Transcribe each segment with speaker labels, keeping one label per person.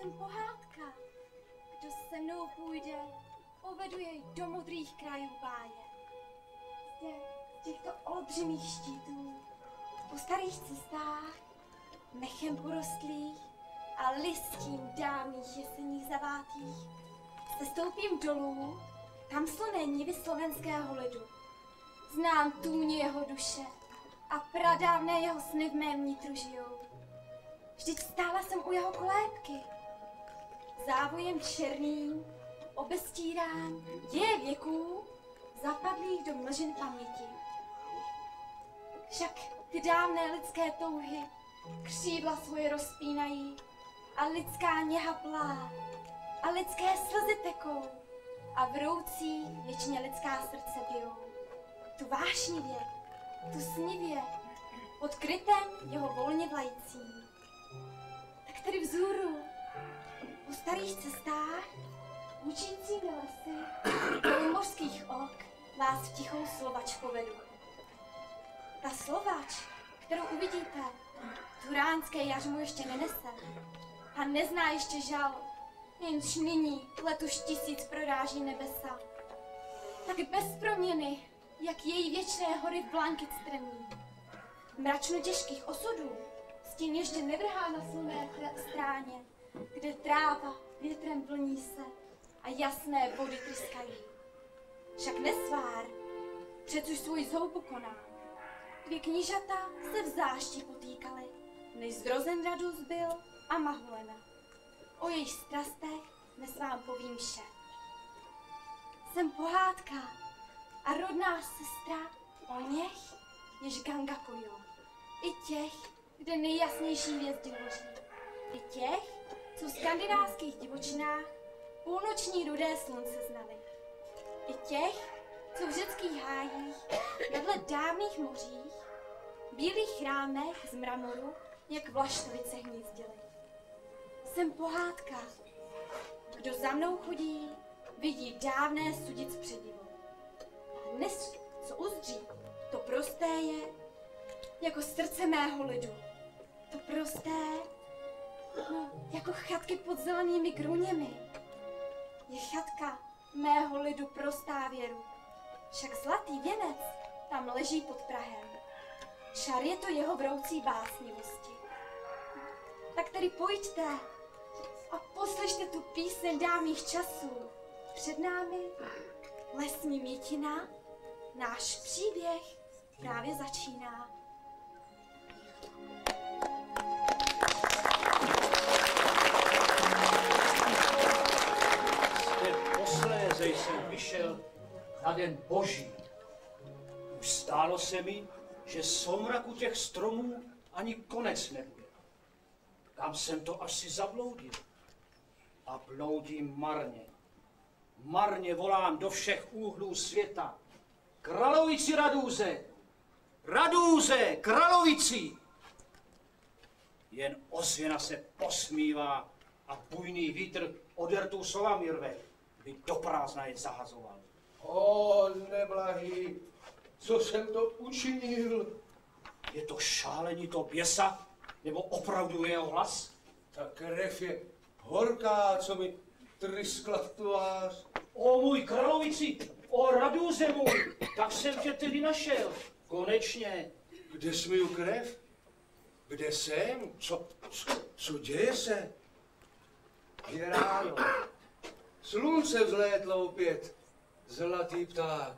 Speaker 1: Jsem pohádka. Kdo se mnou půjde, povedu jej do modrých krajů báje. Zde z těchto olbřimých štítů, po starých cestách, mechem porostlých a listím dávných jesenních zavátých, sestoupím dolů, tam sloné nivy slovenského lidu. Znám tůni jeho duše a pradávné jeho sny v mém nitru žijou. Vždyť stála jsem u jeho kolébky. Závojem černým obestírám děje věků, zapadlých do mlžin paměti. Však ty dávné lidské touhy křídla svoje rozpínají a lidská něha plá a lidské slzy tekou a vroucí věčně lidská srdce bijou. Tu vášnivě, tu snivě, pod krytem jeho volně vlající. Tak tedy vzhůru, po starých cestách, učícími lesy, kolem mořských ok, vás v tichou slovač povedu. Ta slovač, kterou uvidíte, turánské jařmo ještě nenese a nezná ještě žal, jenž nyní letuš 1000 proráží nebesa. Tak bez proměny, jak její věčné hory v blanket strmí. Mračno těžkých osudů stín ještě nevrhá na slunné stráně, kde tráva větrem vlní se a jasné vody tryskají. Však nesvár, přecuž svůj zhoubu koná. Dvě knížata se v zášti potýkaly, než zrozen Radus byl a Mahulena. O jejich strastech dnes vám povím vše. Jsem pohádka a rodná sestra o něch, jež gangakuju. I těch, kde nejjasnější hvězdy hoří. I těch, co v skandinávských divočinách půlnoční rudé slunce znali. I těch, co v řeckých hájích, vedle dávných mořích, v bílých chrámech z mramoru, jak vlaštovice hnízdily. Jsem pohádka. Kdo za mnou chodí, vidí dávné sudic předivo. A dnes, co uzdří, to prosté je, jako srdce mého lidu. To prosté, no, jako chatky pod zelenými krůněmi. Je chatka mého lidu prostá věru. Však zlatý věnec tam leží pod prahem. Šar je to jeho vroucí básnivosti. Tak tedy pojďte a poslyšte tu píseň dávných časů. Před námi lesní mětina, náš příběh právě začíná.
Speaker 2: Posléze jsem vyšel na den boží. Už stálo se mi, že somraku těch stromů ani konec nebude. Kam jsem to asi zabloudil? A bloudím marně. Marně volám do všech úhlů světa. Kralovici Radúze! Radúze! Kralovici! Jen ozvěna se posmívá a bujný vítr odertou slovami rve, by do prázdna je zahazoval.
Speaker 3: O, neblahý, co jsem to učinil?
Speaker 2: Je to šálení to běsa, nebo opravdu jeho hlas?
Speaker 3: Ta krev je horká, co mi tryskla v tvář.
Speaker 2: O můj Kralovici, o Radúze můj, tak jsem tě tedy našel. Konečně.
Speaker 3: Kde smiju krev? Kde jsem? Co děje se? Je ráno. Slunce vzlétlo opět. Zlatý pták.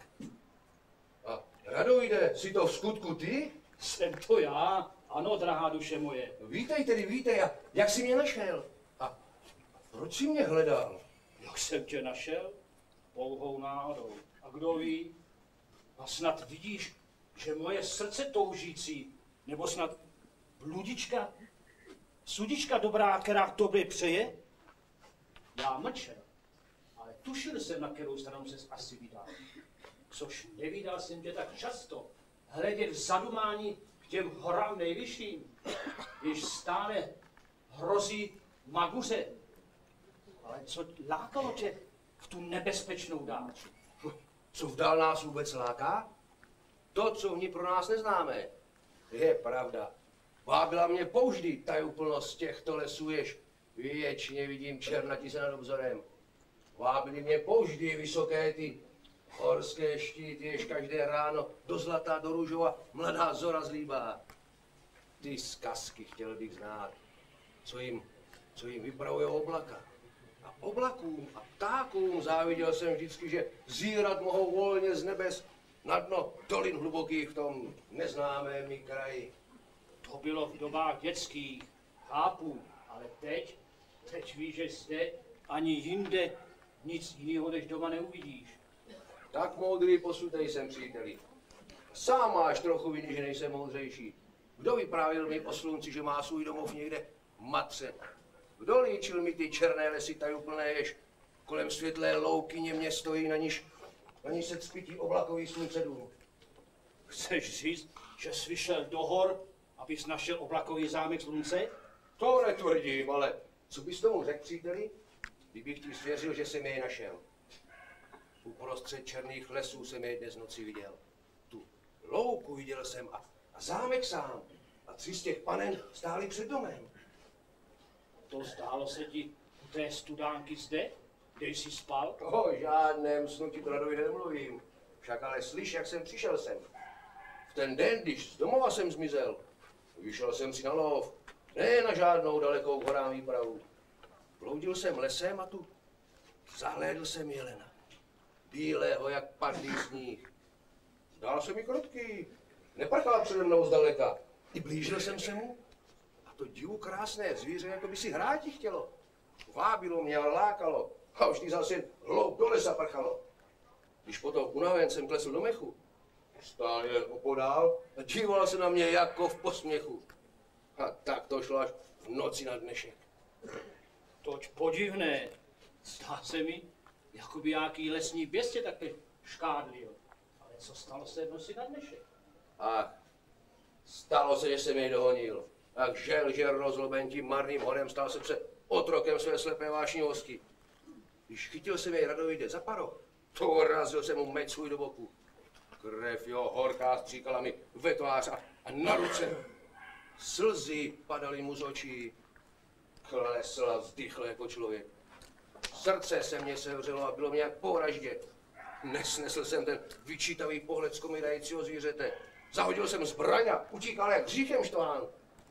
Speaker 3: A Radojde, jsi to v skutku ty?
Speaker 2: Jsem to já, ano, drahá duše moje.
Speaker 3: Vítej tedy, vítej. A jak jsi mě našel? A proč jsi mě hledal?
Speaker 2: Jak jsem tě našel? Pouhou náhodou. A kdo ví? A snad vidíš, že moje srdce toužící, nebo snad bludička, sudička dobrá, která k tobě přeje? Já mlčel, ale tušil jsem, na kterou stranu ses asi vydal. Což nevídal jsem tě tak často, hledět v zadumání k těm horám nejvyšším, jež stále hrozí Maguře. Ale co lákalo tě v tu nebezpečnou dál?
Speaker 3: Co v dál nás vůbec láká? To, co v ní pro nás neznáme. Je pravda. Vábila mě použdy tajuplnost těchto lesů, jež Věčně vidím černatise nad obzorem. Vábily mě použdy vysoké ty horské štíty, jež každé ráno do zlatá, do růžova mladá zora zlíbá. Ty zkazky chtěl bych znát, co jim vypravuje oblaka. A oblakům a ptákům záviděl jsem vždycky, že zírat mohou volně z nebes na dno dolin hlubokých v tom neznámém mi kraji.
Speaker 2: To bylo v dobách dětských, chápu, ale teď víš, že zde ani jinde nic jiného než doma neuvidíš.
Speaker 3: Tak moudrý posudej jsem, příteli. Sám máš trochu viny, že nejsem moudřejší. Kdo vyprávěl mi o slunci, že má svůj domov někde v matce? Kdo líčil mi ty černé lesy tajuplné, jež kolem světlé loukyně mě stojí, na níž se cpití oblakový slunce dům?
Speaker 2: Chceš říct, že jsi vyšel do hor, abys našel oblakový zámek slunce?
Speaker 3: To netvrdím, ale co bys tomu řekl, příteli, kdybych ti svěřil, že jsem jej našel? Uprostřed černých lesů jsem jej dnes noci viděl. Tu louku viděl jsem a zámek sám. A 3 z těch panen stáli před domem.
Speaker 2: To zdálo se ti u té studánky zde, kde jsi spal?
Speaker 3: O žádném snu ti to Radově nemluvím. Však ale slyš, jak jsem přišel sem. V ten den, když z domova jsem zmizel, vyšel jsem si na lov, ne na žádnou dalekou horám výpravu. Bloudil jsem lesem a tu zahlédl jsem jelena. Bílého jak padlý sníh. Zdál se mi krotký, neprchal přede mnou zdaleka. I blížil jsem se mu a to divu krásné zvíře, jako by si hráti chtělo. Vábilo mě a lákalo a vždy zase hloub do lesa prchalo. Když potom unaven jsem klesl do mechu, stál jen opodál a díval se na mě jako v posměchu. A tak to šlo až v noci na dnešek.
Speaker 2: Toť podivné. Zdá se mi, jako by nějaký lesní běstě takhle škádlil. Ale co stalo se v noci na dnešek?
Speaker 3: Ach, stalo se, že jsem jej dohonil. Tak žel, že rozloben tím marným honem stal se před otrokem své slepé vášnivosti. Když chytil jsem jej radovitě za paro, to razil jsem mu meč svůj do boku. Krev jeho horká stříkala mi ve tvář a na ruce. Slzy padaly mu z očí. Klesl a vzdychl jako člověk. Srdce se mě sevřelo a bylo mě jak po vraždě. Nesnesl jsem ten vyčítavý pohled zkomírajícího zvířete. Zahodil jsem zbraň a utíkal jak hříchem štván.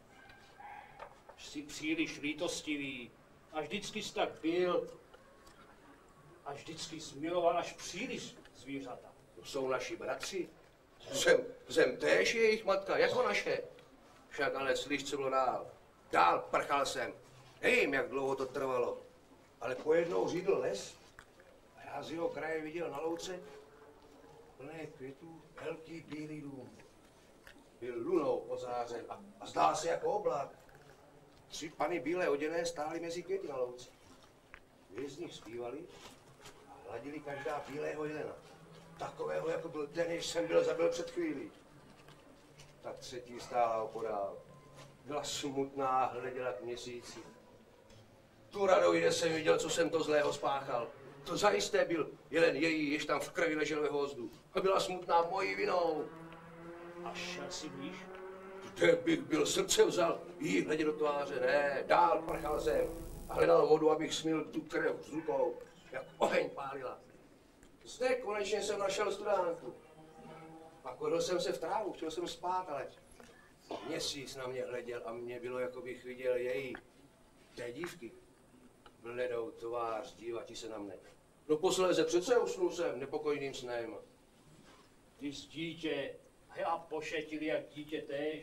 Speaker 2: Jsi příliš lítostivý. A vždycky jsi tak byl. A vždycky jsi miloval až příliš zvířata.
Speaker 3: To jsou naši bratři. Jsem též jejich matka, jako naše. Však ale slyš, co bylo dál. Dál prchal jsem. Nevím, jak dlouho to trvalo. Ale pojednou řídl les a já z jeho kraje viděl na louce plné květů velký bílý dům. Byl lunou ozářen a zdál se jako oblak. 3 pany bílé oděné stály mezi květy na louce. 2 z nich zpívali a hladili každá bílého jelena. Takového, jako byl ten, jež jsem zabil před chvílí. Ta 3. stála opodál. Byla smutná a hleděla k měsíci. Tu radově jsem viděl, co jsem to zlého spáchal. To zajisté byl jelen její, jež tam v krvi ležel ve hvozdu. A byla smutná mojí vinou.
Speaker 2: A šel si blíž?
Speaker 3: Kde bych byl, srdce vzal, jí hledě do tváře, ne, dál prchal jsem a hledal vodu, abych smil tu krev s rukou, jak oheň pálila. Zde konečně jsem našel studánku. Pak kodl jsem se v trávu, chtěl jsem spát, ale měsíc na mě hleděl a mně bylo, jako bych viděl její, té dívky, bledou tvář dívati se na mne. No posléze přece usnul jsem nepokojným snem.
Speaker 2: Ty jsi dítě, a já pošetil jak dítě též.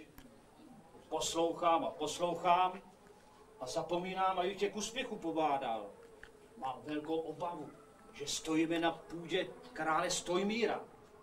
Speaker 2: Poslouchám a zapomínám, a tě k úspěchu pobádal. Mám velkou obavu, že stojíme na půdě krále Stojmíra.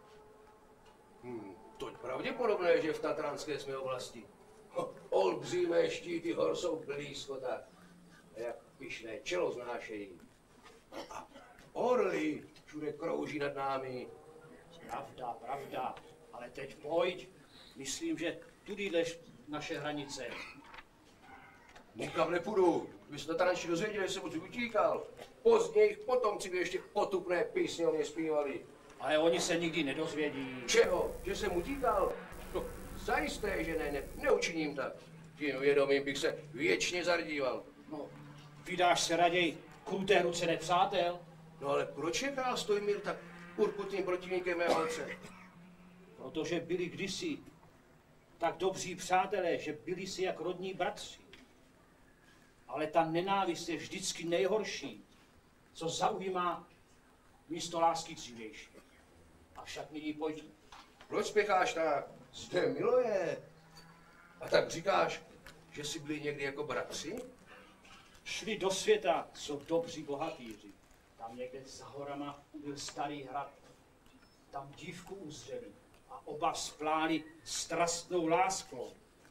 Speaker 3: Toť pravděpodobné, že v tatranské jsme oblasti. Olbřímé štíty hor jsou blízko tak, jak pyšné čelo znášejí. A orly všude krouží nad námi.
Speaker 2: Pravda, ale teď pojď. Myslím, že tudy jdeš naše hranice.
Speaker 3: Nikam nepůjdu. Kdyby se tatranští dozvěděli, že jsem odsud utíkal. Později jich potomci by ještě potupné písně o mě zpívali.
Speaker 2: Ale oni se nikdy nedozvědí.
Speaker 3: Čeho? Že jsem utíkal? No, zajisté, že neučiním tak. Tím vědomím bych se věčně zardíval.
Speaker 2: No, vydáš se raději kruté ruce nepřátel?
Speaker 3: No ale proč je král Stojmír tak urputným protivníkem mého otce?
Speaker 2: Protože byli kdysi tak dobří přátelé, že byli si jak rodní bratři. Ale ta nenávist je vždycky nejhorší, co zaujímá místo lásky dřívější. Avšak nyní pojď.
Speaker 3: Proč spěcháš tak? Zde miluje. A tak říkáš, že jsi byli někdy jako bratři?
Speaker 2: Šli do světa, jsou dobří bohatýři. Tam někde za horama byl starý hrad. Tam dívku uzřeli a oba spláli strastnou láskou.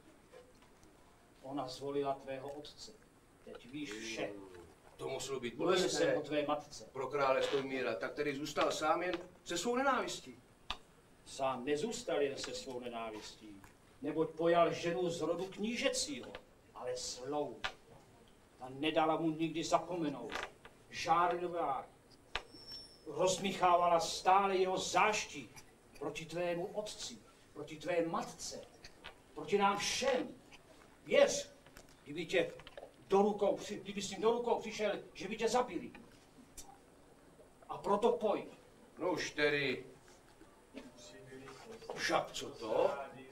Speaker 2: Ona zvolila tvého otce. Teď víš vše.
Speaker 3: To muselo být
Speaker 2: Mluvil jsem
Speaker 3: bolestné
Speaker 2: o tvé matce.
Speaker 3: pro krále Stojmíra, tak tedy zůstal sám jen se svou nenávistí.
Speaker 2: Sám nezůstal jen se svou nenávistí, neboť pojal ženu z rodu knížecího, ale zlou. Ta nedala mu nikdy zapomenout. Žárlivá rozmíchávala stále jeho záští proti tvému otci, proti tvé matce, proti nám všem. Věř, kdyby s tím do rukou přišel, že by tě zabili. A proto pojď.
Speaker 3: No už tedy. Však co to?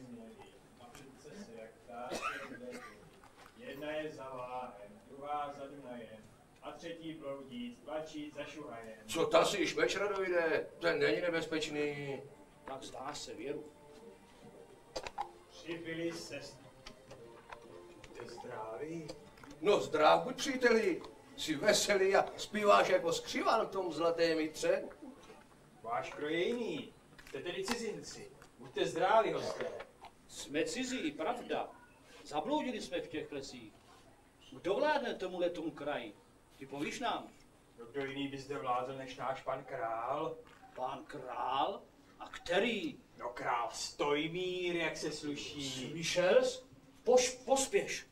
Speaker 4: Jedna je za Váhem, druhá za Dunajem a třetí bloudí, plačí za Šuhajem.
Speaker 3: Co ta si šmeš, Radovide? Ten není nebezpečný.
Speaker 2: Tak zdá se, věru.
Speaker 4: Přibyli se... Jste zdraví?
Speaker 3: No zdrav buď, příteli. Jsi veselý a zpíváš jako skřivan v tom zlatém mitře.
Speaker 4: Váš kroj je jiný. Jste tedy cizinci. Buďte zdraví, hosté.
Speaker 2: Jsme cizí, pravda. Zabloudili jsme v těch lesích. Kdo vládne tomuhle tomu kraji? Ty povíš nám.
Speaker 4: No kdo jiný by zde vládl než náš pan král?
Speaker 2: Pán král? A který?
Speaker 4: No král Stojmír, jak se sluší.
Speaker 2: Slyšel jsi? Pospěš.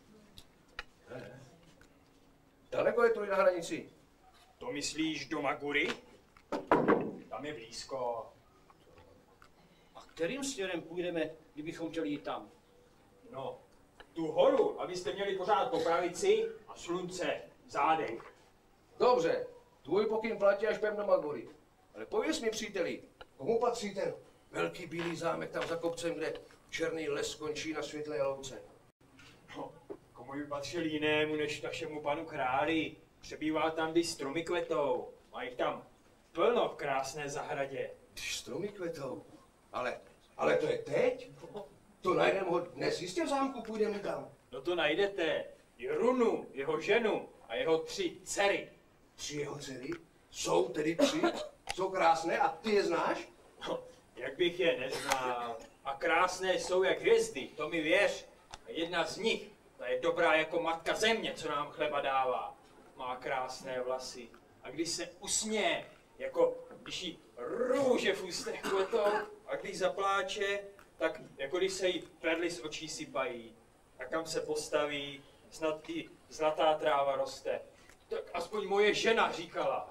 Speaker 3: Daleko je to na hranici?
Speaker 4: To myslíš do Magury? Tam je blízko.
Speaker 2: A kterým směrem půjdeme, kdybychom chtěli jít tam?
Speaker 4: No, tu horu, abyste měli pořád po pravici a slunce v zádech.
Speaker 3: Dobře, tvůj pokyn platí až pevno Magory. Ale pověz mi, příteli, komu patří ten velký bílý zámek tam za kopcem, kde černý les končí na světlé louce?
Speaker 4: No, komu by patřil jinému než našemu panu králi? Přebývá tam, když stromy kvetou. Mají tam plno v krásné zahradě.
Speaker 3: Když stromy kvetou. Ale to je teď? To najdeme ho dnes jistě v zámku, půjdeme tam.
Speaker 4: No to najdete. Jirunu, jeho ženu a jeho 3 dcery.
Speaker 3: 3 jeho dcery? Jsou tedy 3? Jsou krásné a ty je znáš?
Speaker 4: No, jak bych je neznal. A krásné jsou jak hvězdy, to mi věř. A jedna z nich, ta je dobrá jako matka země, co nám chleba dává. Má krásné vlasy. A když se usměje, jako když jí růže v ústech kvetou, a když zapláče, tak jako když se jí perly z očí sypají. A kam se postaví, snad i zlatá tráva roste. Tak aspoň moje žena říkala.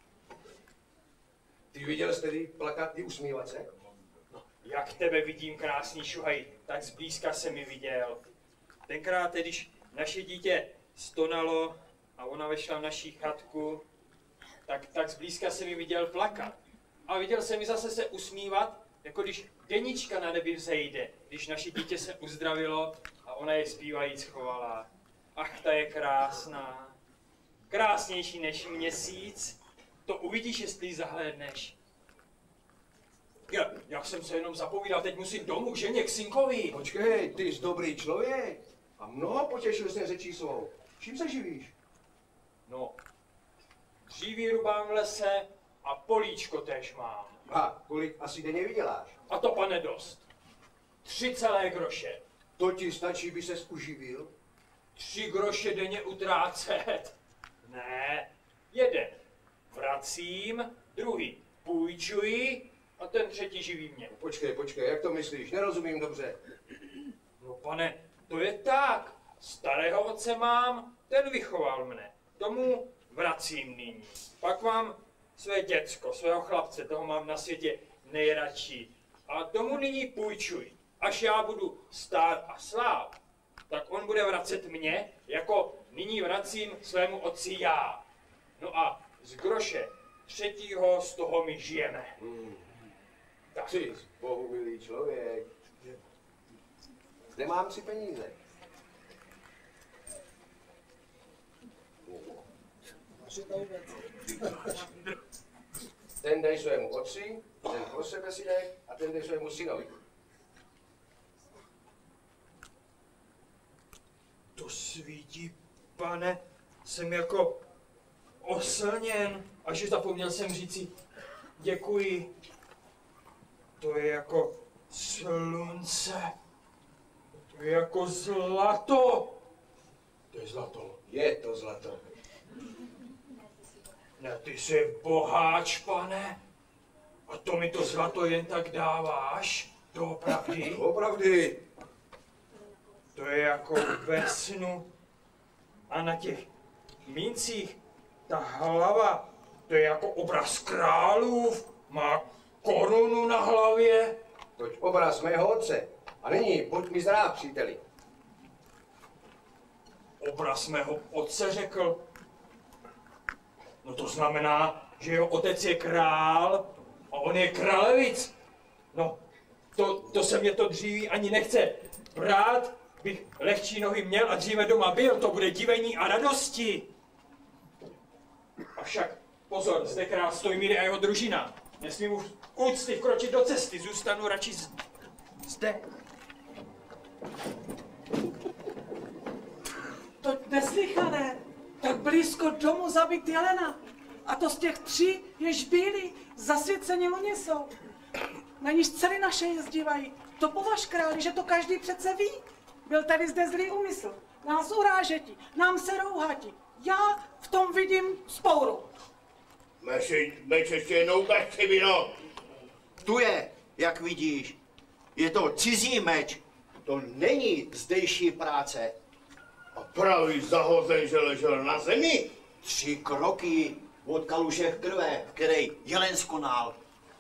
Speaker 3: Ty viděl jsi tedy plakat i usmívat se?
Speaker 4: No, jak tebe vidím, krásný šuhaj, tak zblízka se mi viděl. Tenkrát, když naše dítě stonalo a ona vešla v naší chatku, tak zblízka se mi viděl plakat. A viděl jsem mi zase se usmívat, jako když denička na nebi vzejde, když naše dítě se uzdravilo a ona je zpívajíc chovala. Ach, ta je krásná. Krásnější než měsíc. To uvidíš, jestli ji zahlédneš. Já jsem se jenom zapovídal, teď musím domů, ženě k synkovi.
Speaker 3: Počkej, ty jsi dobrý člověk a mnoho potěšil jsi řečí svou. Čím se živíš?
Speaker 4: No, dříví rubám v lese a políčko též mám.
Speaker 3: A kolik asi denně vyděláš?
Speaker 4: A to, pane, dost. 3 celé groše.
Speaker 3: To ti stačí, by ses uživil?
Speaker 4: 3 groše denně utrácet. Ne, jeden vracím, druhý půjčuji a ten třetí živí mě.
Speaker 3: Počkej, jak to myslíš? Nerozumím dobře.
Speaker 4: No pane, to je tak. Starého otce mám, ten vychoval mne. Tomu vracím nyní. Pak mám své děcko, svého chlapce, toho mám na světě nejradši. A tomu nyní půjčuji. Až já budu stár a slab, tak on bude vracet mě jako nyní vracím svému otci já. No a z groše 3. z toho my žijeme. Tak.
Speaker 3: Ty bohumilý člověk. Zde mám 3 peníze. Ten dej svému otci, ten pro sebe si dej a ten dej svému synovi.
Speaker 4: To svítí, pane, jsem jako oslněn, a že zapomněl jsem říci děkuji. To je jako slunce, to je jako zlato. To je zlato.
Speaker 3: Je to zlato.
Speaker 4: Ne, ty jsi boháč, pane. A to mi to zlato jen tak dáváš? Doopravdy?
Speaker 3: Opravdy.
Speaker 4: To je jako ve snu. A na těch mincích ta hlava, to je jako obraz králův. Má korunu na hlavě.
Speaker 3: Toť obraz mého otce. A nyní buď mi zdrav, příteli.
Speaker 4: Obraz mého otce, řekl. No to znamená, že jeho otec je král a on je kralevic. No, to se mě to dříví ani nechce. Brát bych lehčí nohy měl a dříve doma byl, to bude divení a radosti. Avšak pozor, zde král Stojmíry a jeho družina. Nesmím už úcty vkročit do cesty, zůstanu radši zde.
Speaker 5: To neslychané, tak blízko domu zabít jelena. A to z těch 3, jež byli, zasvěceni luně jsou. Na níž dcery naše jezdívají. To považ, králi, že to každý přece ví. Byl tady zde zlý úmysl. Nás urážeti, nám se rouhati. Já v tom vidím spouru.
Speaker 6: Meč ještě jednou no.
Speaker 7: Tu je, jak vidíš. Je to cizí meč. To není zdejší práce.
Speaker 6: A pravý zahozen, že ležel na zemi?
Speaker 7: 3 kroky od kaluže krve, který jelen skonal.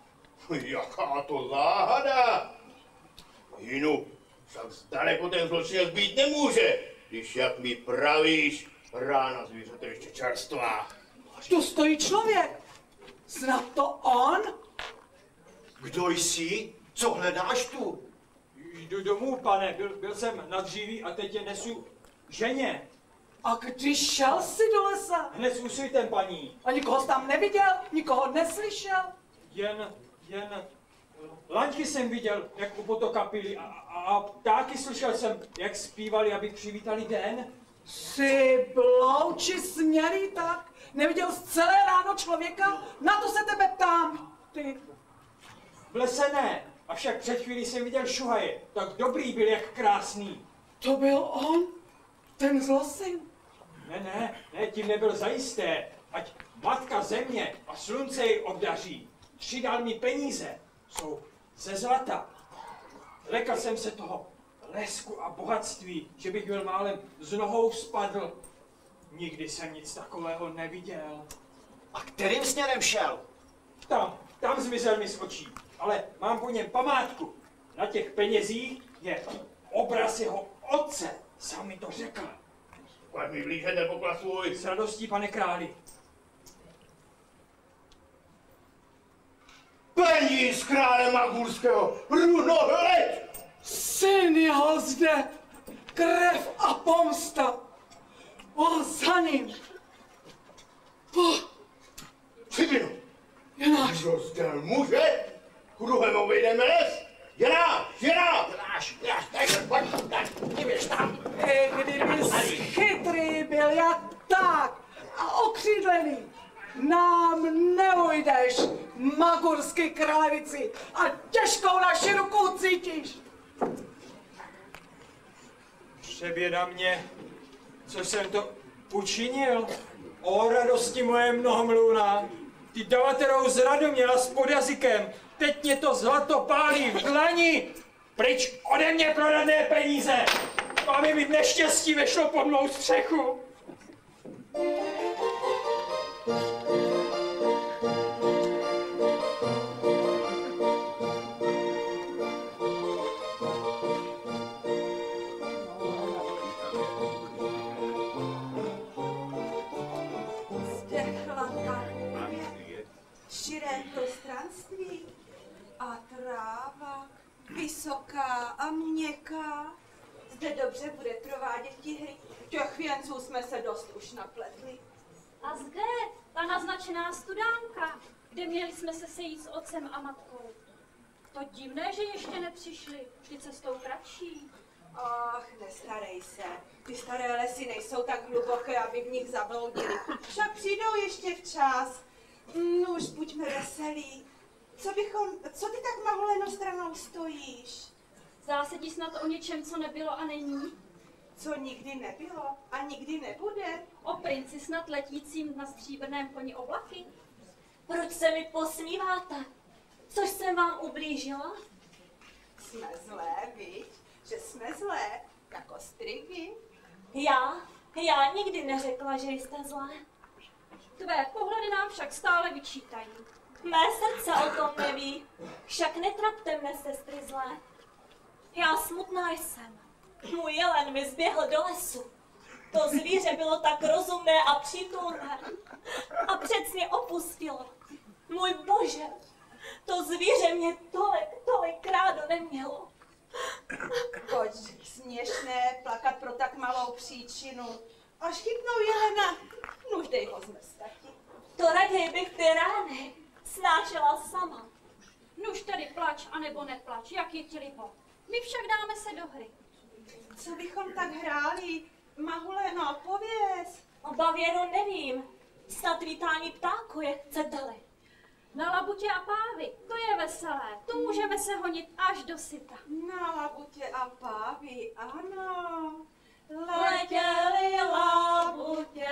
Speaker 6: Jaká to záhada! Jinu, však zdaleko ten zločinec být nemůže, když jak mi pravíš, rána zvířete ještě čerstvá.
Speaker 5: Tu stojí člověk. Snad to on?
Speaker 7: Kdo jsi? Co hledáš tu?
Speaker 4: Jdu domů, pane, byl jsem na dříví a teď je nesu ženě.
Speaker 5: A když šel jsi do lesa?
Speaker 4: Hned s úsvitem, paní.
Speaker 5: A nikoho jsi tam neviděl? Nikoho neslyšel?
Speaker 4: Jen laňky jsem viděl, jak u potoka pili a ptáky slyšel jsem, jak zpívali, aby přivítali den.
Speaker 5: Jsi blouči smělý tak? Neviděl jsi celé ráno člověka? Na to se tebe ptám, ty.
Speaker 4: V lese ne, avšak před chvílí jsem viděl šuhaje, tak dobrý byl, jak krásný.
Speaker 5: To byl on? Ten zlosyn?
Speaker 4: Ne, tím nebyl zajisté, ať matka země a slunce jej obdaří. Přidal mi peníze, jsou ze zlata. Lekal jsem se toho lesku a bohatství, že bych byl málem z nohou spadl. Nikdy jsem nic takového neviděl.
Speaker 7: A kterým směrem šel?
Speaker 4: Tam zmizel mi z očí, ale mám po něm památku. Na těch penězích je obraz jeho otce, sám mi to řekl.
Speaker 6: Pojď mi blíže ten poklad svůj.
Speaker 4: S radostí, pane králi.
Speaker 6: Peníz krále Magurského, runohled!
Speaker 5: Syn jeho zde, krev a pomsta. O, za ním.
Speaker 6: Cibinu,
Speaker 5: Je náš.
Speaker 6: rozděl muže, kruhem obejdeme les. Žena! Neběž tam.
Speaker 5: Kdybys chytrý byl jak tak a okřídlený, nám neujdeš, magurský králici, a těžkou naši ruku cítíš.
Speaker 4: Přeběda mě, co jsem to učinil. O radosti moje mnohomluvná. Ty davaterou zradu měla s pod jazykem. Teď mě to zlato pálí v dlani. Pryč ode mě prodané peníze. Aby mi neštěstí vešlo pod mou střechu.
Speaker 8: taká a měkká. Zde dobře bude provádět ti hry. Těch věnců jsme se dost už napletli.
Speaker 9: A zde ta naznačená studánka, kde měli jsme se sejít s otcem a matkou. To divné, že ještě nepřišli, šli cestou kratší.
Speaker 8: Ach, nestarej se. Ty staré lesy nejsou tak hluboké, aby v nich zabloudili. Však přijdou ještě včas. Nuž, buďme veselí. Co ty tak mahuleno stranou stojíš?
Speaker 9: Zdá se ti snad o něčem, co nebylo a není?
Speaker 8: Co nikdy nebylo a nikdy nebude?
Speaker 9: O princi snad letícím na stříbrném koni oblaky?
Speaker 10: Proč se mi posmíváte? Což jsem vám ublížila?
Speaker 8: Jsme zlé, viď? Že jsme zlé, jako strigy.
Speaker 10: Já nikdy neřekla, že jste zlé.
Speaker 9: Tvé pohledy nám však stále vyčítají.
Speaker 10: Mé srdce o tom neví, však netrapte mne, sestry zlé. Já smutná jsem. Můj jelen mi zběhl do lesu. To zvíře bylo tak rozumné a přítulné. A přec mě opustilo. Můj Bože, to zvíře mě tolik rádo nemělo.
Speaker 8: Pojď, směšné, plakat pro tak malou příčinu. Až chytnou jelena, nuž dej ho zmrstati.
Speaker 10: To raději bych ty rány snášela sama.
Speaker 9: Nuž tedy plač, anebo neplač, jak je ti libo. My však dáme se do hry.
Speaker 8: Co bychom tak hráli? Mahuleno, pověz.
Speaker 10: O bavěru nevím. Snad vítání ptáku je, chcete-li.
Speaker 9: Na labutě a pávy, to je veselé, to můžeme se honit až do syta.
Speaker 8: Na labutě a pávy, ano.
Speaker 10: Letěli labutě,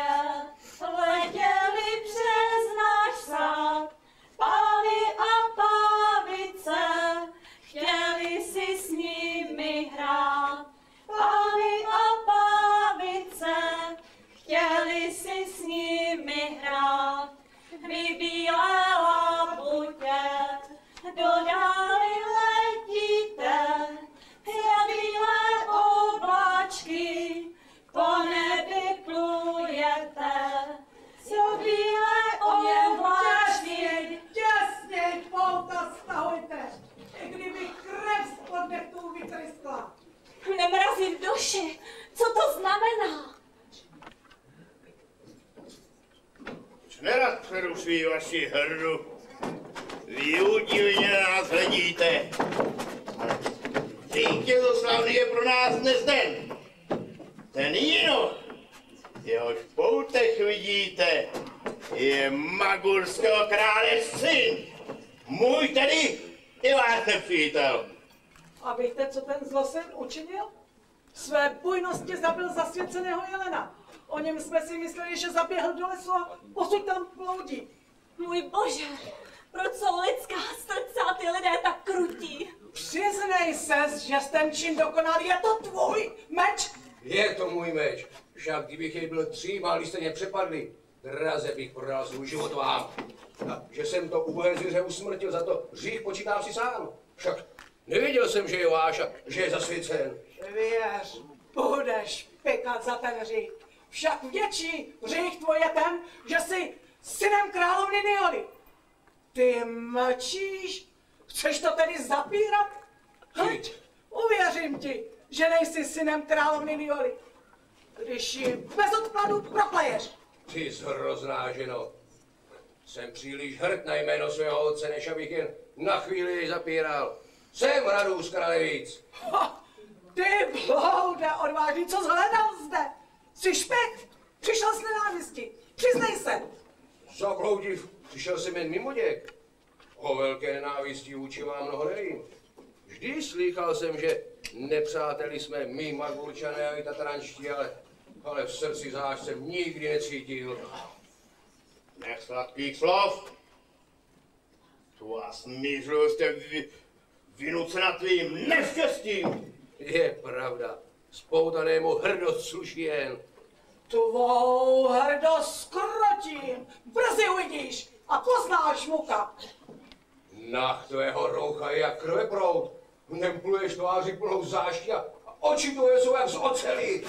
Speaker 10: letěli přes náš sad, pávy a pávice, chtěli si s nimi hrát. Pávy a pávice, chtěli si s nimi hrát. Vy bílé labutě, do dály letíte, jak bílé obláčky, po nebi plujete. Co bílé obláčky,
Speaker 5: Těsně, pouta stahujte, i kdyby krev spod nechtů vytryskla.
Speaker 10: mne mrazí v duši, co to znamená?
Speaker 6: Nerad přerušuji vaši hrdu. Vy údivně na nás hledíte. Ale vítězoslavný je pro nás dnes den. Ten Jino, jehož v poutech vidíte, je magurského krále syn. Můj tedy i váš nepřítel.
Speaker 5: A víte, co ten zlosin učinil? Své bujnosti zabil zasvěceného jelena. O něm jsme si mysleli, že zaběhl do lesu a posud tam bloudí.
Speaker 10: Můj Bože, proč jsou lidská srdce a ty lidé tak krutí?
Speaker 5: Přiznej ses, že jsi ten čin dokonal, je to tvůj meč?
Speaker 3: Je to můj meč. Však kdybych jej byl třímal, když jste mě přepadli, draze bych prodal svůj život vám. A že jsem to ubohé zvíře usmrtil, za to hřích počítám si sám. Však nevěděl jsem, že je váš a že je zasvěcen.
Speaker 5: Věř, budeš pykat za ten hřích. Však větší hřích tvoj je ten, že jsi synem královny Nioli. Ty mlčíš? Chceš to tedy zapírat? Uvěřím ti, že nejsi synem královny Nioli, když ji bez odkladu prokleješ.
Speaker 3: Ty hrozná ženo. Jsem příliš hrt na jméno svého otce, než abych jen na chvíli jej zapíral. Jsem Hradu z Kralevíc.
Speaker 5: Ty bloude odvážný, co jsi hledal zde? Jsi špek? Přišel z nenávisti. Přiznej se.
Speaker 3: Zabloudiv, přišel jsem jen mimoděk. O velké nenávisti vůči vám mnoho nevím. Vždy slýchal jsem, že nepřáteli jsme my Magurčané a i Tatranští, ale v srdci zášť jsem nikdy necítil.
Speaker 6: Nech sladkých slov. Tvá smířlivost je vynucena tvým neštěstím.
Speaker 3: Je pravda, spoutanému hrdost sluší jen.
Speaker 5: Tvou hrdost skrotím. Brzy uvidíš a poznáš muka.
Speaker 3: Nach tvého roucha je jak krveproud. V něm pluješ tváři plnou zášti a oči tvoje jsou jak z oceli.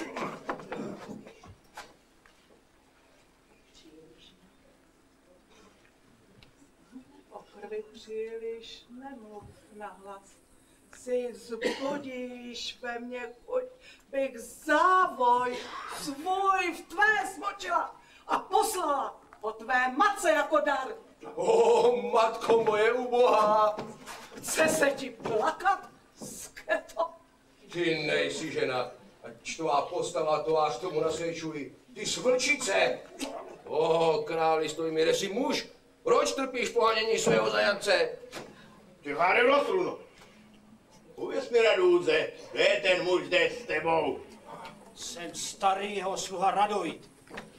Speaker 5: O krvi příliš nemluv nahlas. si zbudíš ve mně, chuť bych závoj svůj v tvé smočila a poslala po tvé matce jako dar.
Speaker 3: Matko moje ubohá.
Speaker 5: Chce se ti plakat, sketo?
Speaker 3: Ty nejsi žena. Ať tvá postava tvář tomu nasvědčují. Ty svlčice. Králi, stoj mi, jsi muž. Proč trpíš pohánění svého zajatce?
Speaker 6: Ty háre Vlastruno. Uvěz mi, Radůze, kdo je ten muž zde s tebou?
Speaker 2: Jsem starý jeho sluha Radojid.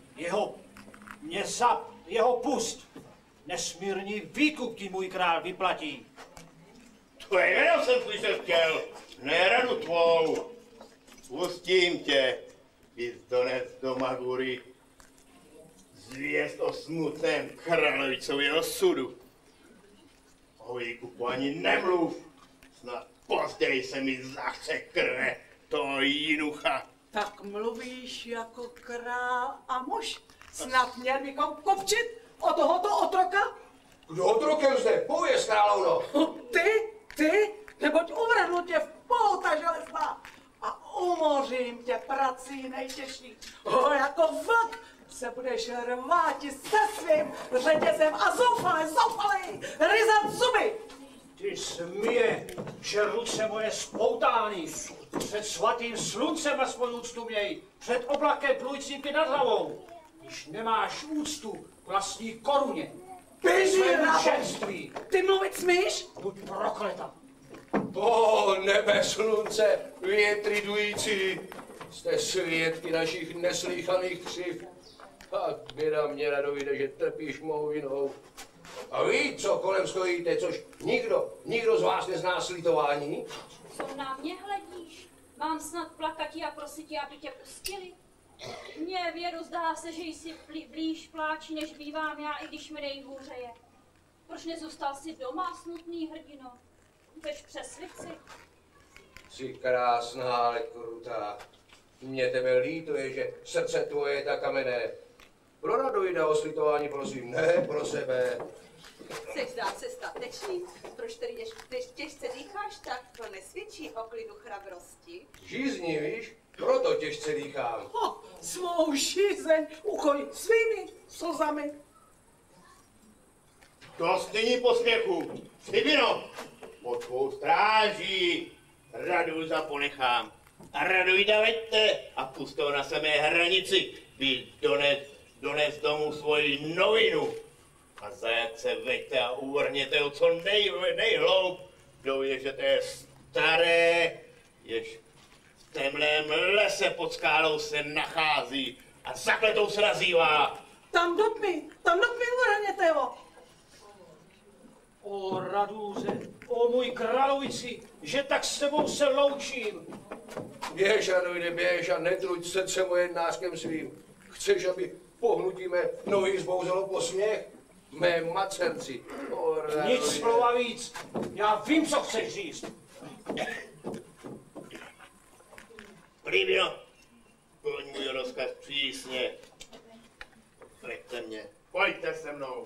Speaker 2: Jeho pust. Nesmírný výkup ti můj král vyplatí.
Speaker 6: Tvoje jméno jsem slyšet chtěl, ne radu tvou. Pustím tě, bys dones do Magury zvěst o smutném královicově osudu. O výkupu ani nemluv, snad později se mi zachce krve toho jinucha.
Speaker 5: Tak mluvíš jako král a muž. Snad měl bychom kopčit o tohoto otroka?
Speaker 3: Kdo otrokem zde? Pověz, královno.
Speaker 5: Ty, neboť uvrhnu tě v pouta železná a umořím tě prací nejtěžší. Jako vlk se budeš rváti se svým řetězem a zoufalej, ryzat zuby.
Speaker 2: Ty smě, že ruce moje spoutány, před svatým sluncem aspoň úctu měj, před oblakem plujícím ti nad hlavou. Když nemáš úctu k vlastní koruně, svému ženství.
Speaker 5: Ty mluvit smíš?
Speaker 2: Buď prokleta.
Speaker 3: O nebe, slunce, větry dující, jste svědky našich neslýchaných křiv. A běda mě, Radovide, že trpíš mou vinou. A vy, co kolem stojíte, což nikdo z vás nezná slitování?
Speaker 9: Co na mě hledíš? Mám snad plakati a prosit tě, aby tě pustili? Mně, Věru, zdá se, že jsi blíž pláči, než bývám já, i když mi nejhůře je. Proč nezůstal jsi doma, smutný hrdino? Budeš přesvědci?
Speaker 3: Jsi krásná, ale krutá. Mně tebe líto je, že srdce tvoje je tak kamenné. Pro Radovida o slitování prosím, ne pro sebe.
Speaker 8: Chceš dát se statečný? Proč tedy těžce dýcháš, tak to nesvědčí o klidu chrabrosti.
Speaker 3: Žízní, víš? Proto těžce dýchám.
Speaker 5: Svou žízeň ukoj svými slzami.
Speaker 6: Dost nyní posměchu. Slibino, pod tvou stráží Radůza ponechám. A Radojda veďte a pusťte ho na samé hranici, by dones domů svoji novinu. A zajatce veďte a uvrhněte ho co nejhloub, dově, že to je staré, jež v temném lese pod skálou se nachází a zakletou se nazývá.
Speaker 5: Tam do tmy uvrhněte ho.
Speaker 2: O Radůze, o můj královici, že tak s tebou se loučím.
Speaker 3: Běž, Radovide, běž a netruď srdce moje náskem svým. Chceš, aby pohnutí mé nohy zbouzelo posměch? Mé macerci.
Speaker 2: Nic slova víc, já vím, co chceš říct.
Speaker 6: Líbino, plň můj rozkaz přísně. Veďte mě, pojďte se mnou.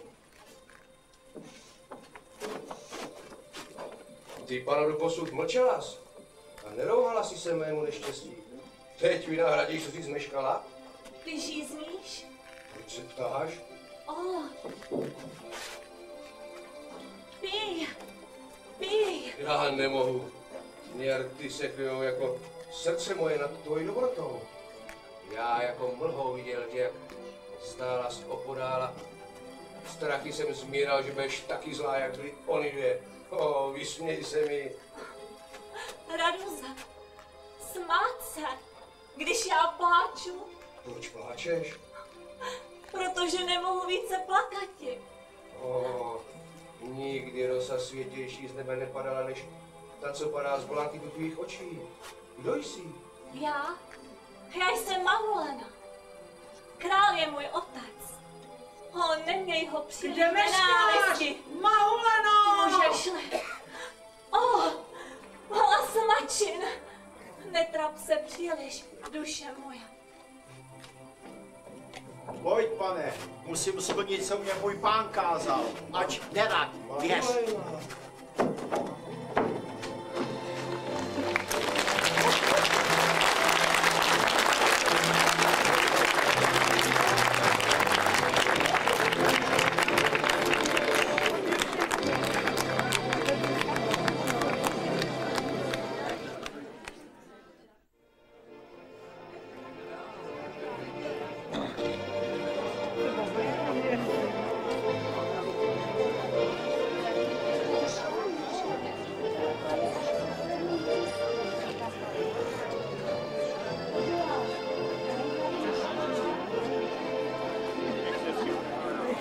Speaker 3: Ty, pana, doposud mlčelas a nerouhala si se mému neštěstí. Teď mi nahradíš, co jsi zmeškala?
Speaker 10: Ty žízníš?
Speaker 3: Proč se ptáš?
Speaker 10: Pij.
Speaker 3: Já nemohu. Mě rty se chvějou jako srdce moje nad tvojí dobrotou. Já jako mlhou viděl tě, jak stála z opodála. Strachy jsem zmíral, že budeš taky zlá, jak byli oni dvě. Vysměj se mi.
Speaker 10: Radůza, smát se, když já pláču.
Speaker 3: Proč pláčeš?
Speaker 10: Protože nemohu více plakati.
Speaker 3: Nikdy rosa světější z nebe nepadala, než ta, co padá z blanky do tvých očí. Kdo jsi?
Speaker 10: Já jsem Mahulena. Král je můj otec. Neměj ho příliš nenávisti.
Speaker 5: Mahuleno!
Speaker 10: Můžeš-li. Hlas mačin. Netrap se příliš, duše moje.
Speaker 7: Pojď, pane, musím splnit, co mě můj pán kázal. Ať nerad, věř.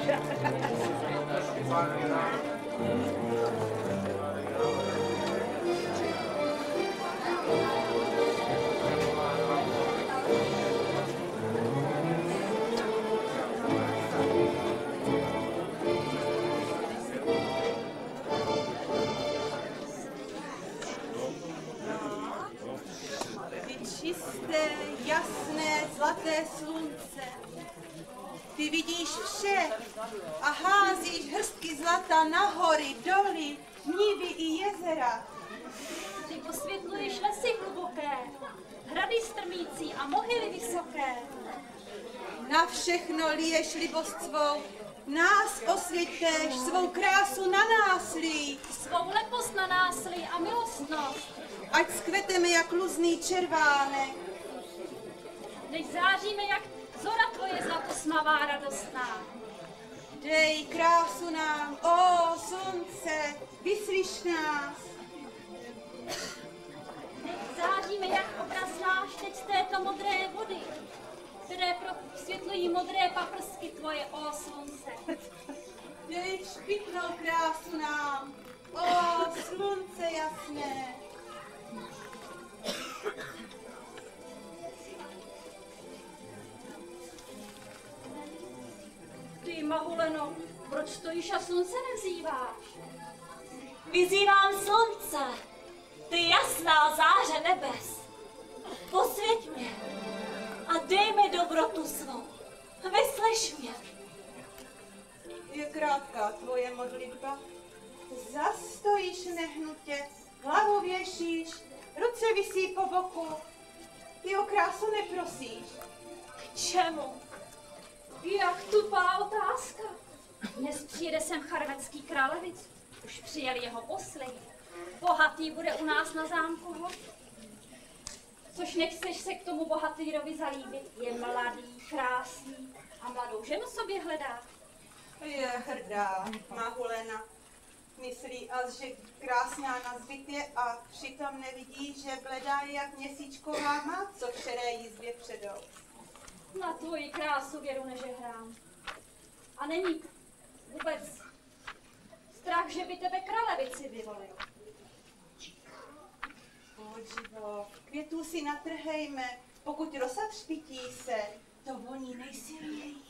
Speaker 8: Čisté, jasné, zlaté slunce. Ty vidíš vše a házíš hrstky zlata na hory, doly, nivy i jezera.
Speaker 9: Ty osvětluješ lesy hluboké, hrady strmící a mohyly vysoké.
Speaker 8: Na všechno liješ libost svou, nás osvětěš, svou krásu na nás lij.
Speaker 9: Svou lepost na nás lij a milostnost.
Speaker 8: Ať skveteme jak luzný červánek.
Speaker 9: Než záříme jak zora tvoje zlatosmavá radostná.
Speaker 8: Dej krásu nám, ó slunce, vyslyš nás.
Speaker 9: Než záříme jak obraz náš teď z této modré vody, které prosvětlují modré paprsky tvoje, ó slunce.
Speaker 8: Dej špitnou krásu nám, ó slunce jasné.
Speaker 9: Ty, Mahuleno, proč stojíš a slunce nevzýváš?
Speaker 10: Vyzývám slunce, ty jasná záře nebes. Posvěť mě a dej mi dobrotu svou. Vyslyš mě.
Speaker 8: Je krátká tvoje modlitba. Zastojíš nehnutě, hlavu věšíš, ruce visí po boku. Ty o krásu neprosíš.
Speaker 10: K čemu?
Speaker 9: Jak tupá otázka. Dnes přijede sem charvetský králevic. Už přijel jeho posly. Bohatý bude u nás na zámku hod. Což nechceš se k tomu bohatýrovi zalíbit. Je mladý, krásný a mladou ženu sobě hledá.
Speaker 8: Je hrdá, Mahulena. Myslí as, že krásná na zbytě a přitom nevidí, že bledá je jak měsíčková má, co v šedé jízdě předou.
Speaker 9: Na tvoji krásu věru nežehrám. A není vůbec strach, že by tebe králevici vyvolil.
Speaker 8: Boživo, květů si natrhejme, pokud rosa třpití se, to voní nejsilněji.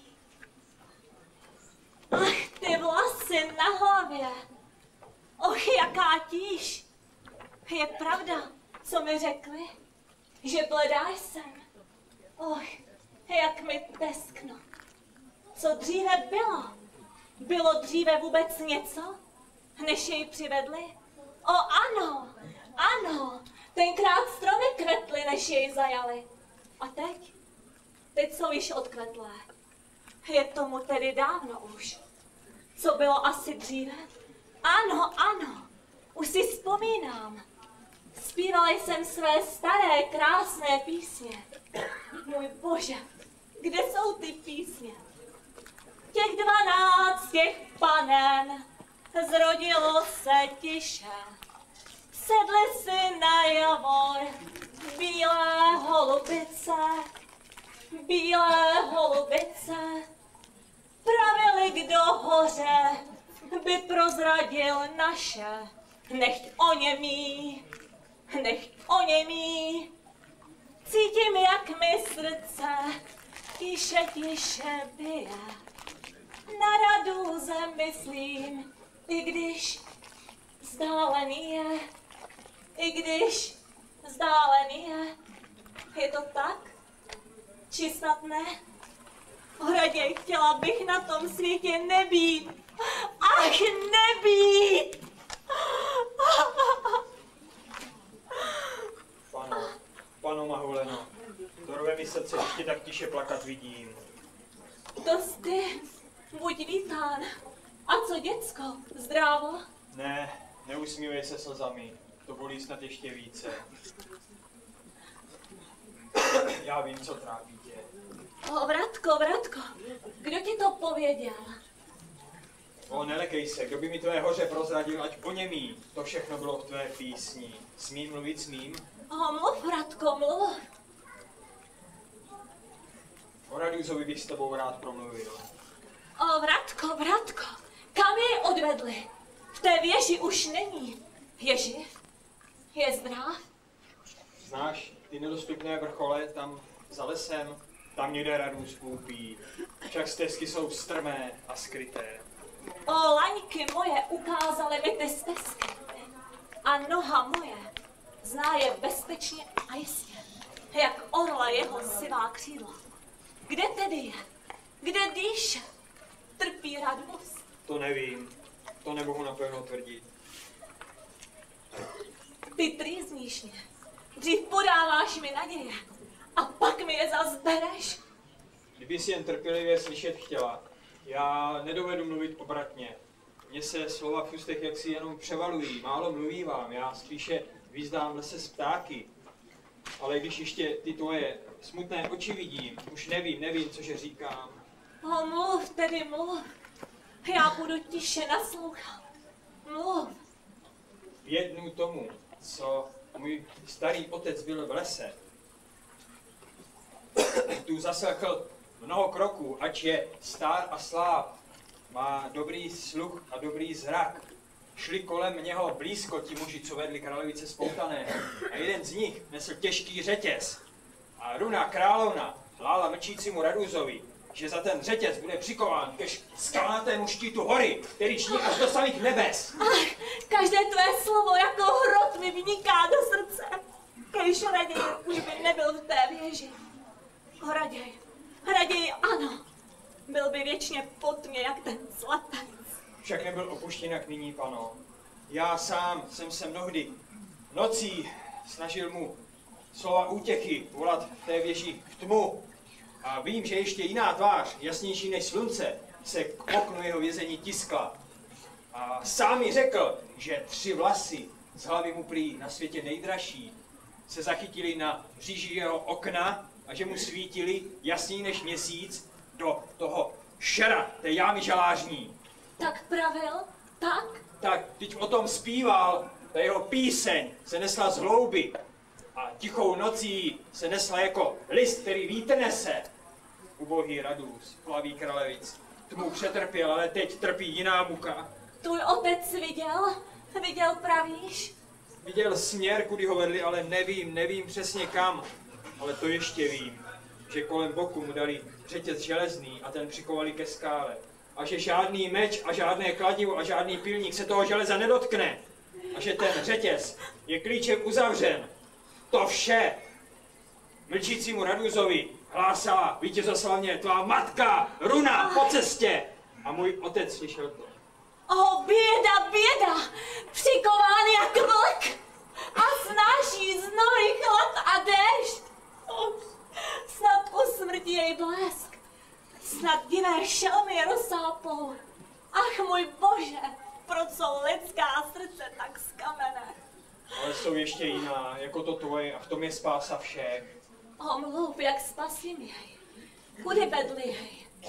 Speaker 10: Ach, ty vlasy na hlavě. Och, jaká tíž. Je pravda, co mi řekli, že bledá jsem. Och, jak mi teskno. Co dříve bylo? Bylo dříve vůbec něco, než jej přivedli? O ano, ano, tenkrát stromy kvetly, než jej zajali. A teď? Teď jsou již odkvetlé. Je tomu tedy dávno už. Co bylo asi dříve? Ano, ano, už si vzpomínám. Zpívala jsem své staré, krásné písně. Můj Bože, kde jsou ty písně? Těch 12 těch panen zrodilo se tiše. Sedli si na javor bílé holubice, bílé holubice. Pravili, kdo hoře by prozradil naše. Nechť oněmí, cítím, jak mi srdce tiše, tiše bije. Na radu zem myslím, i když vzdálený je. Je to tak? Či snad ne? Raději chtěla bych na tom světě nebýt. Ach, nebýt!
Speaker 4: Pano Mahuleno, to rve mi srdce, když tě tak tiše plakat vidím.
Speaker 10: To ty, buď vítán. A co, děcko, zdrávo?
Speaker 4: Ne, neusmívej se slzami, to bolí snad ještě více. Já vím, co trápí tě.
Speaker 10: O, Vratko, kdo ti to pověděl?
Speaker 4: O, nelekej se, kdo by mi tvé hoře prozradil, ať oněmí. To všechno bylo v tvé písni. Smím mluvit, smím?
Speaker 10: O, mluv, Vratko, mluv.
Speaker 4: O Radúzovi bych s tebou rád promluvil.
Speaker 10: O O, Vratko, kam jej odvedli? V té věži už není. Je živ? Je zdrav?
Speaker 4: Znáš ty nedostupné vrchole tam za lesem? Tam někde Radůz koupí. Však stezky jsou strmé a skryté.
Speaker 10: O, laňky moje ukázaly mi ty stezky. A noha moje zná je bezpečně a jistě, jak orla jeho sivá křídla. Kde tedy je? Kde dýše? Trpí Radůz?
Speaker 4: To nevím. To nemohu napevno tvrdit.
Speaker 10: Ty trýzníš mě. Dřív podáváš mi naděje a pak mi je zas bereš.
Speaker 4: Kdyby si jen trpělivě slyšet chtěla, já nedovedu mluvit obratně. Mně se slova v ústech jaksi jenom převalují, málo mluvívám, já spíše vyzdám v lese z ptáky. Ale když ještě ty tvoje smutné oči vidím, už nevím, cože říkám.
Speaker 10: O, mluv, tedy mluv. Já budu tiše naslouchat. Mluv.
Speaker 4: 5 dnů tomu, co můj starý otec byl v lese, tu zaslechl mnoho kroků, ač je star a sláb, má dobrý sluch a dobrý zrak. Šli kolem něho blízko ti muži, co vedli královice spoutané, a jeden z nich nesl těžký řetěz. A Runa královna hlála mlčícímu Radůzovi, že za ten řetěz bude přikován ke skalnatému štítu hory, který ční až do samých nebes.
Speaker 10: Ach, každé tvé slovo jako hrot mi vyniká do srdce. Kež raději už by nebyl v té věži. Raději ano. Byl by věčně pod mě, jak ten slepec.
Speaker 4: Však nebyl opuštěn jak nyní, pano. Já sám jsem se mnohdy nocí snažil mu slova útěchy volat v té věži v tmu. A vím, že ještě jiná tvář, jasnější než slunce, se k oknu jeho vězení tiskla. A sám mi řekl, že 3 vlasy z hlavy mu prý na světě nejdražší se zachytili na říži jeho okna a že mu svítili jasněji než měsíc do toho šera té jámy žalářní.
Speaker 10: Tak pravil? Tak?
Speaker 4: Tak, teď o tom zpíval, ta jeho píseň se nesla z hlouby a tichou nocí se nesla jako list, který vítr nese. Ubohý Radůz, plavý kralevic, tmu přetrpěl, ale teď trpí jiná muka.
Speaker 10: Tvůj otec viděl pravíš?
Speaker 4: Viděl směr, kudy ho vedli, ale nevím přesně kam. Ale to ještě vím, že kolem boku mu dali řetěz železný a ten přikovali ke skále. A že žádný meč a žádné kladivo a žádný pilník se toho železa nedotkne. A že ten řetěz je klíčem uzavřen. To vše mlčícímu Radůzovi hlásala vítězoslavně tvá matka Runa po cestě. A můj otec slyšel to.
Speaker 10: O, běda, přikován jak vlk a snáší znory, chlad a déšť. Snad usmrtí jej blesk, snad divé šelmy je rozsápou. Ach, můj Bože, proč jsou lidská srdce tak skamené?
Speaker 4: Ale jsou ještě jiná, jako to tvoje, a v tom je spása všech.
Speaker 10: O, mluv, jak spasím jej. Kudy vedli jej?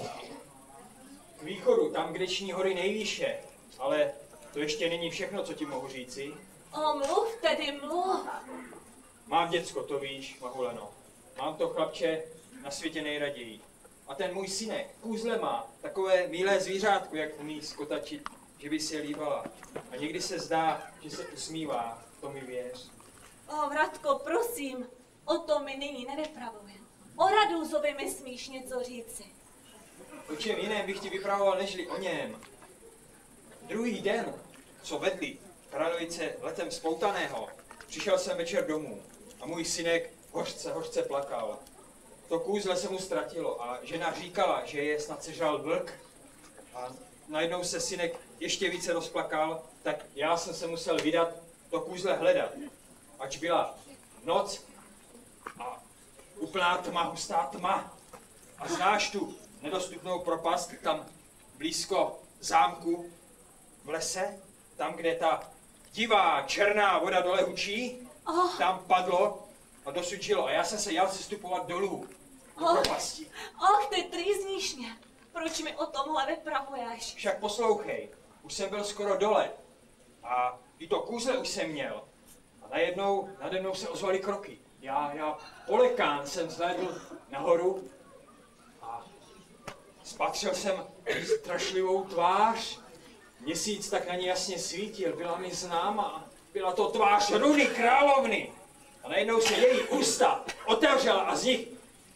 Speaker 4: K východu, tam, kde ční hory nejvýše. Ale to ještě není všechno, co ti mohu říci.
Speaker 10: O, mluv, tedy mluv.
Speaker 4: Mám děcko, to víš, Mahuleno. Mám to chlapče na světě nejraději. A ten můj synek kůzle má, takové milé zvířátko, jak umí skotačit, že by se líbala. A někdy se zdá, že se usmívá, to mi věř.
Speaker 10: O, Vratko, prosím, o tom mi nyní nevypravuj. O Radůzovi mi smíš něco říci.
Speaker 4: O čem jiném bych ti vypravoval, nežli o něm. Druhý den, co vedli královice letem spoutaného, přišel jsem večer domů a můj synek hořce plakal. To kůzle se mu ztratilo a žena říkala, že je snad sežral vlk. A najednou se synek ještě více rozplakal, tak já jsem se musel vydat to kůzle hledat. Ač byla noc a úplná tma, hustá tma. A znáš tu nedostupnou propast tam blízko zámku v lese, tam, kde ta divá černá voda dole hučí, tam padlo a dosud žilo. A já jsem se jel sestupovat dolů do propasti.
Speaker 10: Och, ty trýzníš mě. Proč mi o tomhle vypravuješ?
Speaker 4: Však poslouchej, už jsem byl skoro dole a i to kůzle už jsem měl. A najednou nade mnou se ozvaly kroky. Já polekán jsem zhlédl nahoru a spatřil jsem strašlivou tvář. Měsíc tak na ní jasně svítil, byla mi známá. Byla to tvář Rudy královny. A najednou se její ústa otevřela a z nich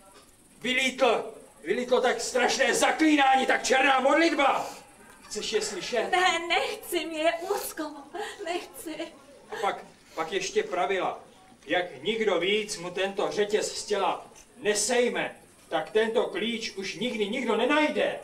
Speaker 4: vylítlo tak strašné zaklínání, tak černá modlitba. Chceš je slyšet?
Speaker 10: Ne, nechci, mě je úzko, nechci.
Speaker 4: A pak ještě pravila, jak nikdo víc mu tento řetěz z těla nesejme, tak tento klíč už nikdy nikdo nenajde.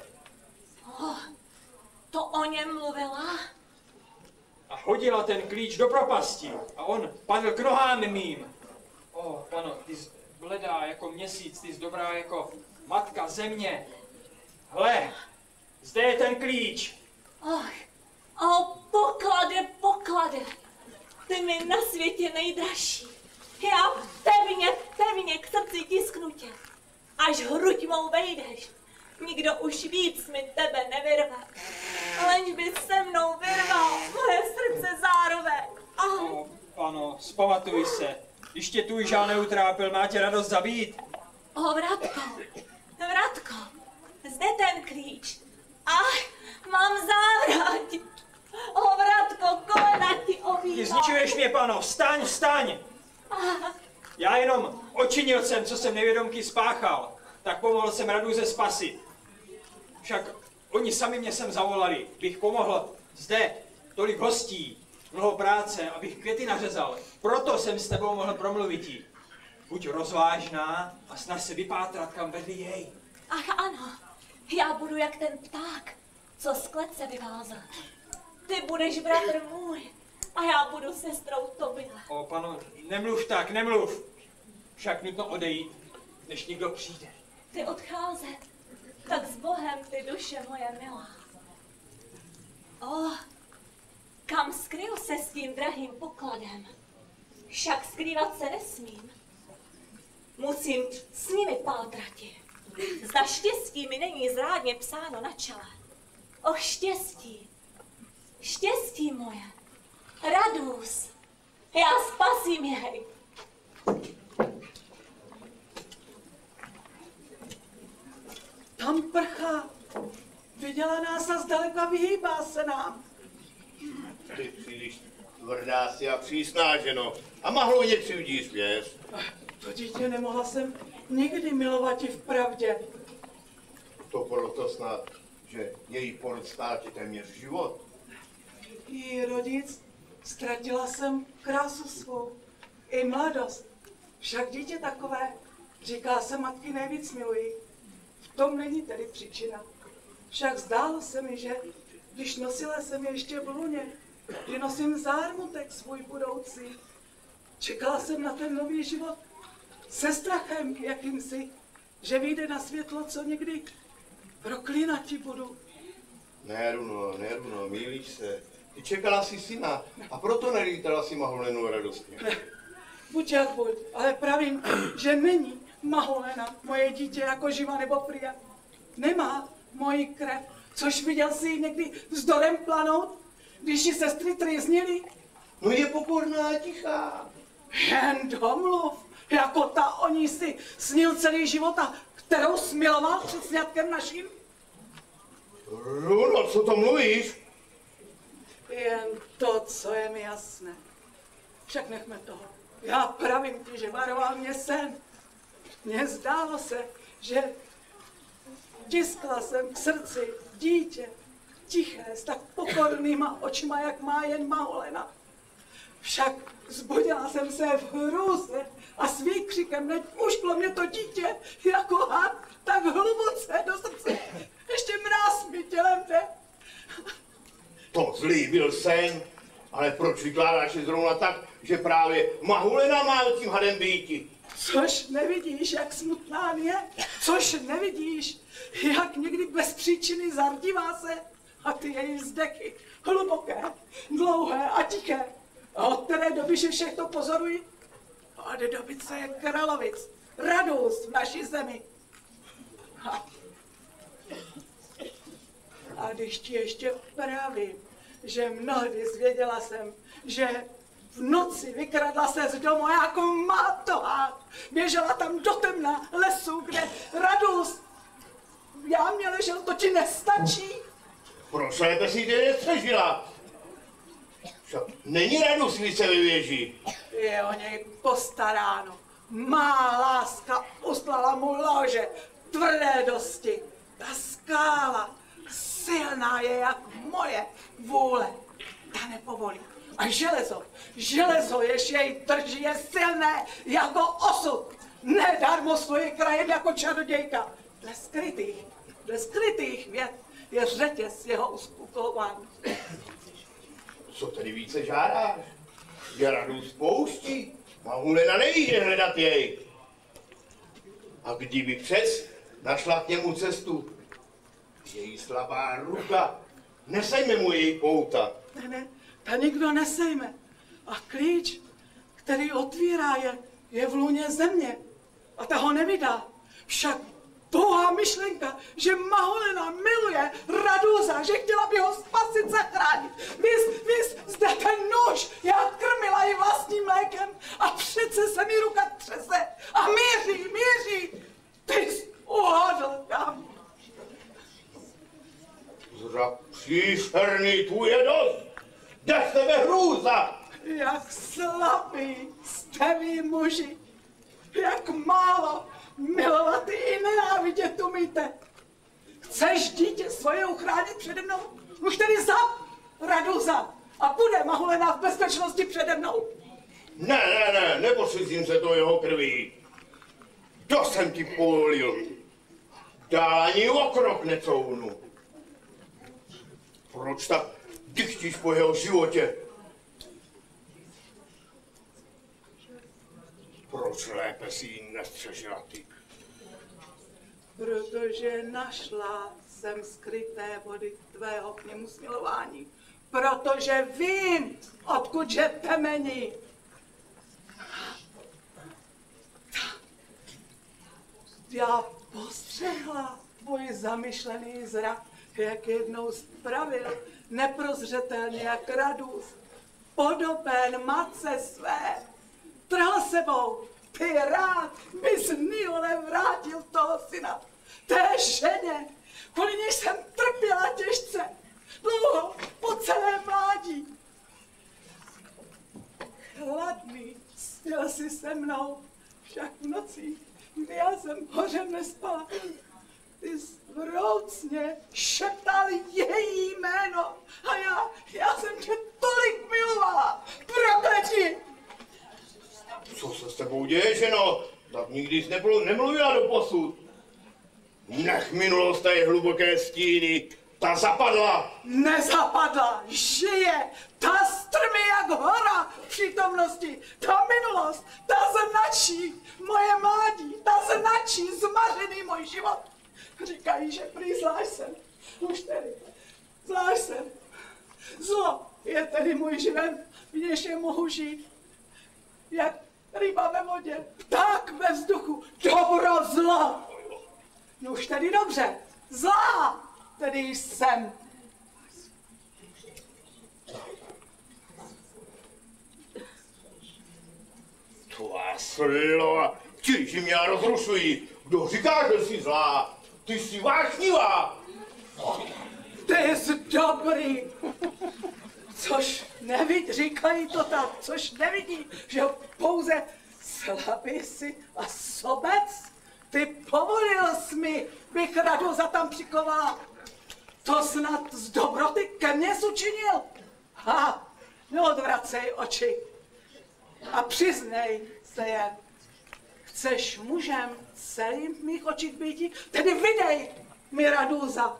Speaker 10: To o něm mluvila?
Speaker 4: A hodila ten klíč do propasti a on padl k nohám mým. Pano, ty jsi bledá jako měsíc, ty jsi dobrá jako matka země. Hle, zde je ten klíč.
Speaker 10: Poklade. Ty mi na světě nejdražší. Já pevně k srdci tisknu tě. Až hruď mou vejdeš. Nikdo už víc mi tebe nevyrve. Lež by se mnou vyrval moje srdce zároveň.
Speaker 4: Pano, zpamatuj se. Když tě tvůj žál neutrápil, má tě radost zabít.
Speaker 10: Vratko, zde ten klíč. Mám závrat. Vratko, kolena ti obývá.
Speaker 4: Ty zničuješ mě, pano, vstaň. Já jenom očinil jsem, co jsem nevědomky spáchal. Tak pomohl jsem Raduze spasit. Však oni sami mě sem zavolali, bych pomohl zde, tolik hostí, mnoho práce, abych květy nařezal. Proto jsem s tebou mohl promluvit. Buď rozvážná a snaž se vypátrat, kam vedli jej.
Speaker 10: Ano, já budu jak ten pták, co z klece vyvázal. Ty budeš bratr můj a já budu sestrou tobě.
Speaker 4: Pano, nemluv. Však nutno odejít, než někdo přijde.
Speaker 10: Ty odcházet, tak s Bohem, ty duše moje milá. Kam skryl se s tím drahým pokladem? Však skrývat se nesmím. Musím s nimi pátrati. Zda štěstí mi není zrádně psáno na čele. Štěstí moje, Radus, já spasím jej.
Speaker 5: Tam prchá, viděla nás a zdaleka vyhýbá se nám.
Speaker 6: Ty příliš tvrdá si a přísná, ženo. A mahlouně křivdí svěst.
Speaker 5: To dítě nemohla jsem nikdy milovat i v pravdě.
Speaker 6: To proto snad, že její porod stál ti téměř život.
Speaker 5: I rodic, ztratila jsem krásu svou, i mladost. Však dítě takové, říká se, matky nejvíc milují. V tom není tedy příčina. Však zdálo se mi, že když nosila jsem ještě v luně, kdy nosím zármutek svůj budoucí, čekala jsem na ten nový život se strachem jakýmsi, že vyjde na světlo, co někdy proklínati budu.
Speaker 6: Ne, Runo, mýlíš se. Ty čekala si syna a proto nelítala si Maholenu radostně.
Speaker 5: Ne, buď jak buď, ale pravím, že není Maholena moje dítě jako živa nebo prija. Nemá moji krev, což viděl si ji někdy vzdorem planout, když ji sestry trýznily.
Speaker 6: No je pokorná a tichá.
Speaker 5: Jen domluv, jako ta o ní si snil celý život a kterou smiloval před sňatkem naším.
Speaker 6: Runo, co to mluvíš?
Speaker 5: Jen to, co je mi jasné. Však nechme toho. Já pravím ti, že varoval mě sen. Mně zdálo se, že tiskla jsem k srdci dítě, tiché, s tak pokornýma očima, jak má jen Maholena. Však zbudila jsem se v hrůze a s výkřikem neď ušklo mě to dítě jako had, tak hluboce do srdce. Ještě mráz mi tělem jde.
Speaker 6: To zlý byl sen, ale proč vykládáš si zrovna tak, že právě Maholena má tím hadem býti?
Speaker 5: Což nevidíš, jak smutná je? Což nevidíš, jak někdy bez příčiny zardívá se? A ty její vzdechy, hluboké, dlouhé a tiché. A od té doby, že všechno pozorují? Od doby, co je královic, Radus v naší zemi. A když ti ještě pravím, že mnohdy zvěděla jsem, že v noci vykradla se z domu jako mátohák. Běžela tam do temna lesu, kde Radus já mě ležel, to ti nestačí?
Speaker 6: Proč lépe si tě nestřežila? Však není Radus více ve věži.
Speaker 5: Je o něj postaráno. Má láska uslala mu lože, tvrdé dosti. Ta skála silná je jak moje vůle. Ta nepovolí. A železo, jež jej drží, je silné jako osud. Nedarmo svoje krajem jako čarodějka. Dle skrytých věd je řetěz jeho uspokojování.
Speaker 6: Co tedy více žádáš? Že Radus pouští? Mahulena nejde hledat jej. A kdyby přes našla k němu cestu, její slabá ruka, nesejme mu její pouta.
Speaker 5: Ne, ta nikdo nesejme. A klíč, který otvírá, je v lůně země. A ta ho nevydá. Však pouhá myšlenka, že Mahulena miluje Radusa, že chtěla by ho spasit, zachránit. Vys, zde ten nůž, já krmila ji vlastním mlékem a přece se mi ruka třese a míří. Ty jsi uhádl kam.
Speaker 6: Zrak příšerný, tu je dost. Jde z tebe hrůza.
Speaker 5: Jak slabý jste vy muži, jak málo milovat i nenávidět umíte. Chceš dítě svoje uchránit přede mnou? Už tedy zap Radusa a bude Mahulena v bezpečnosti přede mnou.
Speaker 6: Ne, neposvizím se do jeho krví. To jsem ti povolil. Dál ani o krok necouvnu. Proč tak dychtíš po jeho životě? Proč lépe si ji nestřežila ty?
Speaker 5: Protože našla jsem skryté vody tvého k němu smilování. Protože vím, odkud že temení. Já postřehla tvůj zamyšlený zrak, jak jednou spravil, neprozřetelně jak Radus, podoben matce své. Trhl sebou, ty rád bys Niole vrátil toho syna, té ženě, kvůli níž jsem trpěla těžce, dlouho, po celé mládí. Hladný spěl si se mnou, však v nocích, kdy já jsem hořem nespala, ty jsi vroucně šeptal její jméno a já jsem tě tolik milovala, prokletí!
Speaker 6: Co se s tebou děje, ženo? Tak nikdy jsi nemluvila doposud. Nech minulost té hluboké stíny, ta zapadla.
Speaker 5: Nezapadla, žije, ta strmí jak hora v přítomnosti. Ta minulost, ta značí moje mládí, ta značí zmařený můj život. Říkají, že prý zvlášť jsem, už tedy, zvlášť jsem. Zlo je tedy můj život, v něž je mohu žít. Jak ryba ve vodě, pták ve vzduchu, dobro, zlo. No už tedy dobře, zlá tedy jsem.
Speaker 6: Tvá slova tíži mě a rozrušují. Kdo říká, že jsi zlá? Ty jsi vášnivá.
Speaker 5: Ty jsi dobrý. Což nevidí, říkají to tak, což nevidí, že pouze slabý jsi a sobec. Ty povolil jsi mi, bych Radusa tam přikovala. To snad z dobroty ke mně učinil. Ha, neodvracej oči a přiznej se jen. Chceš mužem celým v mých očích býti? Tedy vydej mi Radusa.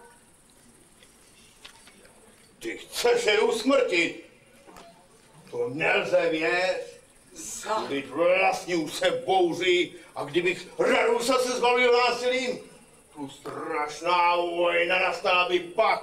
Speaker 6: Ty chceš je usmrtit. To nelze věř. Vždyť vlastně už se bouří a kdybych Radusa se zbavil násilím, tu strašná vojna nastala by pak.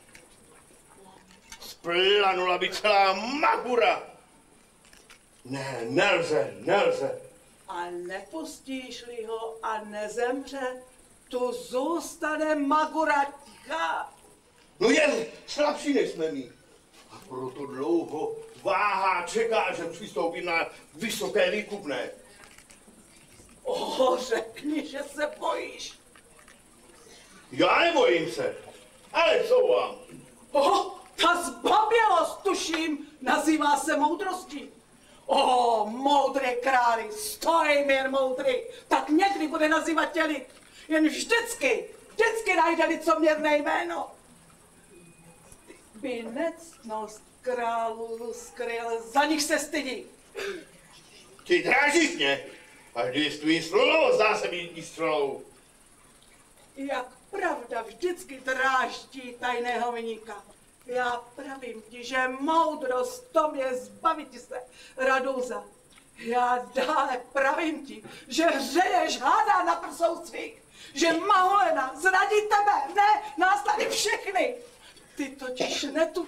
Speaker 6: Splanula by celá Magura. Ne, nelze.
Speaker 5: A nepustíš-li ho a nezemře, tu zůstane Magura tichá.
Speaker 6: No je slabší než jsme my. A proto dlouho váhá, čeká, že přistoupí na vysoké výkupné.
Speaker 5: Řekni, že se bojíš.
Speaker 6: Já nebojím se, ale co vám?
Speaker 5: Ta zbabělost, tuším, nazývá se moudrostí. Moudrý králi, stoj mír moudrý, tak někdy bude nazývat tě lid. Jen vždycky najde co měrné jméno. By nectnost králu skryl, za nich se stydí.
Speaker 6: Ty drážíš mě, a když tvůj slunou zdá se být výstřelou.
Speaker 5: Jak pravda vždycky dráždí tajného viníka. Já pravím ti, že moudrost tom je zbavit se Radouza. Já dále pravím ti, že hřeješ hádá na prsou svých, že Mahulena zradí tebe, ne, nás tady všechny. Ty totiž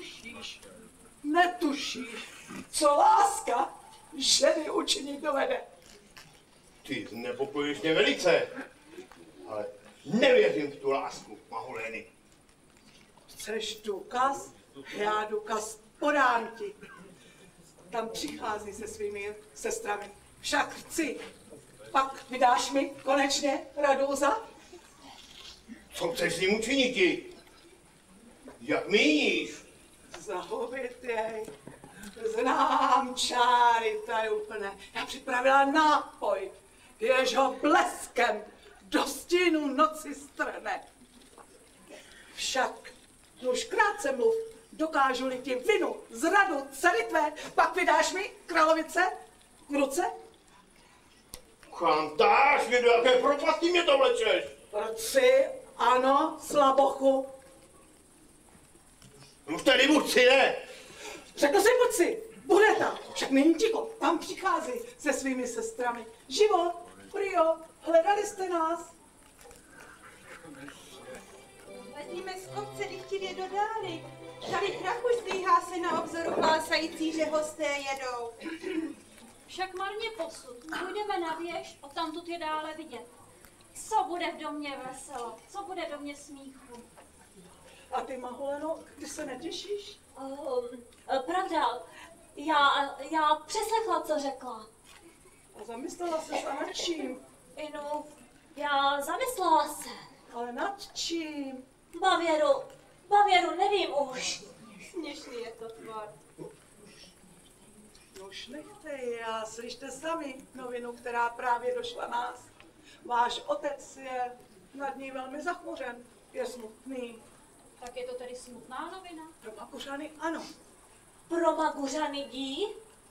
Speaker 5: netušíš, co láska ženy učinit dovede.
Speaker 6: Ty znepokojuješ mě velice, ale nevěřím v tu lásku Mahuleny.
Speaker 5: Chceš důkaz? Já důkaz podám ti. Tam přichází se svými sestrami. Však chci. Pak vydáš mi konečně Radouza?
Speaker 6: Co chceš s ním učinit ti? Jak míníš?
Speaker 5: Zahubit jej. Znám čáry tajuplné. Já připravila nápoj, jež ho bleskem do stínu noci strhne. Však, už krátce mluv, dokážu-li ti vinu, zradu, dcery tvé, pak vydáš mi, královice, k ruce?
Speaker 6: Kam dáš mi, do jaké propasti mě to vlečeš?
Speaker 5: Rci, ano, slabochu.
Speaker 6: Už tady buď ne?
Speaker 5: Řekl jsem buď si, bude tam, však není ticho, tam přichází se svými sestrami. Život, Prio, hledali jste nás?
Speaker 8: Letíme z kopce dychtivě do dály. Tady krachuš zdvíhá se na obzoru plásající, že hosté jedou.
Speaker 9: Však marně posud. Půjdeme na věž, odtamtud je dále vidět. Co bude v domě veselo, co bude v domě smíchu.
Speaker 5: A ty, Mahuleno, ty se netěšíš?
Speaker 10: Pravda, já přeslechla, co řekla.
Speaker 5: A zamyslela se a nad čím?
Speaker 10: No, já zamyslela se.
Speaker 5: Ale nad čím?
Speaker 10: Bavěru, nevím už.
Speaker 8: Směšný je to tvar.
Speaker 5: Už nechte já, slyšte sami novinu, která právě došla nás. Váš otec je nad ní velmi zachmuřen, je smutný.
Speaker 9: Tak je to tedy smutná novina?
Speaker 5: Pro Maguřany ano.
Speaker 10: Pro Maguřany dí?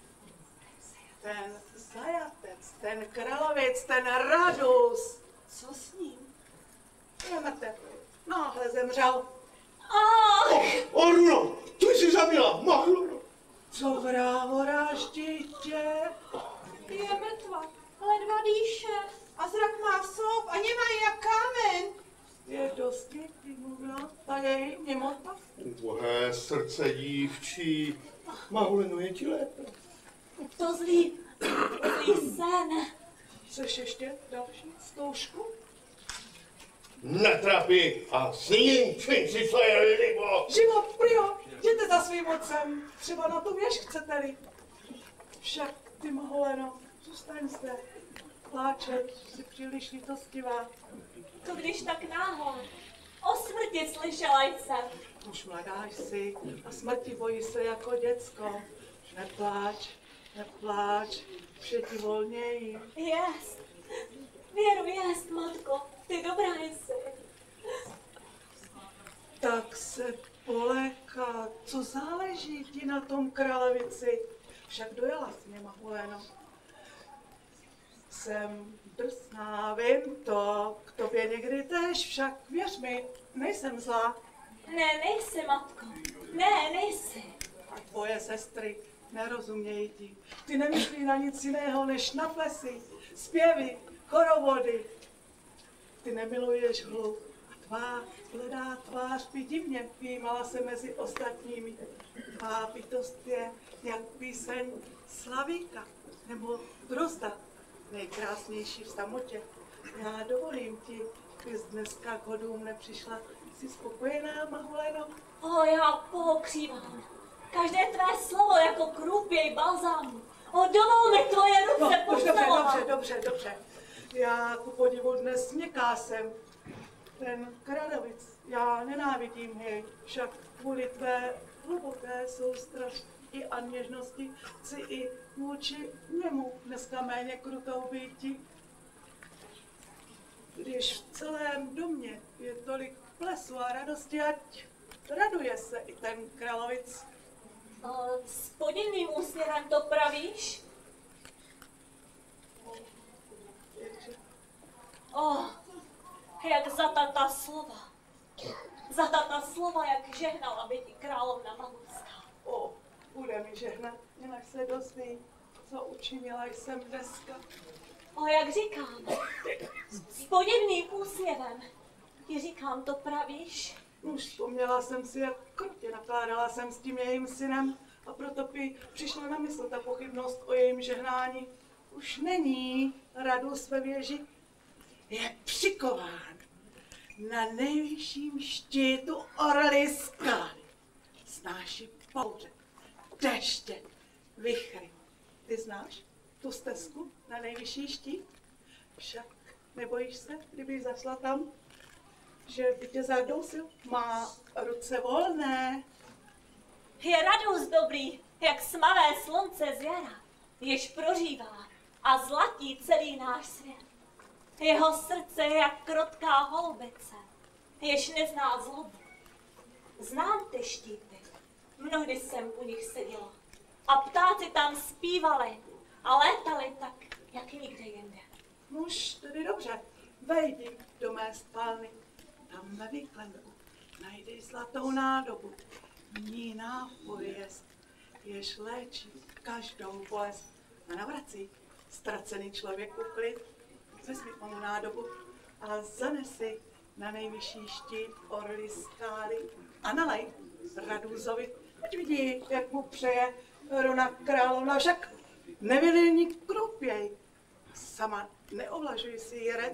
Speaker 5: Ten zajatec, ten královic, ten Radus.
Speaker 8: Co s ním?
Speaker 5: Je mrtev. Náhle zemřel.
Speaker 6: Oruno, ty jsi zabila, Mahuleno.
Speaker 5: Co vrávoráš, dítě?
Speaker 9: Je mrtva, ledva dýše.
Speaker 8: A zrak má sloup a nemá jak kámen.
Speaker 5: Je dosti, ty mluvila, a jej němota.
Speaker 6: Tvoje srdce dívčí, Mahuleno, je ti lépe.
Speaker 10: To zlý sen.
Speaker 5: Chceš ještě další zkoušku?
Speaker 6: Netrapí a s ním čin si co je libo.
Speaker 5: Život, Prio, jděte za svým otcem. Třeba na tu věž chcete-li. Však ty, Mahuleno, zůstaň zde. Pláčet si příliš lítostivá.
Speaker 10: To když tak náhod. O smrti slyšela jsem.
Speaker 5: Už mladá jsi a smrti bojí se jako děcko. Nepláč, vše ti volněji.
Speaker 10: Jest. Věru, jest, matko. Ty dobrá jsi.
Speaker 5: Tak se poléká, co záleží ti na tom královici? Však dojela jsi mě, Mahuleno. Jsem drsná, vím to, k tobě někdy tež, však věř mi, nejsem zlá.
Speaker 10: Ne, nejsi, matko. Ne, nejsi.
Speaker 5: A tvoje sestry nerozumějí ti. Ty nemyslí na nic jiného, než na plesy, zpěvy, chorovody. Ty nemiluješ hluk a tvá hledá tvář by divně výjímala se mezi ostatními. Tvá bytost je jak píseň Slavíka nebo Drozda, nejkrásnější v samotě. Já dovolím ti, bys dneska k hodům nepřišla. Jsi spokojená, Mahuleno?
Speaker 10: Já pohokřívám. Každé tvé slovo jako krůpěj balzámu. Dovol mi tvoje ruce
Speaker 5: Dobře. Já ku podivu dnes měkká jsem. Ten Kradovic, já nenávidím jej, však kvůli tvé hluboké soustrasti a něžnosti chci i vůči němu dneska méně krutou býti. Když v celém domě je tolik plesu a radosti, ať raduje se i ten Kralovic.
Speaker 10: S podivným úsměvem to pravíš? Jak zatata slova. Zatata slova, jak žehnala by ti královna Magurská.
Speaker 5: Bude mi žehnat, jinak se dozví, co učinila jsem dneska.
Speaker 10: Jak říkám, s podivným úsměvem. Ti říkám, to pravíš?
Speaker 5: Už vzpomněla jsem si, jak krutě nakládala jsem s tím jejím synem a proto by přišla na mysl ta pochybnost o jejím žehnání. Už není Radus ve věži, je přikován na nejvyšším štítu orly skály. Snáší bouře, deště, vichry. Ty znáš tu stezku na nejvyšší štít? Však nebojíš se, kdyby zašla tam, že by tě zadousil? Má ruce volné.
Speaker 10: Je Radus dobrý, jak smavé slunce z jara, jež prožívá a zlatí celý náš svět. Jeho srdce je jak krotká holubice, jež nezná zlobu. Znám ty štíty, mnohdy jsem u nich seděla a ptáci tam zpívali a létali tak, jak nikde jinde.
Speaker 5: Nuž, tedy dobře, vejdi do mé spálny. Tam ve výklenku najdeš zlatou nádobu. V ní nápoj jest, jež léčí každou bolest a navrací ztracený člověku klid. Vezmi onu nádobu a zanesi na nejvyšší štít orly skály a nalej Raduzovi. Ať vidí, jak mu přeje Runa královna, však nevylilní kroupěj. Sama neovlažuj si Jeret.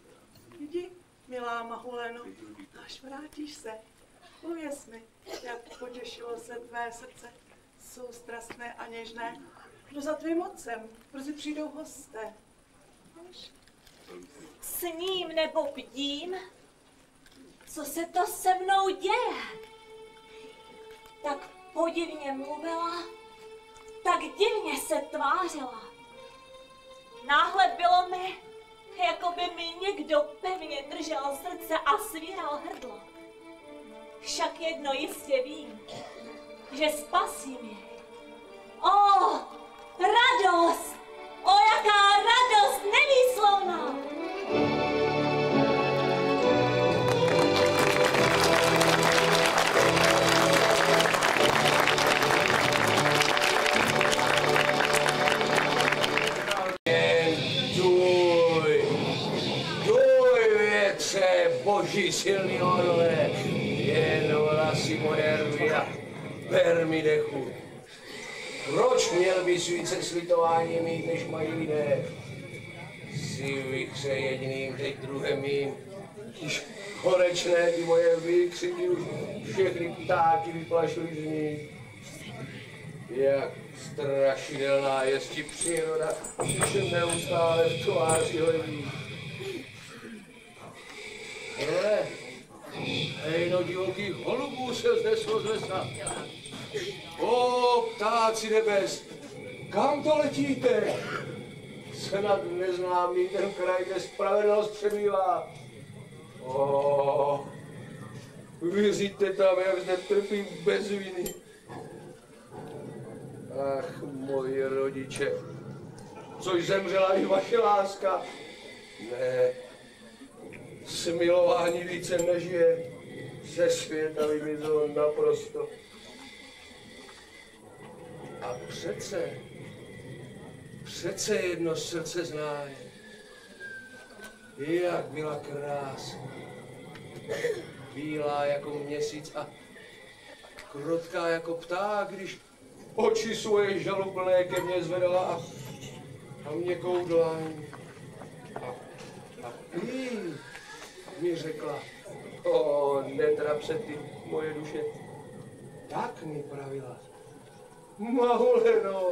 Speaker 5: Jdi, milá Mahuleno, až vrátíš se, pověz mi, jak potěšilo se tvé srdce, soustrastné a něžné. Jdu za tvým otcem, brzy přijdou hosté.
Speaker 10: Sním nebo bdím? Co se to se mnou děje? Tak podivně mluvila, tak divně se tvářila. Náhle bylo mi, jako by mi někdo pevně držel srdce a svíral hrdlo. Však jedno jistě vím, že spasím jej. Radost! Jaká radost nevýslovná!
Speaker 3: Boží silný orle, jen vlasy moje rvy a ber mi dechu. Proč měl bys více slitování mít, než mají lidé? Si vichře jediným, teď druhým mým. Když konečné ty moje výkřiky už všechny ptáky vyplašují z nich. Jak strašidelná je ti příroda, když se neustále v tváři hodí. Hele, hejno divokých holubů se zneslo z lesa. Ptáci nebes, kam to letíte? Snad neznámý ten kraj, kde spravedlnost přebývá. Vyřiďte tam, jak zde trpím bez viny. Ach, moji rodiče, což zemřela i vaše láska. Ne, smilování více nežije, ze světa vymizelo naprosto. A přece jedno srdce zná, jak byla krásná, bílá jako měsíc a krotká jako pták, když oči svoje žaluplné ke mně zvedala a měkkou dlaň. A mi řekla, netrap se ty, moje duše, tak mi pravila. Mahuleno!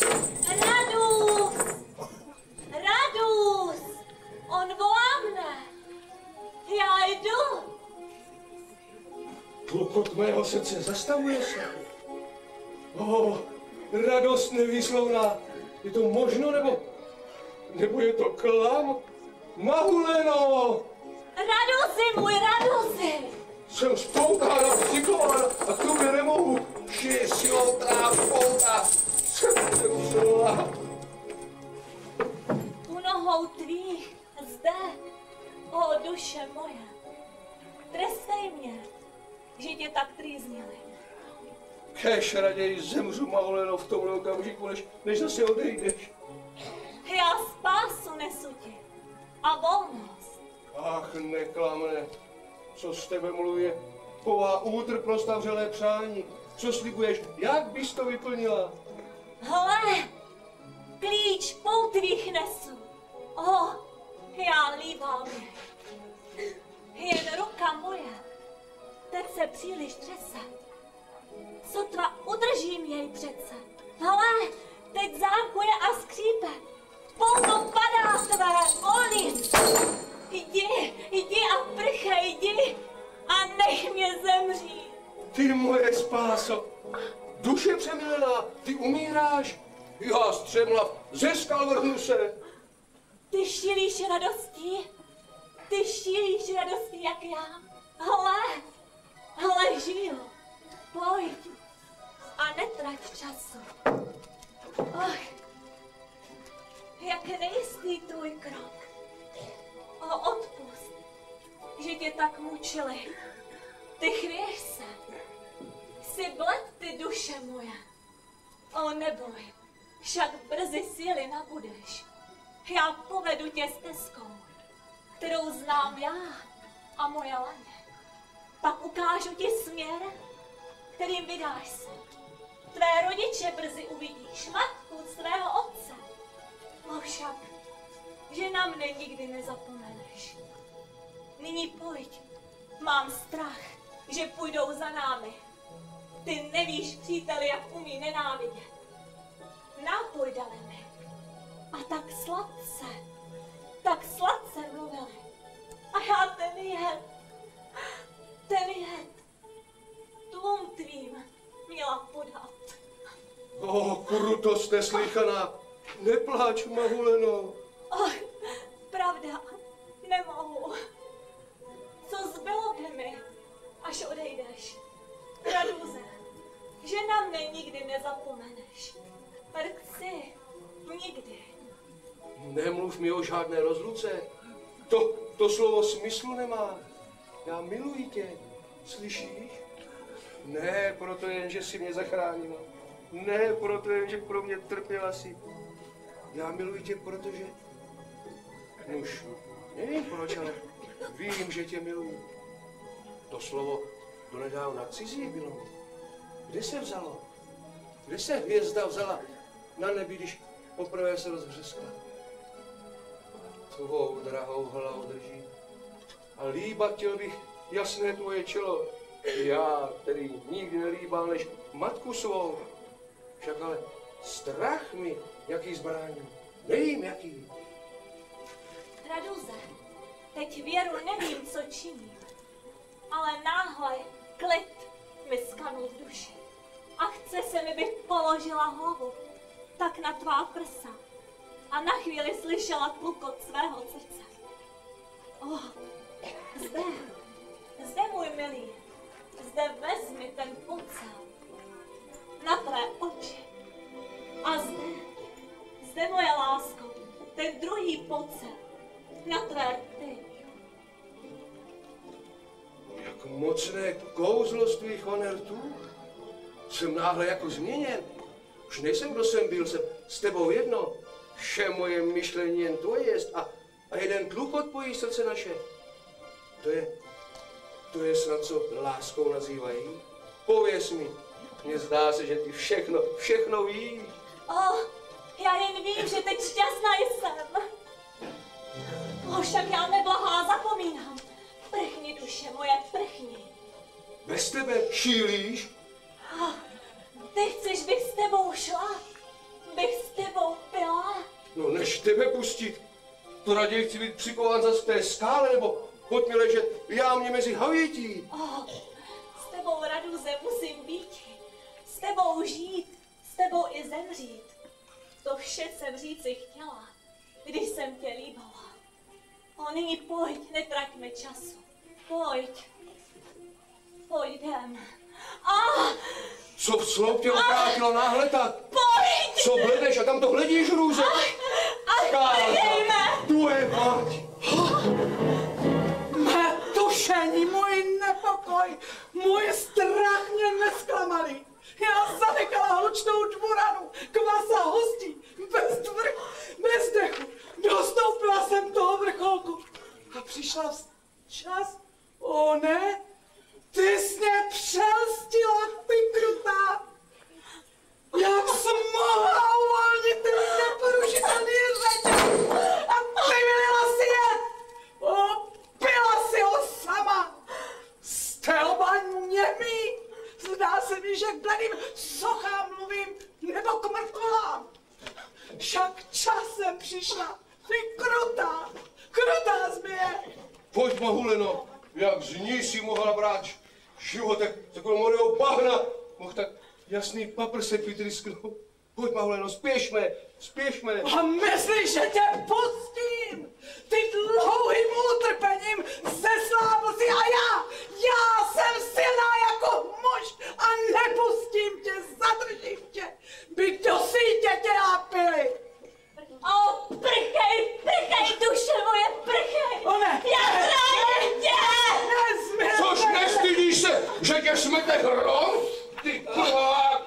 Speaker 10: Radus! On volá mne!
Speaker 3: Tlukot mého srdce, zastavuje se. Radost nevýslovná. Je to možno, nebo je to klam? Mahuleno!
Speaker 10: Radozi, můj Radozi!
Speaker 3: Jsem spoutána, psychována a k tobě nemohu. Vše silou trápouta. Jsem zla.
Speaker 10: U nohou tvých zde, o duše moje, trestej mě, že tě tak trýznili.
Speaker 3: Kéž raději zemřu, Mahuleno, v tomhle okamžiku, než zase odejdeš.
Speaker 10: Já spásu nesu ti a volnost.
Speaker 3: Ach, neklamne. Co z tebe mluví? Pouhá útrpnost a vřelé přání. Co slibuješ? Jak bys to vyplnila?
Speaker 10: Hle, klíč poutvých nesu. Já líbám jej. Jen ruka moje, teď se příliš třese. Sotva udržím jej přece. Hle, teď zámkuje a skřípe. Pouto padá tvé olis. Jdi a prchej, jdi a nech mě zemřít.
Speaker 3: Ty moje spáso, duše přemilená, ty umíráš? Já střemlav, ze skal vrhnu se.
Speaker 10: Ty šílíš radostí jak já. Hle, žiju, pojď a netrať času. Jak nejistý tvůj krok. Odpust, že tě tak mučili. Ty chvěš se. Jsi bled, ty duše moje. Neboj, však brzy síly nabudeš. Já povedu tě stezkou, kterou znám já a moje laně. Pak ukážu ti směr, kterým vydáš se. Tvé rodiče brzy uvidíš, matku svého otce. Však, že na mne nikdy nezapomeneš. Nyní pojď, mám strach, že půjdou za námi. Ty nevíš, příteli, jak umí nenávidět. Nápoj dali mi. A tak sladce mluvili. A já ten jed, tvům tvým měla podat.
Speaker 3: Krutost neslychaná. Nepláč, Mahuleno.
Speaker 10: Pravda, nemohu. Co zbylo by mi, až odejdeš? Raduze, že na mne nikdy nezapomeneš. Rci, nikdy.
Speaker 3: Nemluv mi o žádné rozluce. To slovo smyslu nemá. Já miluji tě, slyšíš? Ne proto jen, že jsi mě zachránila. Ne proto jen, že pro mě trpěla jsi. Já miluji tě, protože... Už nevím proč, ale vím, že tě miluji. To slovo donedávna cizí bylo. Kde se vzalo? Kde se hvězda vzala na nebi, když poprvé se rozbřeskla? Tvou drahou hlavu drží. A líbat chtěl bych jasné tvoje čelo. Já, který nikdy nelíbal než matku svou. Však ale strach mi, jaký zbrání. Nevím, jaký.
Speaker 10: Raduze, teď věru nevím, co činím. Ale náhle klid mi skanul v duši. A chce se mi, bych položila hlavu tak na tvá prsa. A na chvíli slyšela tlukot svého srdce. Zde můj milý, zde vezmi ten pocel na tvé oči. A zde moje lásko, ten druhý pocel na tvé rty.
Speaker 3: Jak mocné kouzlo z tvých honertů. Jsem náhle jako změněn. Už nejsem, kdo jsem byl, jsem s tebou jedno. Vše moje myšlení jen tvoje jest a jeden tluk odpojí srdce naše. To je snad, co láskou nazývají. Pověz mi, mně zdá se, že ty všechno víš.
Speaker 10: Já jen vím, že teď šťastná jsem. Však já neblahá zapomínám. Prchni, duše moje, prchni.
Speaker 3: Bez tebe šílíš?
Speaker 10: Ty chceš, bych s tebou šla? Bych s tebou pila?
Speaker 3: No, než tebe pustit, to raději chci být přikován zas k té skále, nebo pojď mi ležet, já mě mezi havětí.
Speaker 10: S tebou tebou žít, s tebou i zemřít. To vše jsem říci chtěla, když jsem tě líbala. O nyní pojď, netraťme času. Pojď. Pojď, jdem.
Speaker 3: Co v sloup tě obrátilo náhle tak?
Speaker 10: Pojď!
Speaker 3: Co bledeš a tam to hledíš, Růže?
Speaker 10: Prchejme!
Speaker 3: Tu je pať!
Speaker 5: Mé tušení, můj nepokoj, můj strach mě nesklamali. Já zanechala hlučnou dvoranu, kvasa hostí, bez dechu. Dostoupila jsem toho vrcholku a přišla čas. O ne, ty jsi mě přelstila, ty krutá. Jak jsi mohla uvolnit ten neporušitelný řetěz a vylila si je. Opila si ho sama. Jste oba němí. Zdá se mi, že k bledým sochám mluvím nebo k mrtvolám. Však časem přišla. Ty krutá zmije.
Speaker 3: Pojď, Mahuleno, jak z ní si mohla brát životek takového modého bahna. Mohl tak jasný papr se vytrysknout. Pojď, Mahuleno, spěšme.
Speaker 5: A myslíš, že tě pustím? Ty dlouhým utrpením zeslábl si a já jsem silná jako muž a nepustím tě, zadržím tě, byť do sítě tě nápili.
Speaker 10: Prchej, duše moje, prchej!
Speaker 5: O ne!
Speaker 10: Já chráním tě!
Speaker 3: Což nestydíš se, že tě smete hrom? Ty krutá!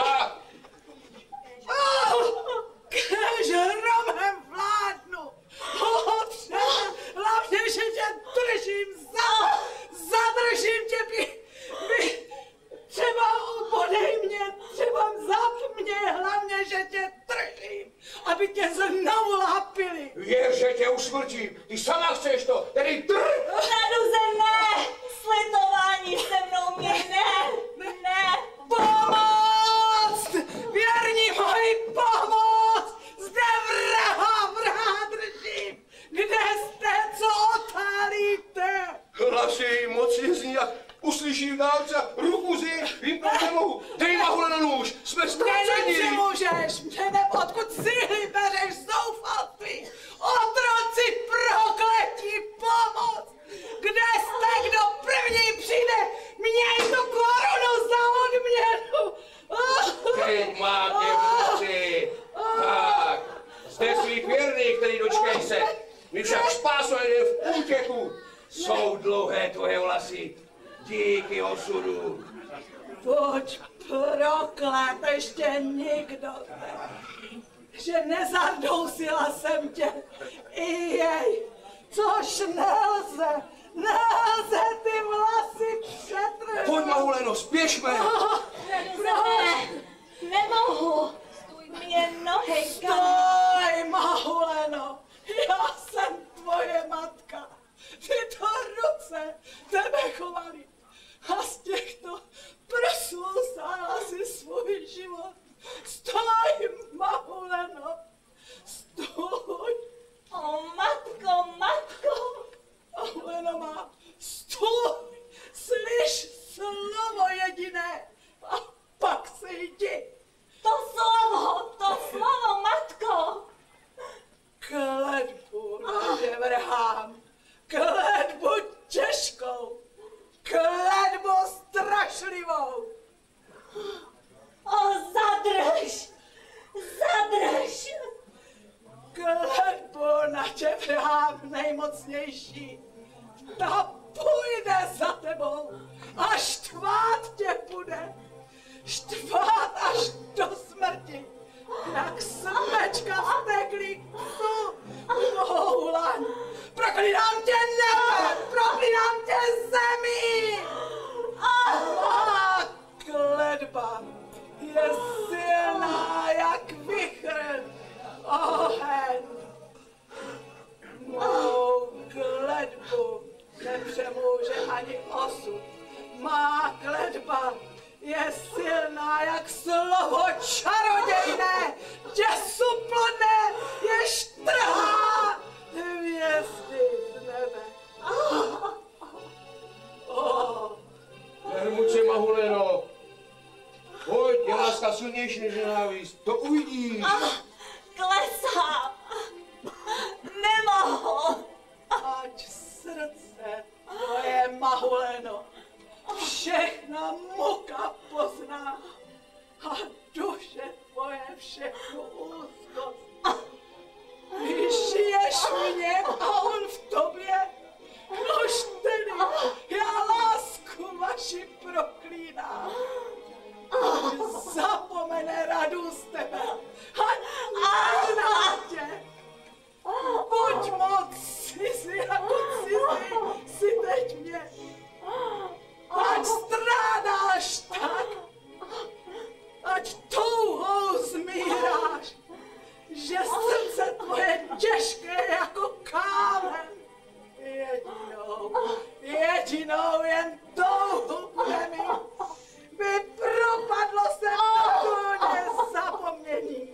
Speaker 5: Kež hromem vládnu! Hlavně, že tě držím, zadržím tě, třeba obodej mě, třeba zap mě, hlavně, že tě držím, aby tě znovu lápili.
Speaker 3: Věř, že tě usmrtím, ty sama chceš to, tedy trh!
Speaker 10: Raduze ne, slitování se mnou mě ne.
Speaker 5: Pomoc! Věrní moji, pomoc! Zde vraha držím! Kde jste, co otálíte?
Speaker 3: Hlas jej mocně zní, jak uslyší v dálce ruku zi, vymknout nemohu. Dej, Mahuleno, nůž, jsme ztraceni!
Speaker 5: Mě nepřemůžeš, mě odkud síly bereš zoufalství. Otroci prokletí, pomoc! Kde jste, kdo první přijde? Měj tu korunu za odměnu!
Speaker 3: Teď mám tě v moci. Tak, jste svých věrných, který dočkej se. My však spásujeme v útěku. Jsou dlouhé tvoje vlasy, díky osudu.
Speaker 5: Buď proklet, ještě nikdo že nezardousila jsem tě i jej, což nelze ty vlasy přetrhnout.
Speaker 3: Pojď, Mahuleno, spěšme.
Speaker 10: Nemohu, mě nohy
Speaker 5: Stoj, Mahuleno, já jsem tvoje matka. Tyto ruce tebe chovaly a z těchto prsů stála si svůj život. Stoj, Mahuleno, stoj.
Speaker 10: O, matko.
Speaker 5: Mahuleno má, stůj, slyš slovo jediné a pak se jdi.
Speaker 10: To slovo, matko.
Speaker 5: Kletbu nevrhám, kletbu těžkou, kletbu strašlivou.
Speaker 10: O, zadrž.
Speaker 5: Kletbu na tě vrhám nejmocnější, ta půjde za tebou a štvát tě bude, štvát až do smrti. Jak smečka steklí psu mohou laň. Proklínám tě nebe, proklínám tě zemi. Má kletba je silná jak vichr, oheň. Mou kletbu nepřemůže ani osud. Má kletba je silná jak slovo čarodějné, děsuplodné, jež trhá hvězdy z nebe.
Speaker 3: Nermuče, Mahuleno, pojď silnější než nenávist, to uvidíš.
Speaker 10: Klesám. Nemohu.
Speaker 5: Ať srdce tvoje, Mahuleno, všechna muka pozná a duše tvoje všechnu úzkost. Ty žiješ v něm a on v tobě. Nož tedy, já lásku vaši proklínám. Zapomene radu z tebe. Ať nezná tě. Buď moc cizí jako cizí si teď mě. Ať strádáš tak, ať touhou zmíráš, že srdce tvoje těžké jako kámen. Jedinou jen touhu bude mít, by propadlo se takovně zapomnění.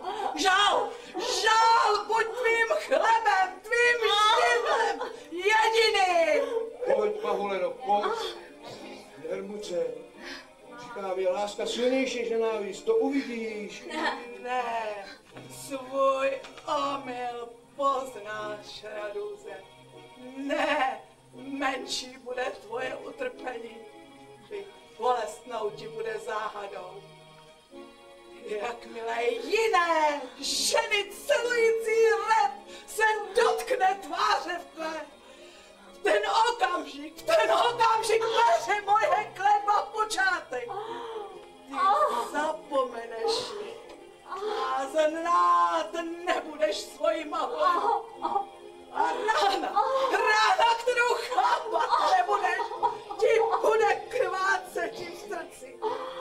Speaker 5: Žál, buď tvým chlebem, tvým živlem, jediným.
Speaker 3: Pojď, Mahuleno, pojď. Hermuce, říkám, je láska silnější než nenávist, to uvidíš.
Speaker 5: Ne, svůj omyl poznáš, Raduze. Ne, menší bude tvoje utrpení, byť bolestnou ti bude záhadou. Jakmile jiné ženy celující rep se dotkne tváře v tvé, v ten okamžik veře moje kletba počátek. Ty zapomeneš mi a znát nebudeš svoji Mahulenu. A rána, kterou chápat nebudeš, ti bude krvácet v srdci.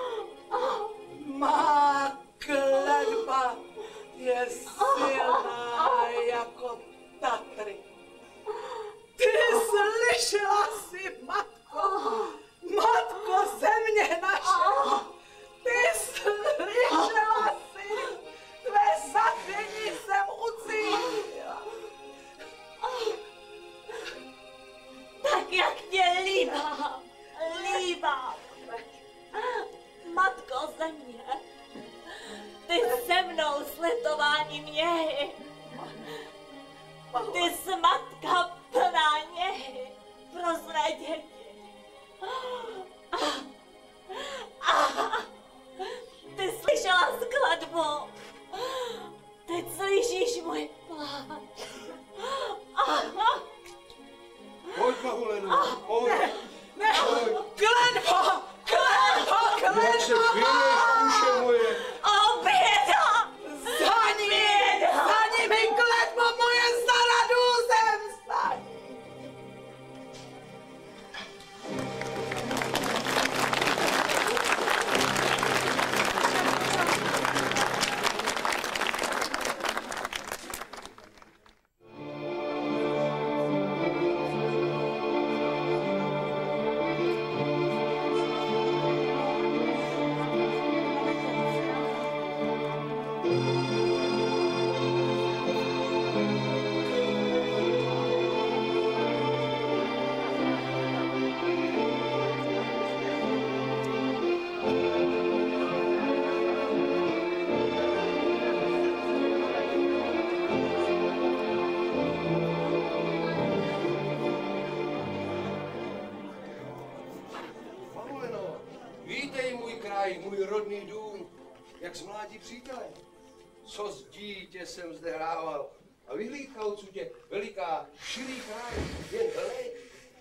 Speaker 5: Má kletba je silná jako Tatry. Ty slyšela jsi, matko země naše, ty slyšela jsi, tvé zatření jsem ucítila.
Speaker 10: Tak jak tě líbám. Matko země, ty se mnou slitování měhy. Ty jsi matka plná něhy pro své děti. Ty slyšela skladbu. Teď slyšíš můj pláč.
Speaker 3: Pojď, Mahuleno, pojď.
Speaker 5: Ne, kletba!
Speaker 3: Jak se chvěješ, duše moje.
Speaker 5: Běda! Za nimi kletba moje za Raduzem staň!
Speaker 3: Můj rodný dům, jak z mládí přítele. Co z dítě jsem zde hrával a vyhlídka odsud je veliká, širý kraj, jen hleď.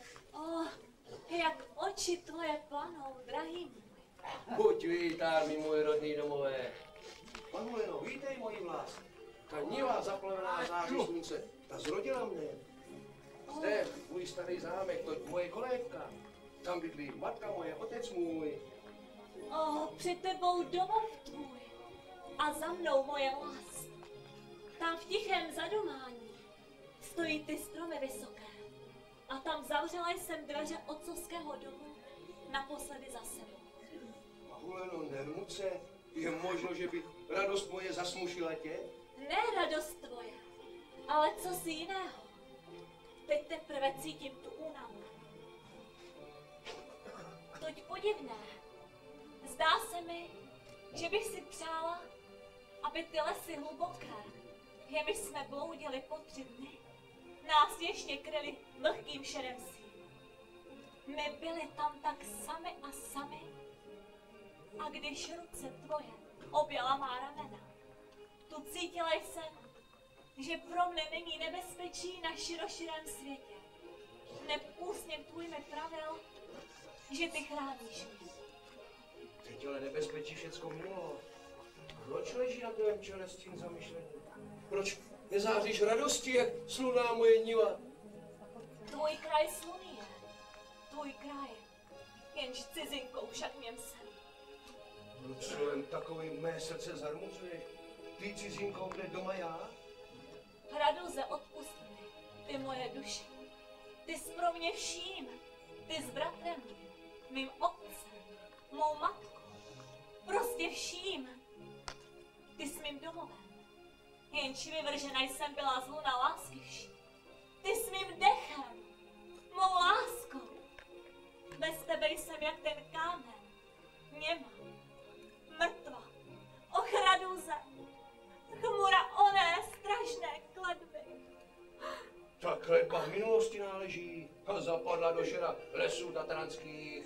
Speaker 10: Jak oči tvoje planou, drahý můj.
Speaker 3: Buď vítáni, můj rodný domové. Mahuleno, vítej moji vlast. Ta niva zaplavená září slunce, ta zrodila mne. Zde můj starý zámek, to moje kolébka. Tam bydlí matka moje, otec můj.
Speaker 10: Před tebou domov tvůj a za mnou moje vlast. Tam v tichém zadomání stojí ty stromy vysoké a tam zavřela jsem dveře otcovského domu naposledy za sebou.
Speaker 3: Mahuleno, Nermuce, je možno, že by radost moje zasmušila tě?
Speaker 10: Ne radost tvoje, ale co si jiného. Teď teprve cítím tu únavu. Toť podivné. Zdá se mi, že bych si přála, aby ty lesy hluboké, jimiž jsme bloudili po 3 dny, nás ještě kryly vlhkým šeremsím. My byli tam tak sami a sami, a když ruce tvoje objala má ramena, tu cítila jsem, že pro mne není nebezpečí na široširém světě. Neb úsměv tvůj mi pravil, že ty chráníš mě.
Speaker 3: Teď ale nebezpečí všecko minulo. Proč leží na tvém čele stín zamyšlení? Proč nezáříš radosti, jak sluná moje niva?
Speaker 10: Tvůj kraj sluný je, tvůj kraj, jenž cizinkou však něm jsem.
Speaker 3: Proč slovem takovým mé srdce zarmuzuješ? Ty cizinkou, kde doma já?
Speaker 10: Raduze, odpust mi, ty moje duše. Ty jsi pro mě vším, ty s bratrem, mým otcem, mou matkou, prostě vším. Ty jsi mým domovem, jenž vyvržena jsem byla z luna lásky vší. Ty jsi mým dechem, mou láskou. Bez tebe jsem jak ten kámen, něma, mrtva, och Raduze, chmura oné strašné kletby.
Speaker 3: Ta kletba v minulosti náleží a zapadla do šera lesů tatranských.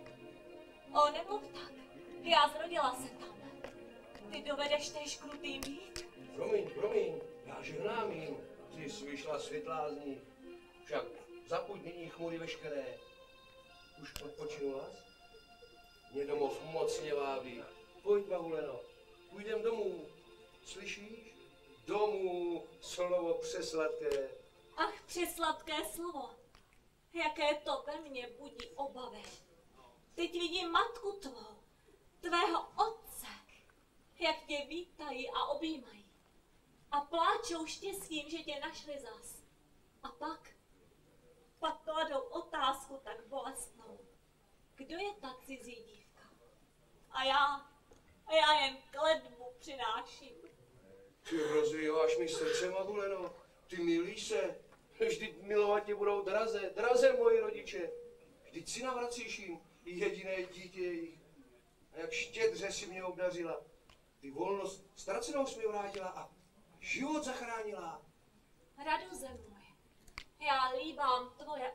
Speaker 10: O, nemluv tak, já zrodila se tam. Ty dovedeš též krutým být?
Speaker 3: Promiň, já žehnám jim, ty jsi vyšla světlá z nich. Však zapuď nyní chmury veškeré. Už odpočinula jsi? Mě domov mocně vábí. Pojď, Mahuleno, půjdem domů. Slyšíš? Domů, slovo přesladké.
Speaker 10: Ach, přesladké slovo, jaké to ve mně budí obavy. Teď vidím matku tvou, tvého otce, jak tě vítají a objímají. A pláčou štěstím, že tě našli zas. A pak kladou otázku tak bolestnou. Kdo je ta cizí dívka? A já jen kletbu přináším.
Speaker 3: Ty rozvíváš mi srdce, Mahuleno. Ty milíš se. Vždyť milovat tě budou draze moji rodiče. Vždyť si navracíš jim jediné dítě jejich. A jak štědře si mě obdařila. Ty volnost ztracenou jsi mi vrátila a život zachránila.
Speaker 10: Raduze můj, já líbám tvoje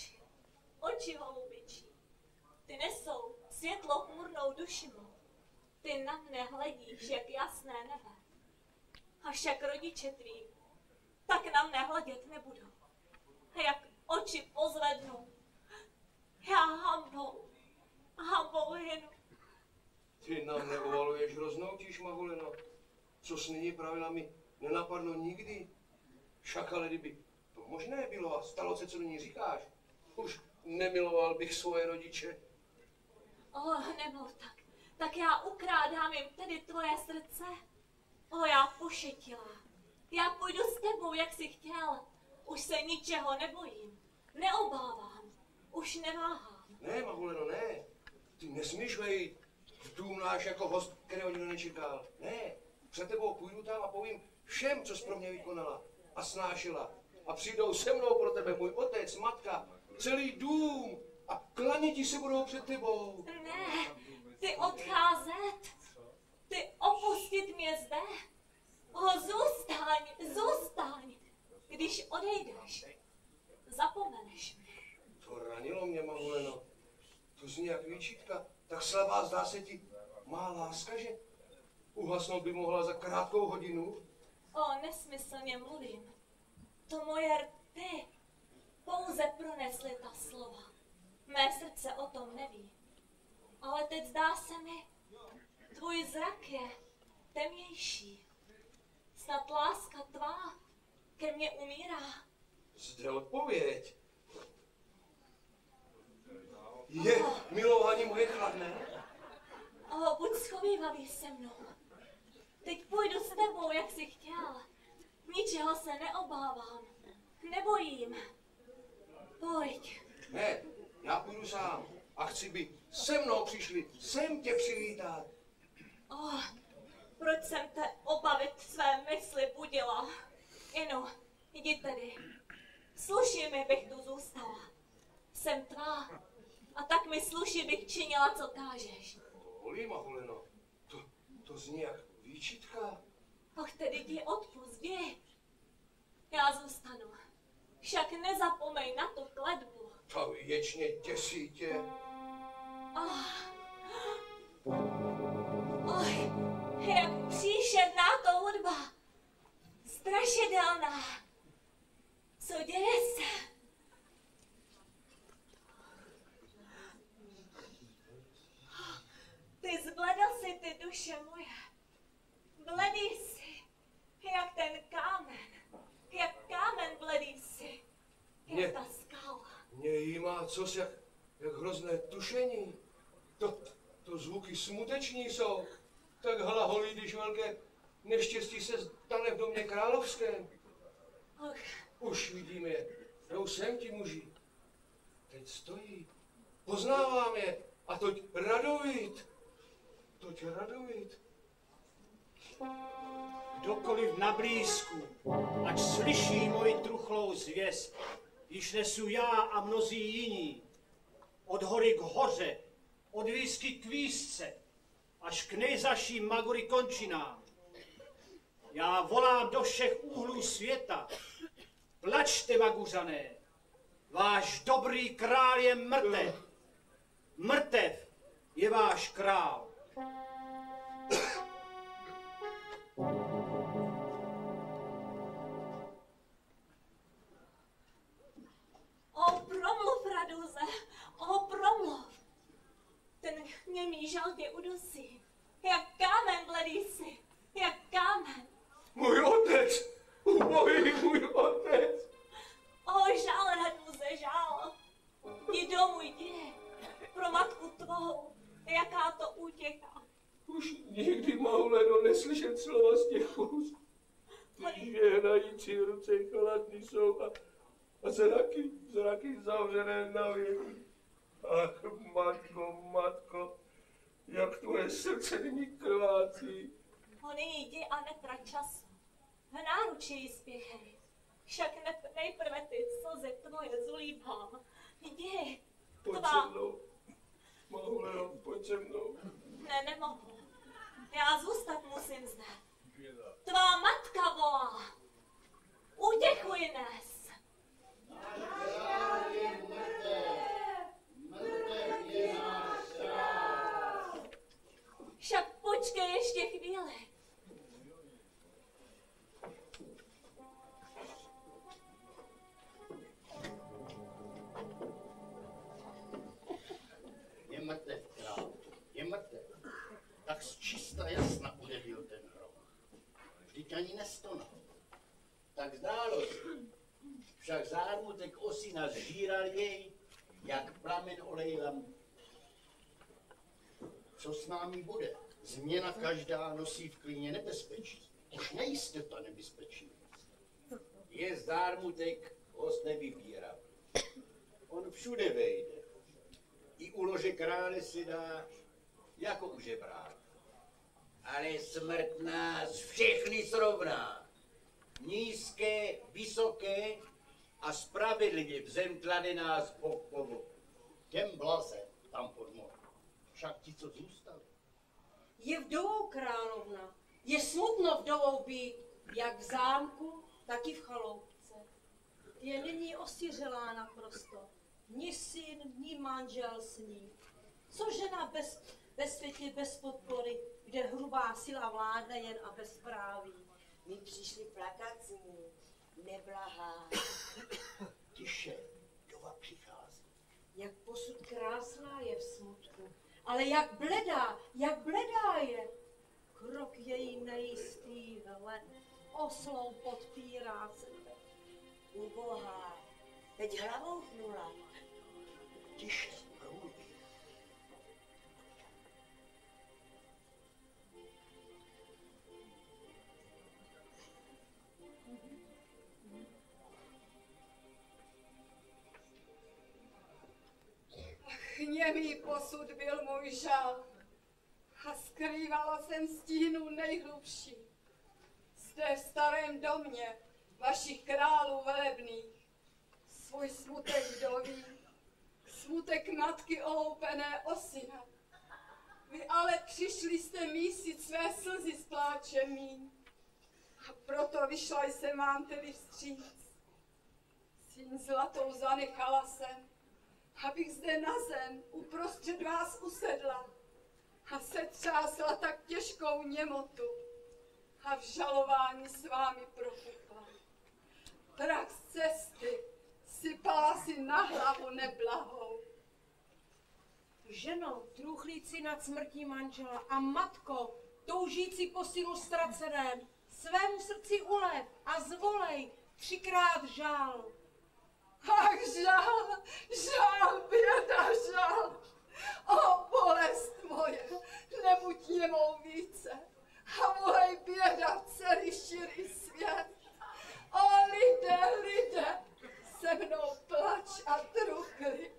Speaker 10: oči holubičí. Ty nesou světlo chmurnou duši mou. Ty na mne hledíš jak jasné nebe. A však rodiče tví tak na mne hledět nebudou. A jak oči pozvednu, já hambou hynu.
Speaker 3: Ty na mne uvaluješ hroznou tíž, Mahuleno. Co jsi nyní pravila, mi nenapadlo nikdy. Však ale kdyby to možné bylo a stalo se, co nyní říkáš, už nemiloval bych svoje rodiče.
Speaker 10: Nemluv tak. Tak já ukrádám jim tedy tvoje srdce. Já pošetila. Já půjdu s tebou, jak jsi chtěl. Už se ničeho nebojím. Neobávám. Už neváhám.
Speaker 3: Ne, Mahuleno, ne. Ty nesmíš vejít v dům náš jako host, kterého nikdo nečekal. Ne, před tebou půjdu tam a povím všem, co jsi pro mě vykonala a snášela. A přijdou se mnou pro tebe můj otec, matka, celý dům a klaněti se budou před tebou.
Speaker 10: Ne, ty odcházet, ty opustit mě zde. Zůstaň, když odejdeš, zapomeneš mě.
Speaker 3: To ranilo mě, Mahuleno. To zní jak výčitka. Tak slabá zdá se ti má láska, že uhasnout by mohla za krátkou hodinu?
Speaker 10: Nesmyslně mluvím. To moje rty pouze pronesly ta slova. Mé srdce o tom neví. Ale teď zdá se mi, tvůj zrak je temnější. Snad láska tvá ke mně umírá.
Speaker 3: Zde odpověď. Je milování moje chladné?
Speaker 10: Buď schovívavý se mnou. Teď půjdu s tebou, jak jsi chtěl. Ničeho se neobávám. Nebojím. Pojď.
Speaker 3: Ne, já půjdu sám. A chci, by se mnou přišli, sem tě přivítat.
Speaker 10: Proč jsem te obavit své mysli budila? Inu, jdi tedy. Sluší mi, bych tu zůstala. Jsem tvá. A tak mi sluší, bych činila, co kážeš.
Speaker 3: Volí, Mahuleno. To zní jak výčitka.
Speaker 10: Ach, tedy jdi odpust, jdi. Já zůstanu. Však nezapomeň na tu kletbu.
Speaker 3: To věčně děsí tě.
Speaker 10: Ach, jak příšerná to hudba. Strašidelná. Co děje se? Ty zbledl si, ty duše moje. Bledý jsi, jak ten kámen. Jak kámen bledý jsi. Jak ta skala.
Speaker 3: Mě jí má cos jak hrozné tušení. To zvuky smuteční jsou. Tak hlaholí, když velké neštěstí se stane v domě královském.
Speaker 10: Ach.
Speaker 3: Už vidím je. Jdou sem ti muži. Teď stojí. Poznávám je. A toť Radovít.
Speaker 2: Kdokoliv na blízku, ať slyší moji truchlou zvěst, již nesu já a mnozí jiní. Od hory k hoře, od výsky k výsce, až k nejzaším Magory končinám. Já volám do všech úhlů světa. Plačte, Maguřané, váš dobrý král je mrtev. Mrtev je váš král.
Speaker 10: O, promluv, Raduze, o, promluv. Ten němý žal tě udusí. Jak kámen bledý jsi, jak kámen.
Speaker 3: Můj otec, můj otec.
Speaker 10: O, žál, Raduze, žál. Jdi domů, jdi. Pro matku tvou, jaká to útěcha.
Speaker 3: Už nikdy, Mauleno, neslyšet slova z těch úst. Ty žehnající ruce chladný jsou a zraky zavřené na věky. Ach, matko, jak tvoje srdce nyní krvácí.
Speaker 10: Nyní jdi a netrať času. V náručí jí spěchej. Však nejprve ty slzy tvoje zulíbám. Jdi.
Speaker 3: Pojď se mnou. Mauleno, pojď se mnou.
Speaker 10: Ne, nemohu. Já zůstat musím zde. Tvá matka volá. Útěchu ji nes. Však počkej ještě chvíli.
Speaker 6: Je mrtev, král, je mrtev. Tak zčista jasna udebil ten hroch. Vždyť ani nestonal. Tak zdálo se. Však zármutek osina zžíral jej, jak plamen olej lampu. Co s námi bude? Změna každá nosí v klíně nebezpečí. Už nejistota nebezpečí. Je zármutek host nevybírá. On všude vejde. I u lože krále si dá jako u žebráka. Ale smrt nás všechny srovná. Nízké, vysoké a spravedlivě v zem klade nás bok po boku. Těm blaze tam pod mořem. Však ti, co zůstali.
Speaker 11: Je vdovou královna. Je smutno vdovou být, jak v zámku, tak i v chaloupce. Je nyní osiřelá naprosto. Ni syn, ni manžel s ní. Co žena ve světě bez podpory, kde hrubá sila vládne jen a bezpráví.
Speaker 12: My přišli plakat s ní, neblahá.
Speaker 6: Tiše, dova přichází.
Speaker 11: Jak posud krásná je v smutku, ale jak bledá je. Krok její nejistý, hle, oslou podpírá sebe.
Speaker 12: Ubohá, teď hlavou hnula.
Speaker 6: Tiše, promluví.
Speaker 13: Němý posud byl můj žal a skrývala jsem stínu nejhlubší. Zde v starém domě vašich králů velebných svůj smutek vdoví, smutek matky oloupené o syna. Vy ale přišli jste mísit své slzy s pláčem mým. A proto vyšla jsem vám tedy vstříc. Síň zlatou zanechala jsem, abych zde na zem uprostřed vás usedla a setřásla tak těžkou němotu a v žalování s vámi propukla. Prach z cesty sypala si na hlavu neblahou.
Speaker 11: Ženo, truchlíci nad smrtí manžela a matko, toužící po synu ztraceném, svému srdci ulev a zvolej 3krát žál.
Speaker 13: Ach, žál, žál, běda, žál. O, bolest moje, nebuď němou více. A volej běda celý širý svět. O, lidé, se mnou plač a truchli.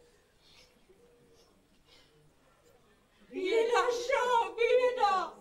Speaker 11: Běda, žál, běda.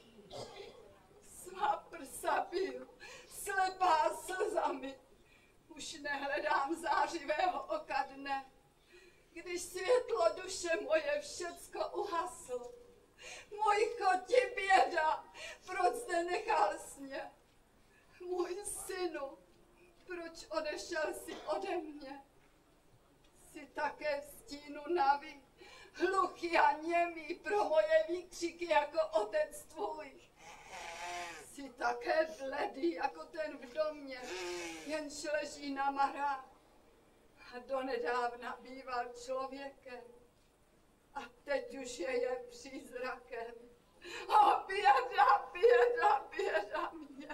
Speaker 13: Svá prsa biju, slepá slzami. Už nehledám zářivého oka dne, když světlo duše moje všecko uhaslo. Můj choti běda, proč zde nechal sně? Můj synu, proč odešel jsi ode mě? Jsi také v stínu naví, hluchý a němý pro moje výkřiky jako otec tvůj. Jsi také bledý jako ten v domě, jenž leží na marách a donedávna býval člověkem a teď už je přízrakem. O, běda, běda, běda mě.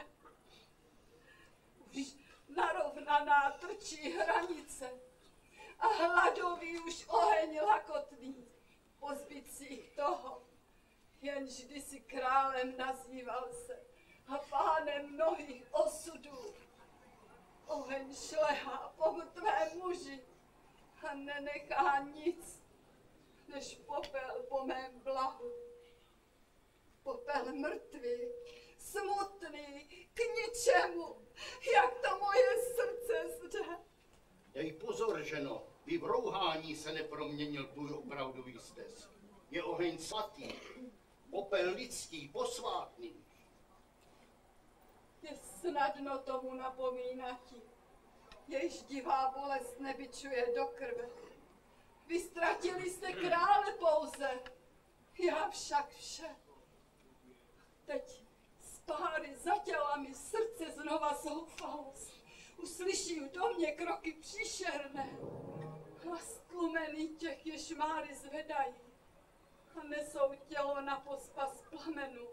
Speaker 13: Už narovnaná trčí hranice a hladový už oheň lakotný po zbytcích toho, jenž kdysi králem nazýval se a pánem mnohých osudů. Oheň šlehá po mrtvém muži a nenechá nic, než popel po mém blahu. Popel mrtvý, smutný, k ničemu, jak to moje srdce zde.
Speaker 7: Dej pozor, ženo, vy v rouhání se neproměnil tvůj opravdový stesk. Je oheň svatý, popel lidský, posvátný.
Speaker 13: Je snadno tomu napomínati, jež divá bolest nebičuje do krve. Vy ztratili jste krále pouze, já však vše. Teď spáry za tělami srdce znova zoufalost. Uslyším do mě kroky příšerné, hlas tlumený těch, jež máry zvedají a nesou tělo na pospas plamenů.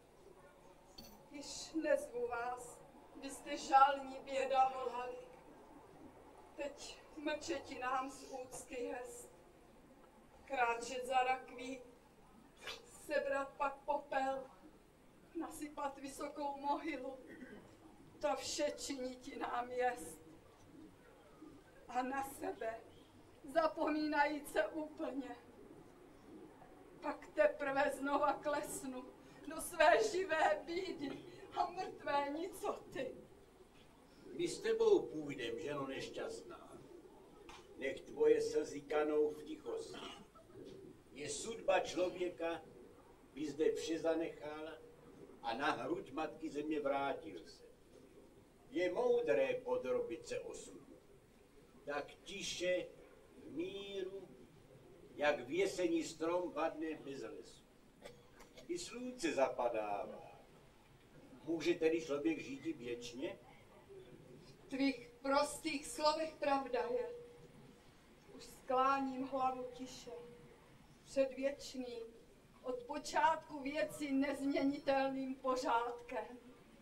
Speaker 13: Již nezvu vás, vy jste žální běda volali. Teď mlčetinám z úcty jest. Kráčet za rakví, sebrat pak popel, nasypat vysokou mohylu. To vše činiti nám jest. A na sebe zapomínajíc se úplně. Pak teprve znova klesnu do své živé bídy a mrtvé nicoty.
Speaker 14: My s tebou půjdem, ženo nešťastná. Nech tvoje slzy kanou v tichosti. Je sudba člověka, by zde vše zanechal a na hruď matky země vrátil se. Je moudré podrobit se osudu. Tak tiše, v míru, jak věsení strom padne bez lesu. I slunce zapadává. Může tedy člověk žít věčně?
Speaker 13: V tvých prostých slovech pravda je. Už skláním hlavu tiše. Před věčným, od počátku věci nezměnitelným pořádkem.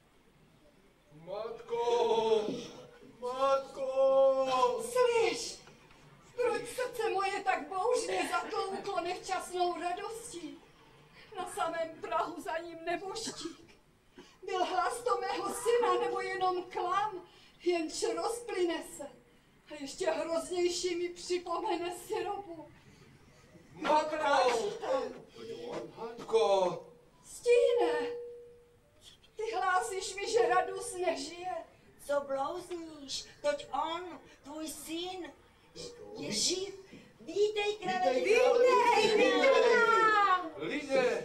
Speaker 3: Matko! Matko!
Speaker 13: Slyš! Proč srdce moje tak bouřně zatlouklo nevčasnou radostí? Na samém prahu za ním neboštík. Byl hlas to mého syna, nebo jenom klam, jenž rozplyne se. A ještě hroznější mi připomene syrobu.
Speaker 3: Matko! Matko!
Speaker 13: Stíne! Ty hlásíš mi, že Radus nežije.
Speaker 12: Co blouzníš? Toť on, tvůj syn, je živ. Vítej, králi,
Speaker 3: Vítej!
Speaker 12: vítej!
Speaker 3: Lidé,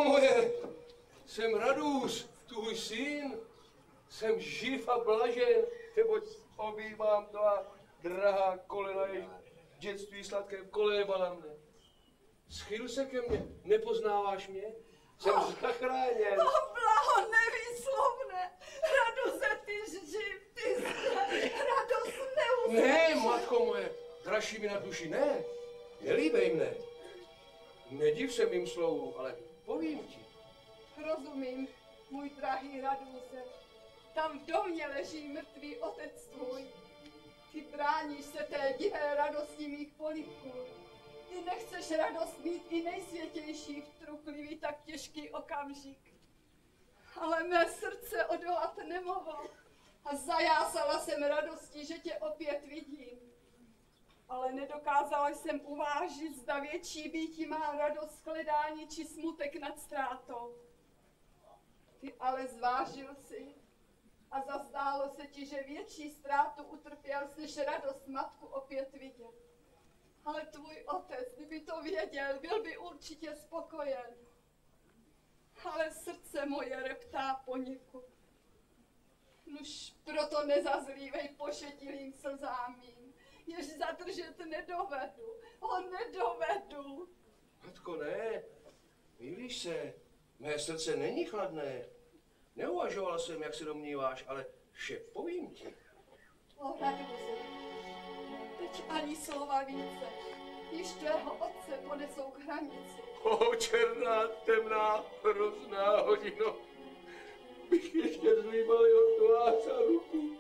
Speaker 3: moje, jsem Radus, tvůj syn. Jsem živ a blažen, neboť obývám tvá drahá kolena, její dětství sladké kolébala mne. Schyl se ke mně, nepoznáváš mě? Jsem zachráněn.
Speaker 13: O blaho nevýslovné, Raduze, ty živ, ty Radus neuznáš.
Speaker 3: Ne, matko moje, dražší mi na duši, ne. Nelíbej mne. Nediv se mým slovům, ale povím ti.
Speaker 13: Rozumím, můj drahý Raduze. Tam v domě leží mrtvý otec tvůj. Ty bráníš se té divé radosti mých polibků. Ty nechceš radost mít i nejsvětější v truchlivý tak těžký okamžik. Ale mé srdce odolat nemohlo a zajásala jsem radostí, že tě opět vidím. Ale nedokázala jsem uvážit, zda větší býti má radost z hledání či smutek nad ztrátou. Ty ale zvážil si a zazdálo se ti, že větší ztrátu utrpěl, než radost matku opět vidět. Ale tvůj otec, kdyby to věděl, byl by určitě spokojen. Ale srdce moje reptá poněkud. Nuž proto nezazlívej pošetilým slzám mým, jež zadržet nedovedu, nedovedu.
Speaker 3: Matko, ne, mýlíš se, mé srdce není chladné. Neuvažoval jsem, jak se domníváš, ale vše povím ti.
Speaker 13: O Raduze, teď ani slova více, již tvého otce ponesou k hranici.
Speaker 3: O černá, temná, hrozná hodino, bych ještě zlíbal jeho tvář a ruku.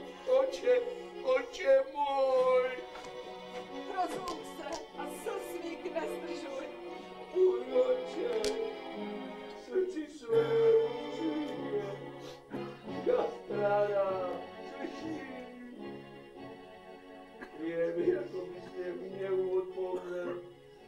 Speaker 3: Oče můj!
Speaker 13: Rozluk se a slz svých nezdržuj.
Speaker 3: Můj oče, srdci svému přijde, já strádám, slyším. Je mi, jako bys mě v hněvu odpověděl.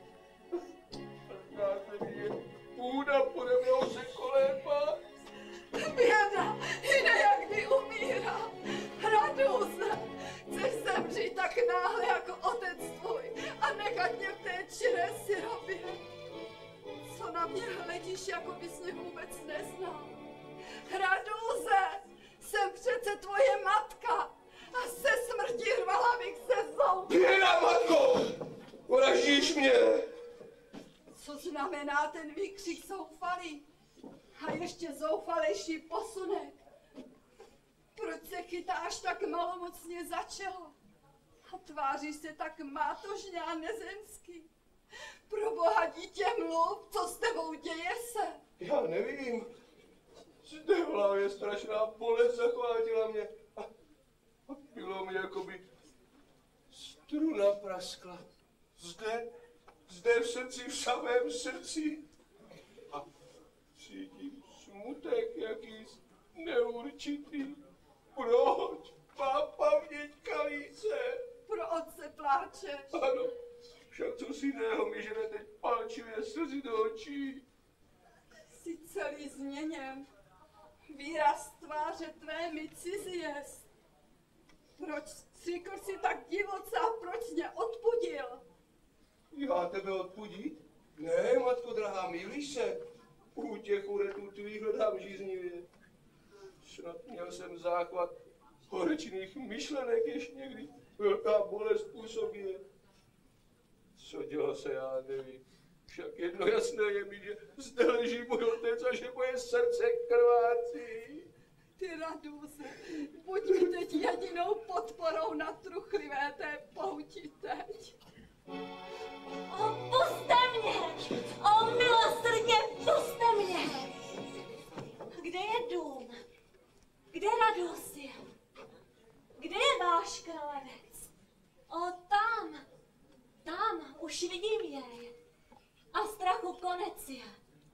Speaker 3: Zdá se mi, že půda pode mnou se kolébá.
Speaker 13: Běda, jde jak kdy umírá. Raduze, chceš zemřít tak náhle jako otec tvůj a nechat mě v té čiré sirobě. Co na mě hledíš, jako bys mě vůbec neznal? Raduze, jsem přece tvoje matka a se smrti rvala bych se zouby.
Speaker 3: Běda, matko! Uražíš mě!
Speaker 13: Co znamená ten výkřik zoufalý? A ještě zoufalejší posunek. Proč se chytáš tak malomocně za čelo? A tváříš se tak mátožně a nezemsky? Proboha, dítě, mluv, co s tebou děje se?
Speaker 3: Já nevím. Zde v hlavě strašná bolest zachvátila mě. A bylo mi, jako by struna praskla. Zde v srdci, v samém srdci. A cítím smutek jakýs neurčitý. Proč, pápa vděťka více?
Speaker 13: Proč se pláčeš?
Speaker 3: Ano, však co si jiného mi žene teď palčivě slzy do očí.
Speaker 13: Jsi celý změněn. Výraz tváře tvé mi cizí jest. Proč křikl si tak divoce a proč mě odpudil?
Speaker 3: Já tebe odpudit? Ne, matko drahá, mýlíš se. Útěchu retů tvých hledám žíznivě. Snad měl jsem záchvat horečných myšlenek, jež někdy velká bolest působí. Co dělo se, já nevím. Však jedno jasné je mi, že zde leží můj otec a že moje srdce krvácí.
Speaker 13: Ty Raduze, buď mi teď jedinou podporou na truchlivé té pouti teď.
Speaker 10: Puste mě! O milosrdně, puste mě! Kde je dům? Kde Radus je? Kde je váš kralenec? O, tam, už vidím jej. A strachu konec je.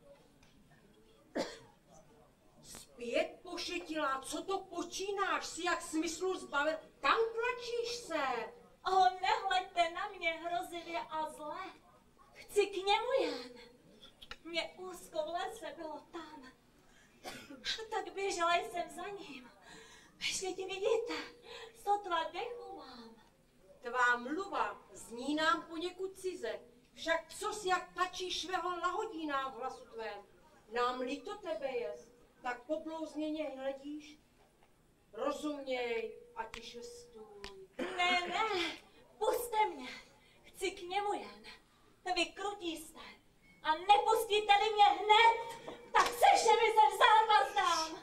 Speaker 11: Zpět, pošetilá, co to počínáš? Jsi jak smyslu zbaven? Kam tlačíš se?
Speaker 10: O, nehleďte na mě hrozivě a zle. Chci k němu jen. Mě úzko v lese bylo tam. Tak běžela jsem za ním. Vždyť vidíte, sotva dechu mám.
Speaker 11: Tvá mluva zní nám poněkud cize. Však co si jak tlačíš svého lahodí nám v hlasu tvém? Nám líto tebe jest, tak poblouzněně hledíš. Rozuměj a tiše stůj.
Speaker 10: Ne, puste mě. Chci k němu jen. Vykrutí jste. A nepustíte-li mě hned, tak se všemi se vzárva zdám.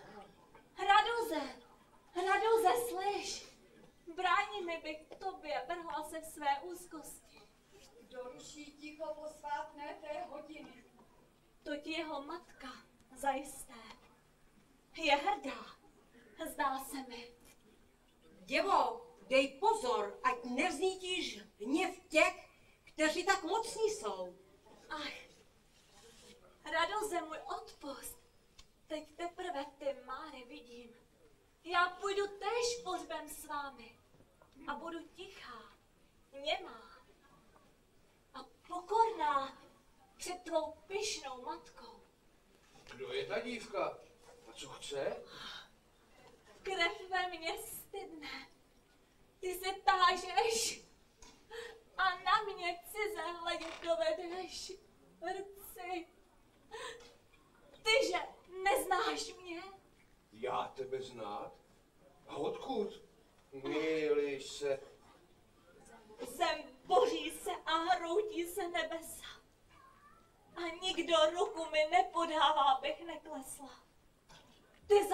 Speaker 10: Raduze, slyš. Brání mi, bych k tobě vrhla se v své úzkosti.
Speaker 13: Kdo ruší ticho posvátné té hodiny?
Speaker 10: Toť jeho matka, zajisté. Je hrdá, zdá se mi.
Speaker 11: Děvo, dej pozor, ať nevznítíš hněv těch, kteří tak mocní jsou.
Speaker 10: Ach, Raduze, můj odpust. Teď teprve ty Máry vidím. Já půjdu též pohřbem s vámi a budu tichá, němá a pokorná před tvou pyšnou matkou.
Speaker 3: Kdo je ta dívka? A co chce?
Speaker 10: Krev ve mně stydne. Ty se tážeš a na mě cize hledět dovedeš. Rci, tyže neznáš mě?
Speaker 3: Já tebe znát? A odkud? Mýlíš se.
Speaker 10: Jsem boří se a hroutí se nebesa. A nikdo ruku mi nepodává, abych neklesla. Ty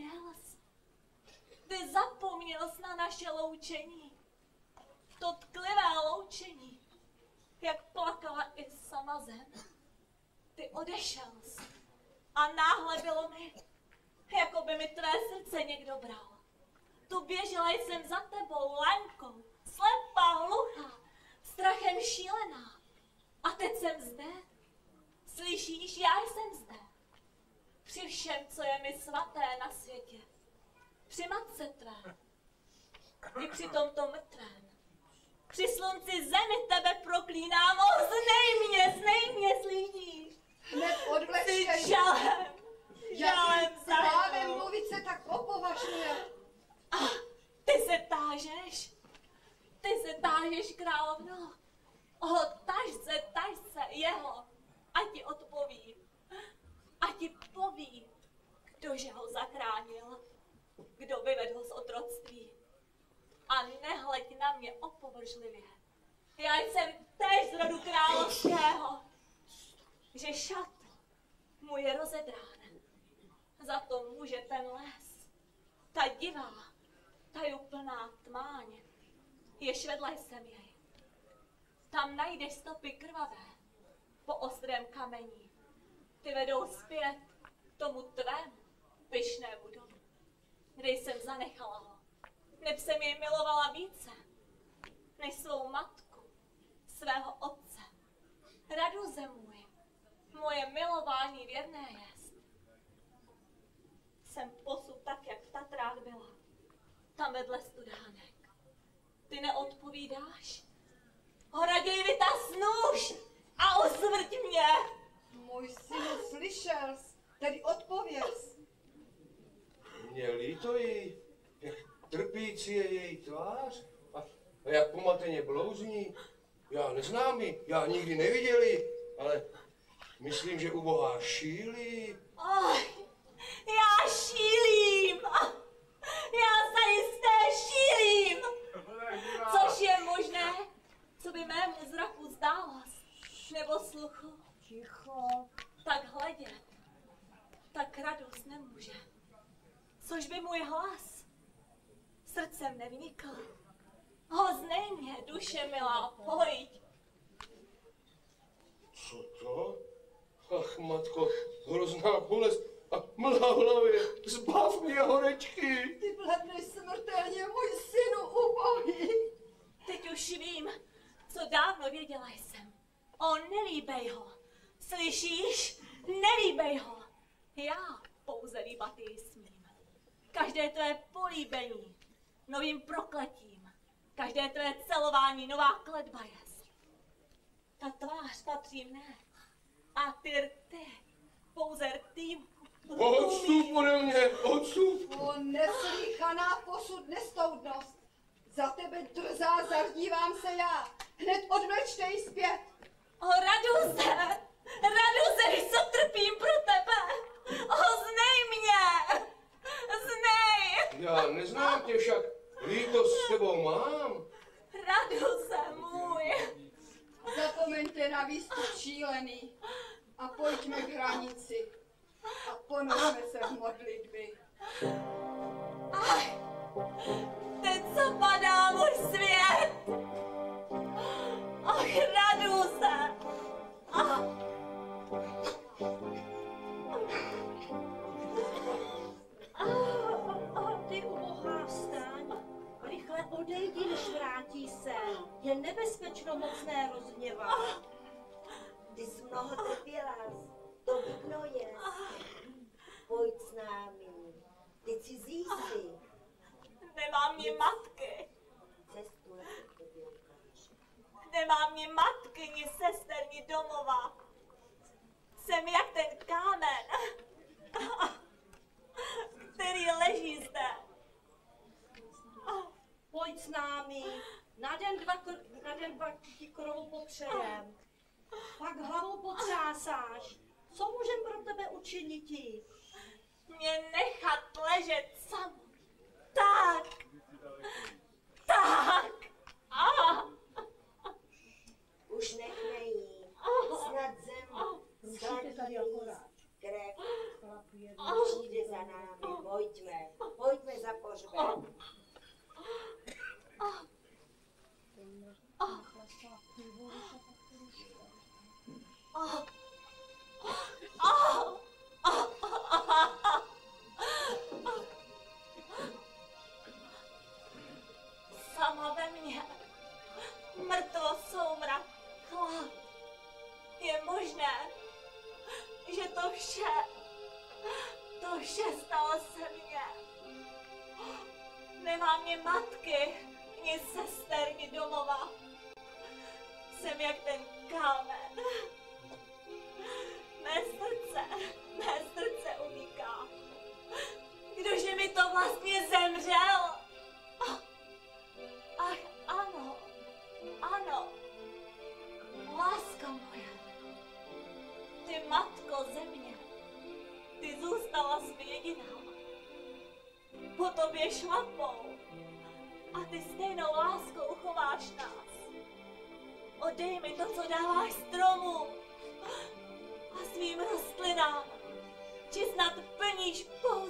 Speaker 10: zapomněl jsi na naše loučení. To tklivé loučení, jak plakala i sama zem. Ty odešel jsi a náhle bylo mi, jako by mi tvé srdce někdo bral. Tu běžela jsem za tebou, Lenkou, slepá, hluchá, strachem šílená. A teď jsem zde. Slyšíš, já jsem zde. Při všem, co je mi svaté na světě. Při matce tvé. I při tomto mrtvém. Při slunci zemi tebe proklínám. Znej mě, slyšíš?
Speaker 13: Hned odvlečkej.
Speaker 10: Jsi žalem za
Speaker 13: právě mluvit se tak opovažuje.
Speaker 10: A ty se tážeš, královno. Taž se jeho, a ti odpovím. A ti povím, kdože ho zachránil, kdo vyvedl z otroctví. A nehleď na mě opovržlivě. Já jsem též z rodu královského, že šat můj je rozedrán. Za to může ten les, ta divá, ta je úplná tmáň, jež vedla jsem jej. Tam najdeš stopy krvavé po ostrém kamení. Ty vedou zpět k tomu tvému pyšnému domu, kde jsem zanechala ho. Neb jsem jej milovala více než svou matku, svého otce. Raduze můj, moje milování věrné jest. Jsem posud tak, jak v Tatrách byla, tam vedle studánek. Ty neodpovídáš? Raději vytaz nůž a osvrť mě!
Speaker 13: Můj synu, slyšel jsi, tedy odpověz.
Speaker 3: Mě líto jí, jak trpící je její tvář a jak pomateně blouzní. Já neznám ji, já nikdy neviděl ji, ale myslím, že ubohá šílí.
Speaker 10: Já šílím! Já zajisté šílím! Což je možné, co by mému zraku zdálost, nebo sluchu.
Speaker 11: Ticho.
Speaker 10: Tak hledět, tak radost nemůže. Což by můj hlas srdcem nevnikl. Znej mě, duše milá, pojď.
Speaker 3: Co to? Ach, matko, hrozná bolest a mlha v hlavě, zbav mě horečky.
Speaker 13: Ty bledneš smrtelně, můj synu ubohý.
Speaker 10: Teď už vím, co dávno věděla jsem. Nelíbej ho. Slyšíš? Nelíbej ho. Já pouze líbat jej smím. Každé tvé políbení novým prokletím. Každé tvé celování nová kletba jest. Ta tvář patří mne. A ty rty, pouze rtým.
Speaker 3: Odstup ode mě, odstup.
Speaker 13: O neslýchaná posud nestoudnost. Za tebe drzá zardívám se já. Hned odvlečte ji zpět.
Speaker 10: Raduze, víš, co trpím pro tebe.
Speaker 13: šílený. A pojďme k hranici. A ponořme se v modlitbě.
Speaker 10: Ach, teď co padá můj svět. Ach, raduju se.
Speaker 11: Ty ubohá vstaň. Rychle odejdi, než vrátí se. Je nebezpečno mocné rozhněvat.
Speaker 12: Ty jsi mnoho trpěla, to bydno je. Pojď s námi, ty cizí jsi.
Speaker 10: Nemám ni matky.
Speaker 12: Cestu na tobě ukáže.
Speaker 10: Nemám ni matky, ni sester, ni domova. Jsem jak ten kámen, který leží zde.
Speaker 11: Pojď s námi. Na den dva ti krovu popřejem. Pak hlavou potřásáš. Co můžem pro tebe učiniti?
Speaker 10: Mě nechat ležet sam. Tak.
Speaker 12: Už nechme jí. Snad zem schladí krev. Přijde za námi, pojďme. Pojďme za pohřbem.
Speaker 10: Sama ve mně, mrtvo soumrak, chlad. Je možné, že to vše stalo se mně. Nemám ni matky, ni sester, ni domova. Jsem jak ten kámen. Mé srdce uniká. Kdože mi to vlastně zemřel? Ach, ano, láska moje. Ty matko země, ty zůstala jsi jediná. Po tobě šlapou a ty stejnou láskou chováš nás. Odej mi to, co dáváš stromu a svým rostlinám, či snad plníš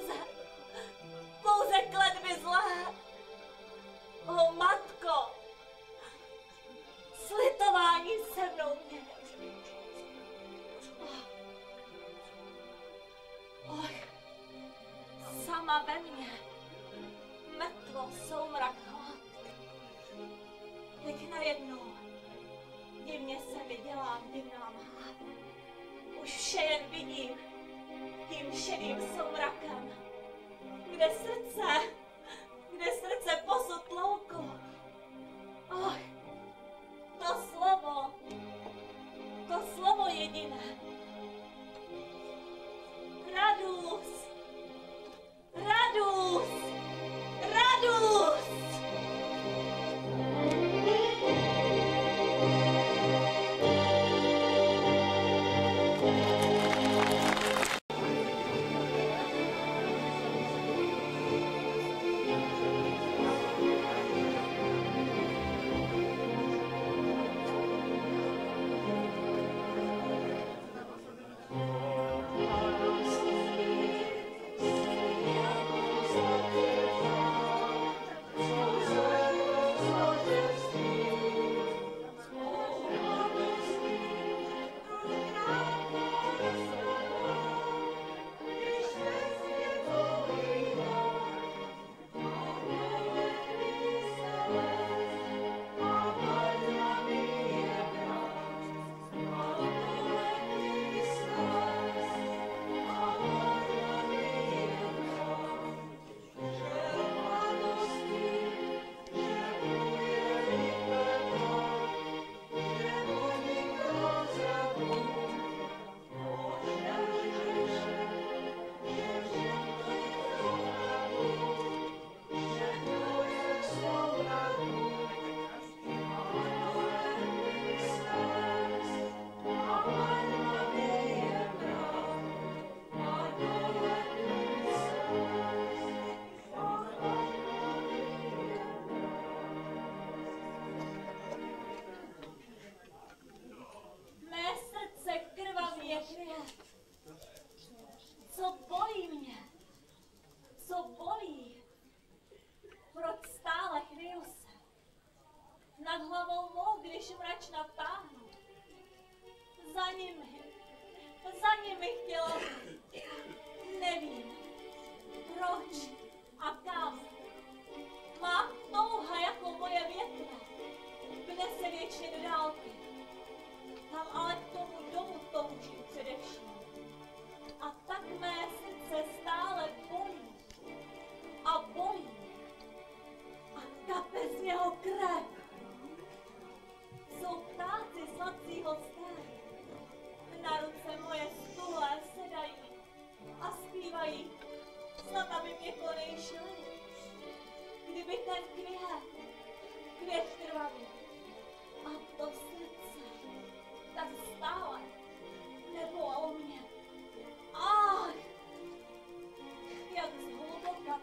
Speaker 10: pouze kletby zlé. O matko, slitování se mnou mě než. Sama ve mně, mrtvo, soumrak, hlad. Teď najednou divně se mi dělá divná mlha. Už vše jen vidím tím šedým soumrakem, kde srdce posud louko. Ach, to slovo jediné. Radus. taky mi chtělo. Nevím, proč a kam. Má touha jako moje větve. Vnese věčně do dálky. Tam ale k tomu domu toužím především. A tak mé srdce stále bolí. A bolí. A kape z něho krev. Jsou ptáci sladcího stéru. Na ruce moje stulé sedají a zpívají, snad aby mě konejšili. Kdyby ten květ trvavý a to srdce tak stále nebolalo mě. Ach, jak zhluboka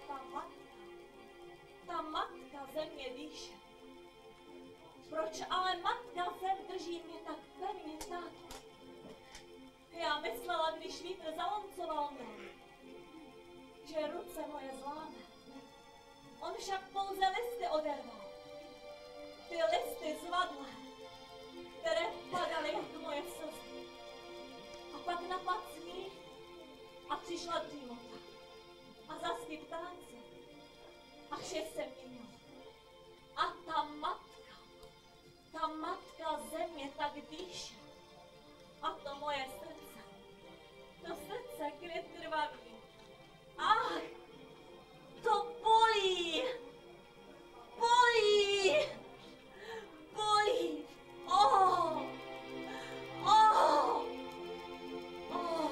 Speaker 10: ta matka země dýše. Proč ale matka zem drží mě tak pevně tak? Já myslela, když vítr zaloncoval mě, že ruce moje zláme. On však pouze listy oderval. Ty listy zvadlé, které padaly jako moje slzy. A pak napadl sníh a přišla dřímota. A zaspí ptáci. A vše se měnilo. A ta matka země tak dýše. A to moje srdce květ trvavý. Ach, to bolí! Bolí! Bolí! Oh! Oh! Oh!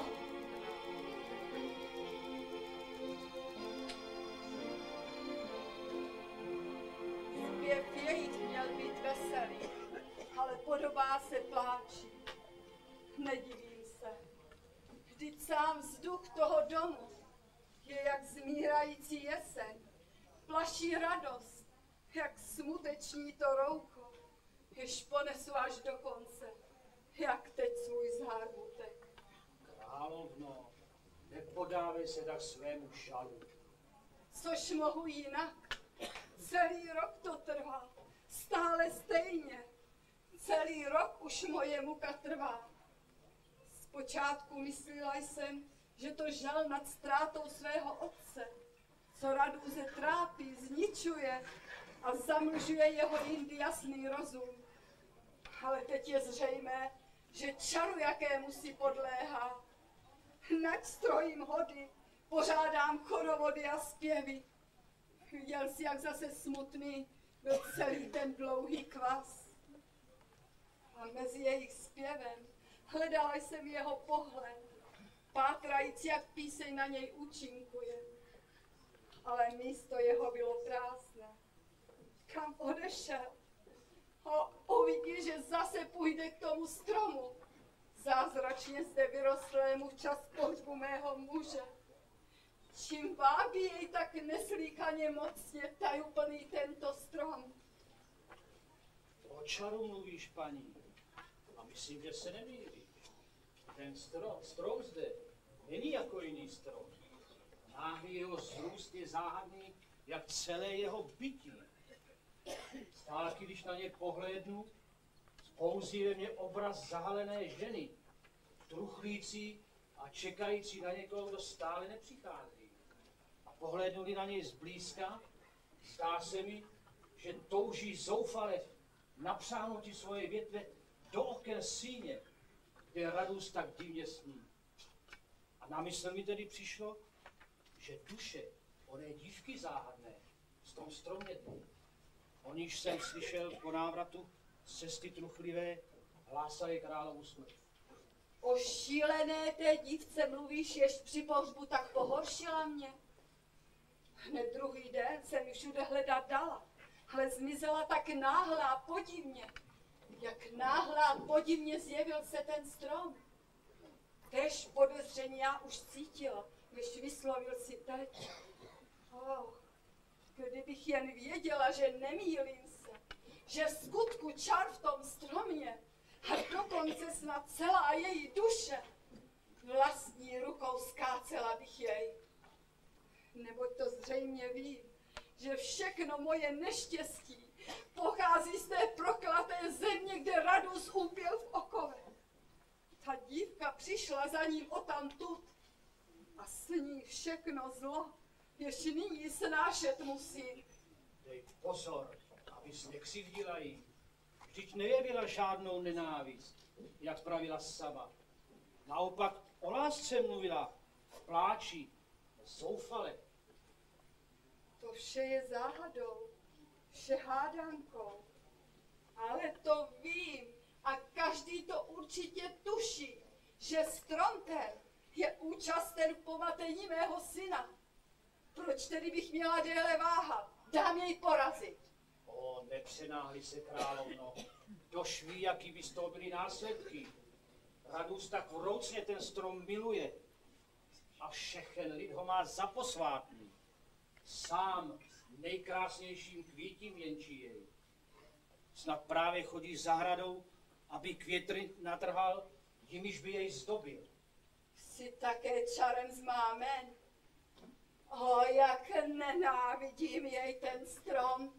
Speaker 13: Zpěv jejich měl být veselý, ale podobá se pláči. Nedivím se. Vždyť sám vzduch toho domu je jak zmírající jeseň. Plaší radost, jak smuteční to roucho, jež ponesu až do konce, jak teď svůj zármutek.
Speaker 2: Královno, nepodávej se tak svému šalu.
Speaker 13: Což mohu jinak? Celý rok to trvá, stále stejně. Celý rok už moje muka trvá. Zpočátku myslela jsem, že to žal nad ztrátou svého otce, co Radúze trápí, zničuje a zamlžuje jeho jindy jasný rozum. Ale teď je zřejmé, že čaru jakému si podléhá. Nač strojím hody, pořádám chorovody a zpěvy. Viděl jsi, jak zase smutný byl celý ten dlouhý kvas. A mezi jejich zpěvem hledala jsem jeho pohled, pátrajíc, jak píseň na něj účinkuje. Ale místo jeho bylo prázdné. Kam odešel? Uvidí, že zase půjde k tomu stromu, zázračně zde vyrostlému včas pohřbu mého muže. Čím vábí jej tak neslíkaně mocně tajuplný tento strom?
Speaker 2: O čaru mluvíš, paní, a myslím, že se nemýlíš. Ten strom zde není jako jiný strom. Náhlý jeho zrůst je záhadný, jak celé jeho bytí. Stále, když na ně pohlédnu, spouzí ve mně obraz zahalené ženy, truchlící a čekající na někoho, kdo stále nepřichází. A pohlédnu-li na něj zblízka, zdá se mi, že touží zoufale napřáhnout ti svoje větve do oken síně, kde Radus tak divně sní. A na mysl mi tedy přišlo, že duše oné dívky záhadné v tom stromě, o níž jsem slyšel po návratu z cesty truchlivé, hlásali královu smrt.
Speaker 13: O šílené té dívce mluvíš, jež při pohřbu tak pohoršila mě. Hned druhý den jsem ji všude hledat dala, ale zmizela tak náhle a podivně. Jak náhle a podivně zjevil se ten strom. Též podezření já už cítila, když vyslovil si teď. Kdybych jen věděla, že nemýlím se, že v skutku čar v tom stromě a dokonce snad celá její duše, vlastní rukou skácela bych jej. Neboť to zřejmě vím, že všechno moje neštěstí pochází z té proklaté země, kde Radus úpěl v okove. Ta dívka přišla za ním odtamtud a s ní všechno zlo, jež nyní snášet musí.
Speaker 2: Dej pozor, abys nekřivdila jí. Vždyť nejevila žádnou nenávist, jak pravila sama. Naopak o lásce mluvila v pláči, zoufale.
Speaker 13: To vše je záhadou, vše hádankou. Ale to vím a každý to určitě tuší, že strom ten je účasten v pomatení mého syna. Proč tedy bych měla déle váhat? Dám jej porazit.
Speaker 2: O, nepřenáhli se, královno. Kdož ví, jaký by z toho byly následky. Radus tak vroucně ten strom miluje. A všechen lid ho má za posvátný. Sám nejkrásnějším kvítím jenčí jej. Snad právě chodí zahradou, aby květry natrhal, jimiž by jej zdobil.
Speaker 13: Jsi také čarem zmámen. O, jak nenávidím jej ten strom.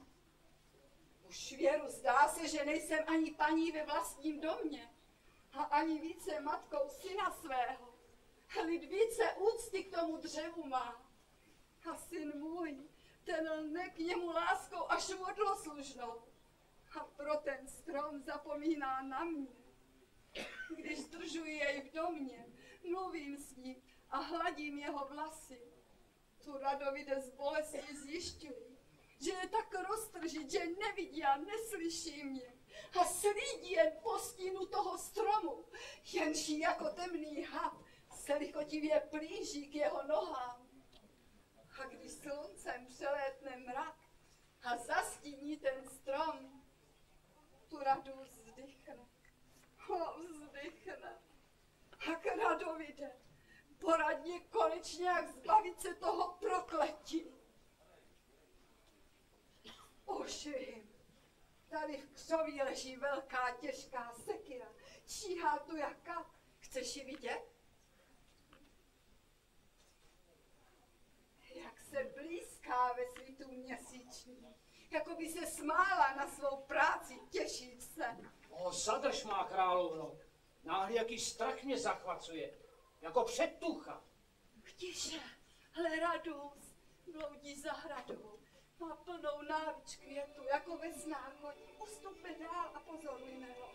Speaker 13: Už věru, zdá se, že nejsem ani paní ve vlastním domě a ani více matkou syna svého. Lid více úcty k tomu dřevu má. A syn můj, ten lne k němu láskou až modloslužnou. A pro ten strom zapomíná na mě. Když zdržuji jej v domě, mluvím s ním a hladím jeho vlasy. Tu Radovide z bolesti zjišťuji, že je tak roztržit, že nevidí a neslyší mě. A slídí jen po stínu toho stromu, jenž jako temný had se lichotivě plíží k jeho nohám. A když sluncem přelétne mrak a zastíní ten strom, tu Radu vzdychne. O, vzdychne. Tak Radovide, poradně konečně, jak zbavit se toho prokletí. Už vím. Tady v křoví leží velká těžká sekira. Číhá tu jak kat. Chceš ji vidět? Jak se blízká ve svitu měsíční. Jako by se smála na svou práci, těšit se.
Speaker 2: O, zadrž má, královno. Náhle jaký strach mě zachvacuje. Jako předtucha.
Speaker 13: Tiše, ale Radus bloudí zahradou. Má plnou náruč květu, jako ve znáchodí. Postupme dál a pozorujme ho.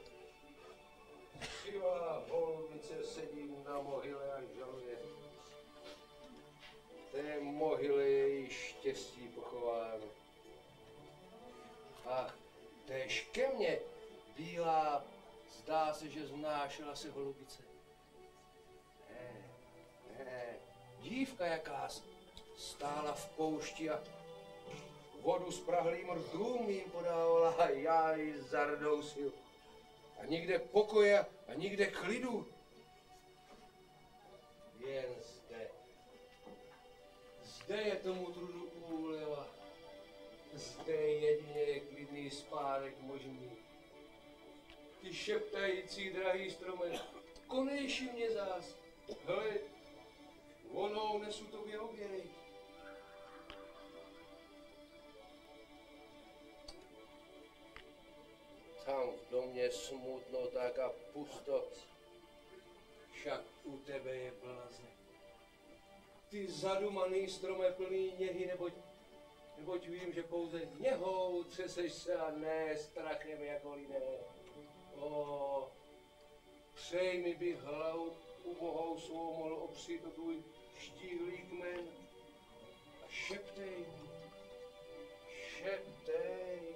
Speaker 3: Křivá holubnice sedí na mohyle a žaluje. Té mohyle je její štěstí pochováno. A též ke mně, bílá, zdá se, že znášela se holubice. Dívka jakás stála v poušti a vodu s prahlým rdům jim podávala a já ji zardousil. A nikde pokoje a nikde klidu. Jen zde. Zde je tomu trudu úleva. Zde jedině je klidný spánek možný. Ty šeptající drahý strome, konejši mě zás. Hele, vonou nesu tobě oběj. Tam v domě smutno tak a pusto, však u tebe je blaze. Ty zadumaný strome plný něhy, neboť vím, že pouze něhou třeseš se a ne strachem jako lidé. O, přeji mi bych hlavu ubohou svou mohl opřít o tvůj štíhlý kmen. A šeptej, šeptej.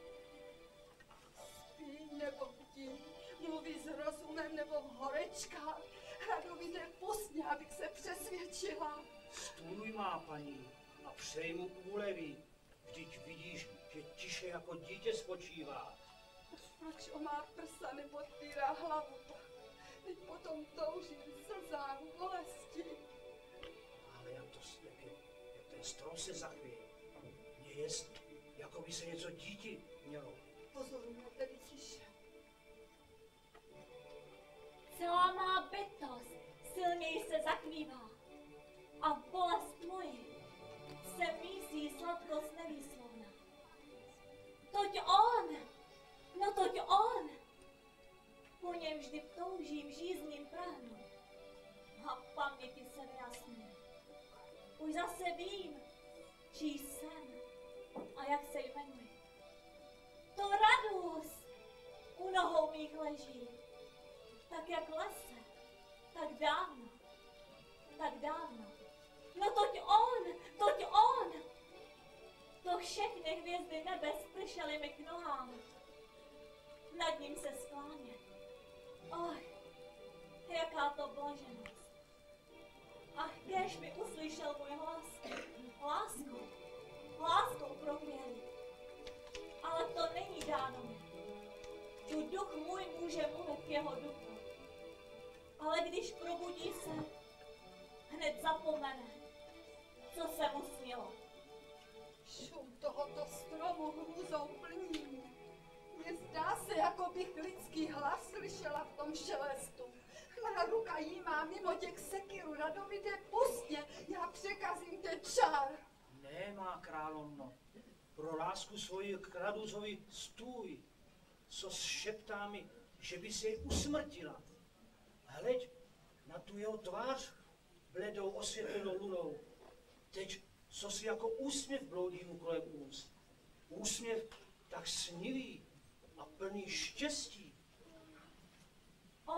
Speaker 13: Spí nebo bdí, mluví s rozumem nebo v horečkách. Radovide, pust mě, abych se přesvědčila.
Speaker 2: Stůj má, paní, a přeji mu úlevy. Vždyť vidíš, že tiše jako dítě spočívá.
Speaker 13: Proč o má prsa nepodpírá hlavu? Teď potom touží v slzách bolesti.
Speaker 2: Ale jak ten strom se zachvěje. Mně jest, jako by se něco díti mělo.
Speaker 13: Pozorujme tedy tiše.
Speaker 10: Celá má bytost silněji se zachvívá a bolest moje se mísí sladkost nevýslovná. Toť on, no toť on, po něm vždy toužím. toužím, žízním, prahnu. A paměti se vyjasní. Už zase vím, čí jsem a jak se jmenuji. To Radus u nohou mých leží, tak jak lese, tak dávno, tak dávno. No toť on! To všechny hvězdy nebe spršely mi k nohám. Nad ním se sklánět. Oj, jaká to blaženost. Ach, kéž mi uslyšel můj hlas. Láskou promělý. Ale to není dáno mi. Tu duch můj může mluvit k jeho duchu. Ale když probudí se, hned zapomene, co se mu snilo.
Speaker 13: Šum tohoto stromu hrůzou plní. Mně zdá se, jako bych lidský hlas slyšela v tom šelestu. Má ruka jí má mimo těch sekiru, Radovide, pust mě, já překazím ten čár.
Speaker 2: Nemá královno, pro lásku svoji k Radusovi stůj, co šeptá mi, že by se jej usmrtila. Hleď na tu jeho tvář, bledou osvětlenou lunou. Teď, co si jako úsměv bloudí mu kolem úst. Úsměv tak snivý a plný štěstí.
Speaker 10: O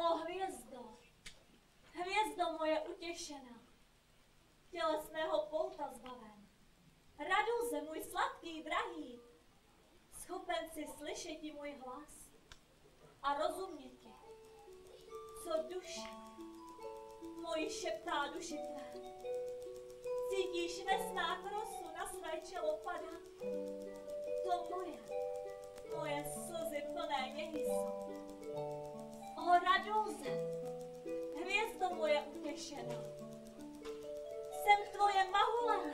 Speaker 10: hvězdo moje utěšená, tělesného pouta zbaven. Raduze, můj sladký, drahý, schopen si slyšet i můj hlas a rozumět tě, co duše moji šeptá duši tvé. Cítíš nesná rosu na své čelo padat? To moje slzy plné něhy jsou. O Raduze, hvězdo moje utěšená, jsem tvoje Mahulena,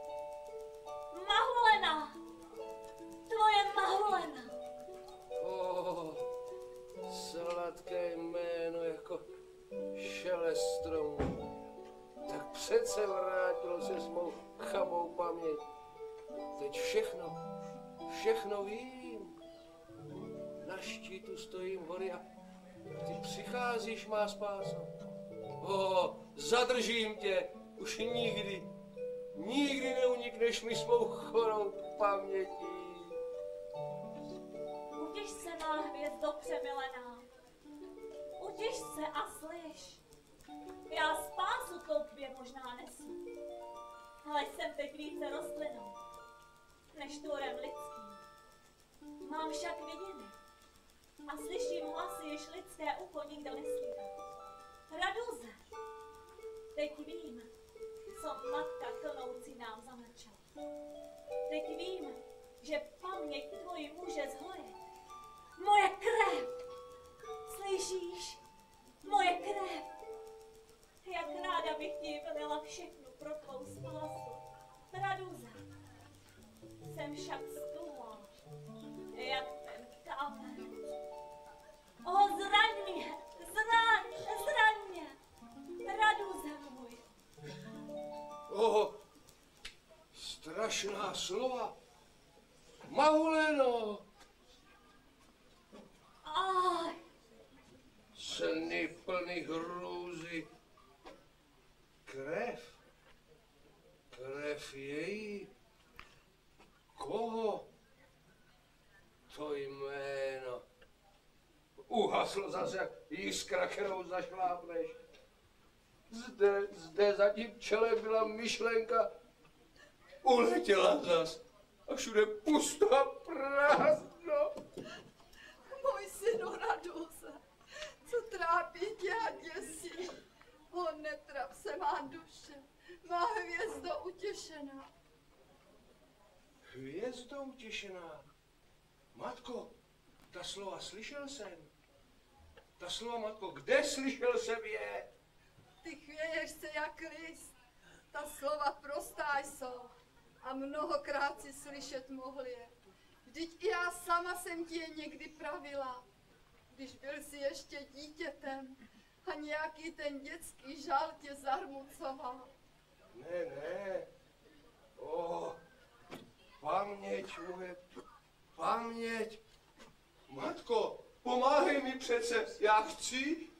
Speaker 10: tvoje Mahulena.
Speaker 3: O, sladké jméno jako šelest stromů. Tak přece vrátilo se s mou chabou paměť. Teď všechno vím. Na štítu stojím hory a ty přicházíš, má spáso. O, zadržím tě, už nikdy neunikneš mi svou chorou pamětí.
Speaker 10: Utěš se, má hvězdo přemilená, utěš se a slyš. Já spásu tobě možná nesu, ale jsem teď více rostlinou, než tvorem lidským. Mám však viděny a slyším hlasy, jež lidské ucho nikdo neslýchá. Raduze, teď vím, co matka klnoucí nám zamlčela. Teď vím, že paměť tvoji může zhojet. Moje krev! Slyšíš? Moje krev! Jak ráda bych ti vylila všechno pro tvou spásu. Raduze, jsem však stůla, jak ten kámen. O, zraň mě! Raduze můj!
Speaker 3: O, strašná slova! Mahuleno!
Speaker 10: Aj!
Speaker 3: Sny plný hrůzy. Krev její? Koho? To jméno. Uhaslo zase jak jiskra, kterou zašlápneš. Zde za tím čelem byla myšlenka. Uletěla zas. A všude pusto a prázdno.
Speaker 13: Můj synu Raduze, co trápí tě a děsí? O, netrap se, má duše, má hvězdo utěšená.
Speaker 3: Hvězdo utěšená? Matko, ta slova slyšel jsem. Ta slova, matko, kde slyšel jsem je?
Speaker 13: Ty chvěješ se jak list, ta slova prostá jsou a mnohokrát si slyšet mohli je. Vždyť i já sama jsem ti je někdy pravila, když byl si ještě dítětem a nějaký ten dětský žal tě zarmucoval.
Speaker 3: Ne. O, paměť moje, paměť. Matko, pomáhej mi přece, já chci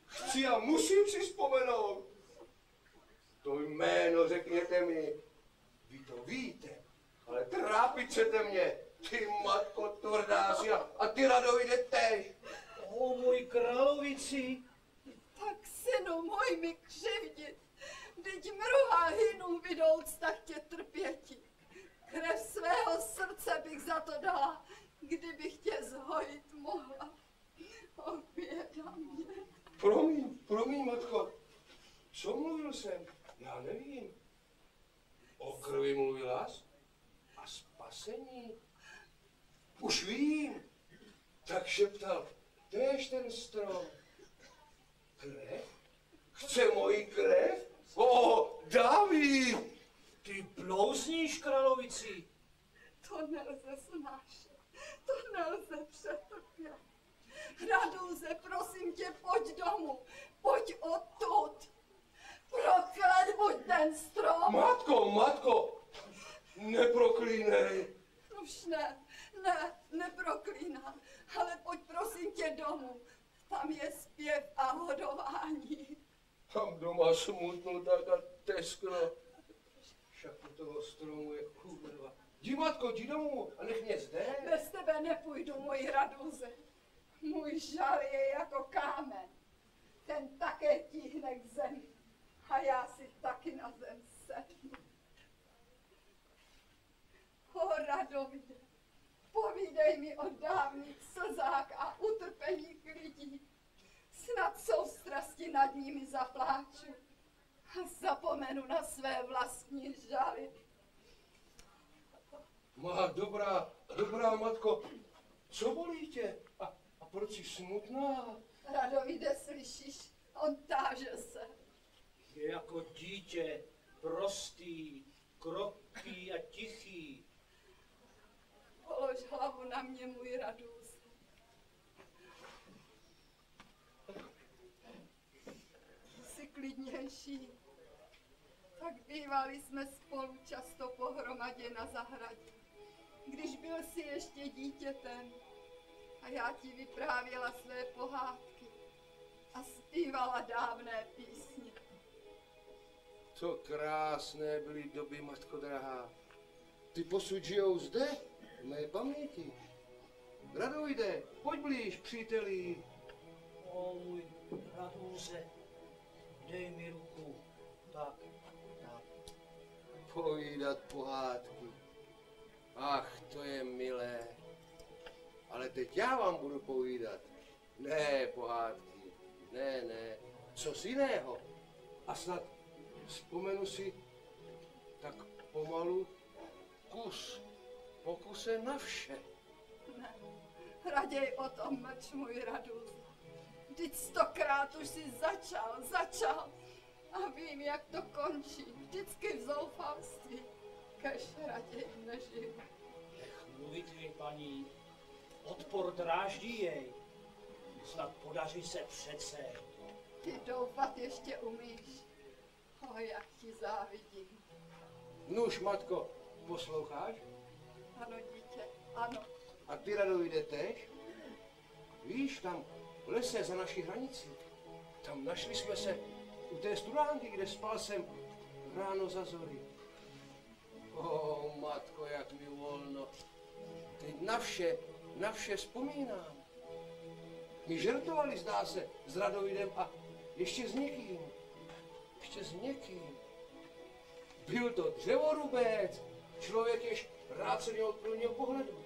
Speaker 3: chci a musím si vzpomenout. To jméno řekněte mi. Vy to víte, ale trápit chcete mě. Ty matko tvrdá si a ty Radovide též.
Speaker 2: O můj královici.
Speaker 13: Tak synu můj mi křivdit. Vždyť mruha hynu vydouc, tak tě trpěti. Krev svého srdce bych za to dala, kdybych tě zhojit mohla. O běda mě.
Speaker 3: Promiň, matko. Co mluvil jsem? Já nevím. O krvi mluvila jsi? A spasení? Už vím. Tak šeptal, též ten strom. Krev? Chce moji krev? O, David!
Speaker 2: Ty blouzníš, královici.
Speaker 13: To nelze snášet. To nelze přetrpět. Radouze, prosím tě, pojď domů. Pojď odtud. Proklet buď ten strom.
Speaker 3: Matko, neproklínej.
Speaker 13: Už neproklínám, ale pojď prosím tě domů. Tam je zpěv a hodování.
Speaker 3: Tam doma smutno tak a teskno. Však u toho stromu je kurva. Jdi, matko, jdi domů a nech mě zde.
Speaker 13: Bez tebe nepůjdu, můj Radouze. Můj žal je jako kámen. Ten také tíhne k zemi. A já si taky na zem sednu. O Radovide, povídej mi o dávných slzách a utrpeních lidí. Snad soustrasti nad nimi zapláču a zapomenu na své vlastní žaly.
Speaker 3: Má dobrá matko, co bolí tě? A proč jsi smutná?
Speaker 13: Radovide, slyšíš? On táže se.
Speaker 2: Je jako dítě, prostý, krotký a tichý.
Speaker 13: Polož hlavu na mě, můj Radouze. Jsi klidnější. Tak bývali jsme spolu často pohromadě na zahradě. Když byl jsi ještě dítětem a já ti vyprávěla své pohádky a zpívala dávné písně.
Speaker 3: To krásné byly doby, matko drahá. Ty posud žijou zde, v mé paměti. Radovide, pojď blíž, příteli.
Speaker 2: O můj Radouze, dej mi ruku. Tak.
Speaker 3: Povídat pohádky. Ach, to je milé. Ale teď já vám budu povídat. Ne pohádky, ne, co jiného. A snad vzpomenu si tak pomalu kus po kuse na vše.
Speaker 13: Ne, raději o tom mlč, můj Radouze. Vždyť 100krát už si začal. A vím, jak to končí. Vždycky v zoufalství. Kež raději nežiju.
Speaker 2: Nech mluvit vy, paní. Odpor dráždí jej. Snad podaří se přece.
Speaker 13: Ty doufat ještě umíš. O, jak ti závidím.
Speaker 3: Nuž, matko, posloucháš?
Speaker 13: Ano, dítě, ano.
Speaker 3: A ty, Radovide, tež? Víš, tam v lese za naší hranicí. Tam našli jsme se u té studánky, kde spal jsem ráno za zory. O, matko, jak mi volno. Teď na vše vzpomínám. My žertovali, zdá se, s Radovidem a ještě s někým. Byl to dřevorubec, člověk, jež rád se měl od prvního pohledu.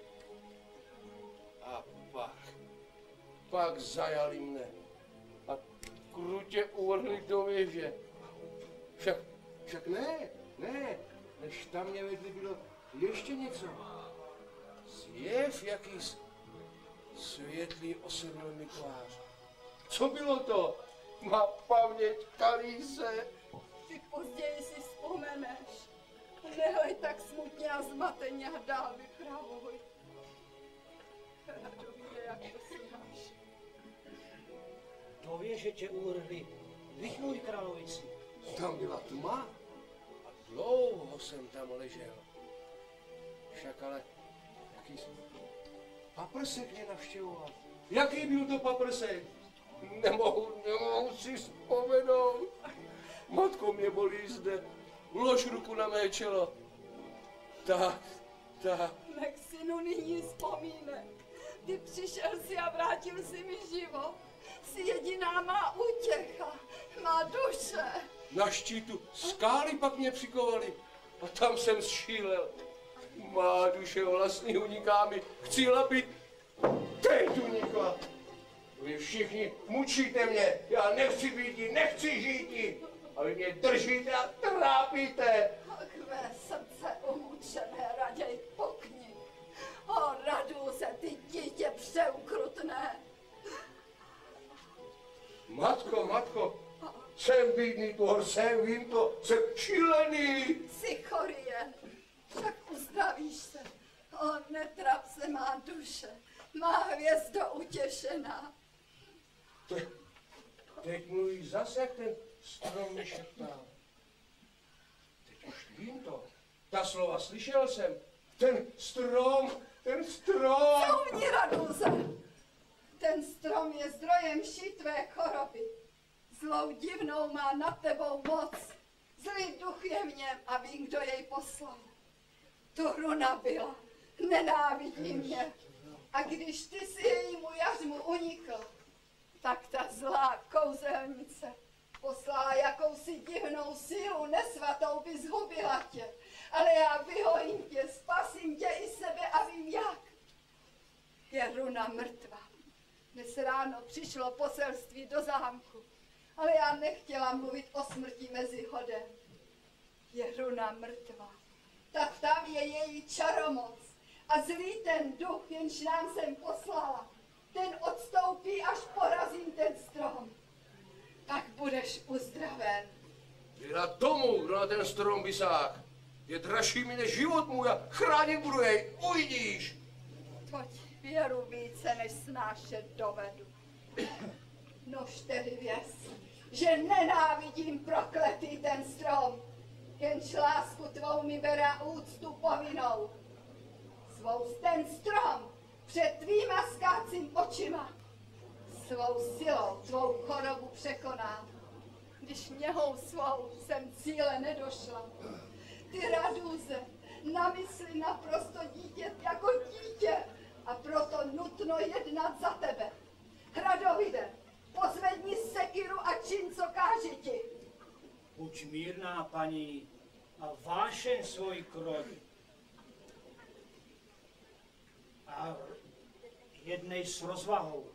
Speaker 3: A pak zajali mne a krutě uvrhli do věže. Však ne, než tam mě vedli, bylo ještě něco. Zjev jaký světlý osedlý Mikuláš. Co bylo to? Má paměť kalí se.
Speaker 13: Ty později si vzpomeneš. Nehlej tak smutně a zmateně a dál vypravuj. Radovide, jak to slyháš.
Speaker 2: Do věže tě uvrhli. Viď, můj královici.
Speaker 3: Tam byla tma a dlouho jsem tam ležel. Však ale jaký paprsek mě navštěvoval. Jaký byl to paprsek? Nemohu si vzpomenout. Matko, mě bolí zde. Vlož ruku na mé čelo. Tak.
Speaker 13: Nech synu nyní vzpomíne. Ty přišel si a vrátil si mi život. Jsi jediná má útěcha, má duše.
Speaker 3: Na štítu skály pak mě přikovali a tam jsem zšílel. Má duše vlastní uniká mi. Chcíla být, teď unikla. Vy všichni mučíte mě. Já nechci být, nechci žít. A vy mě držíte a trápíte.
Speaker 13: Ach, mé srdce umučené, raději pokni. O, Raduze, ty dítě přeukrutné.
Speaker 3: Matko, jsem bídný tvor, vím to, jsem šílený.
Speaker 13: Jsi chorý jen, však uzdravíš se. O, netrap se, má duše, má hvězdo utěšená.
Speaker 3: Teď mluví zase, jak ten strom mi šeptá. Teď už vím to. Ta slova slyšel jsem. Ten strom.
Speaker 13: Couvni, Raduze. Ten strom je zdrojem vší tvé choroby. Zlou divnou má nad tebou moc. Zlý duch je v něm a vím, kdo jej poslal. Tu hru nabila. Nenávidí mě. A když ty si jejímu jařmu unikl, tak ta zlá kouzelnice poslala jakousi divnou sílu nesvatou, by zhubila tě. Ale já vyhojím tě, spasím tě i sebe a vím jak. Je Runa mrtvá. Dnes ráno přišlo poselství do zámku, ale já nechtěla mluvit o smrti mezi hodem. Je Runa mrtvá. Tak tam je její čaromoc a zlý ten duch, jenž nám sem poslala, ten odstoupí, až porazím ten strom. Tak budeš uzdraven.
Speaker 3: Byla tomu, kdo na ten strom vysáhl. Je dražší mi než život můj a chránit budu jej, uvidíš.
Speaker 13: Toť věru více, než snášet dovedu. Nož tedy věz, že nenávidím prokletý ten strom, jenž lásku tvou mi bere úctu povinnou. Svou ten strom před tvýma skácím očima, svou silou tvou chorobu překonám. Když měhou svou jsem cíle nedošla. Ty, Raduze, na mysli naprosto dítě jako dítě a proto nutno jednat za tebe. Radovide, pozvedni sekiru a čin, co káže ti.
Speaker 2: Buď mírná, paní, a vášeň svůj krok. A jednej s rozvahou.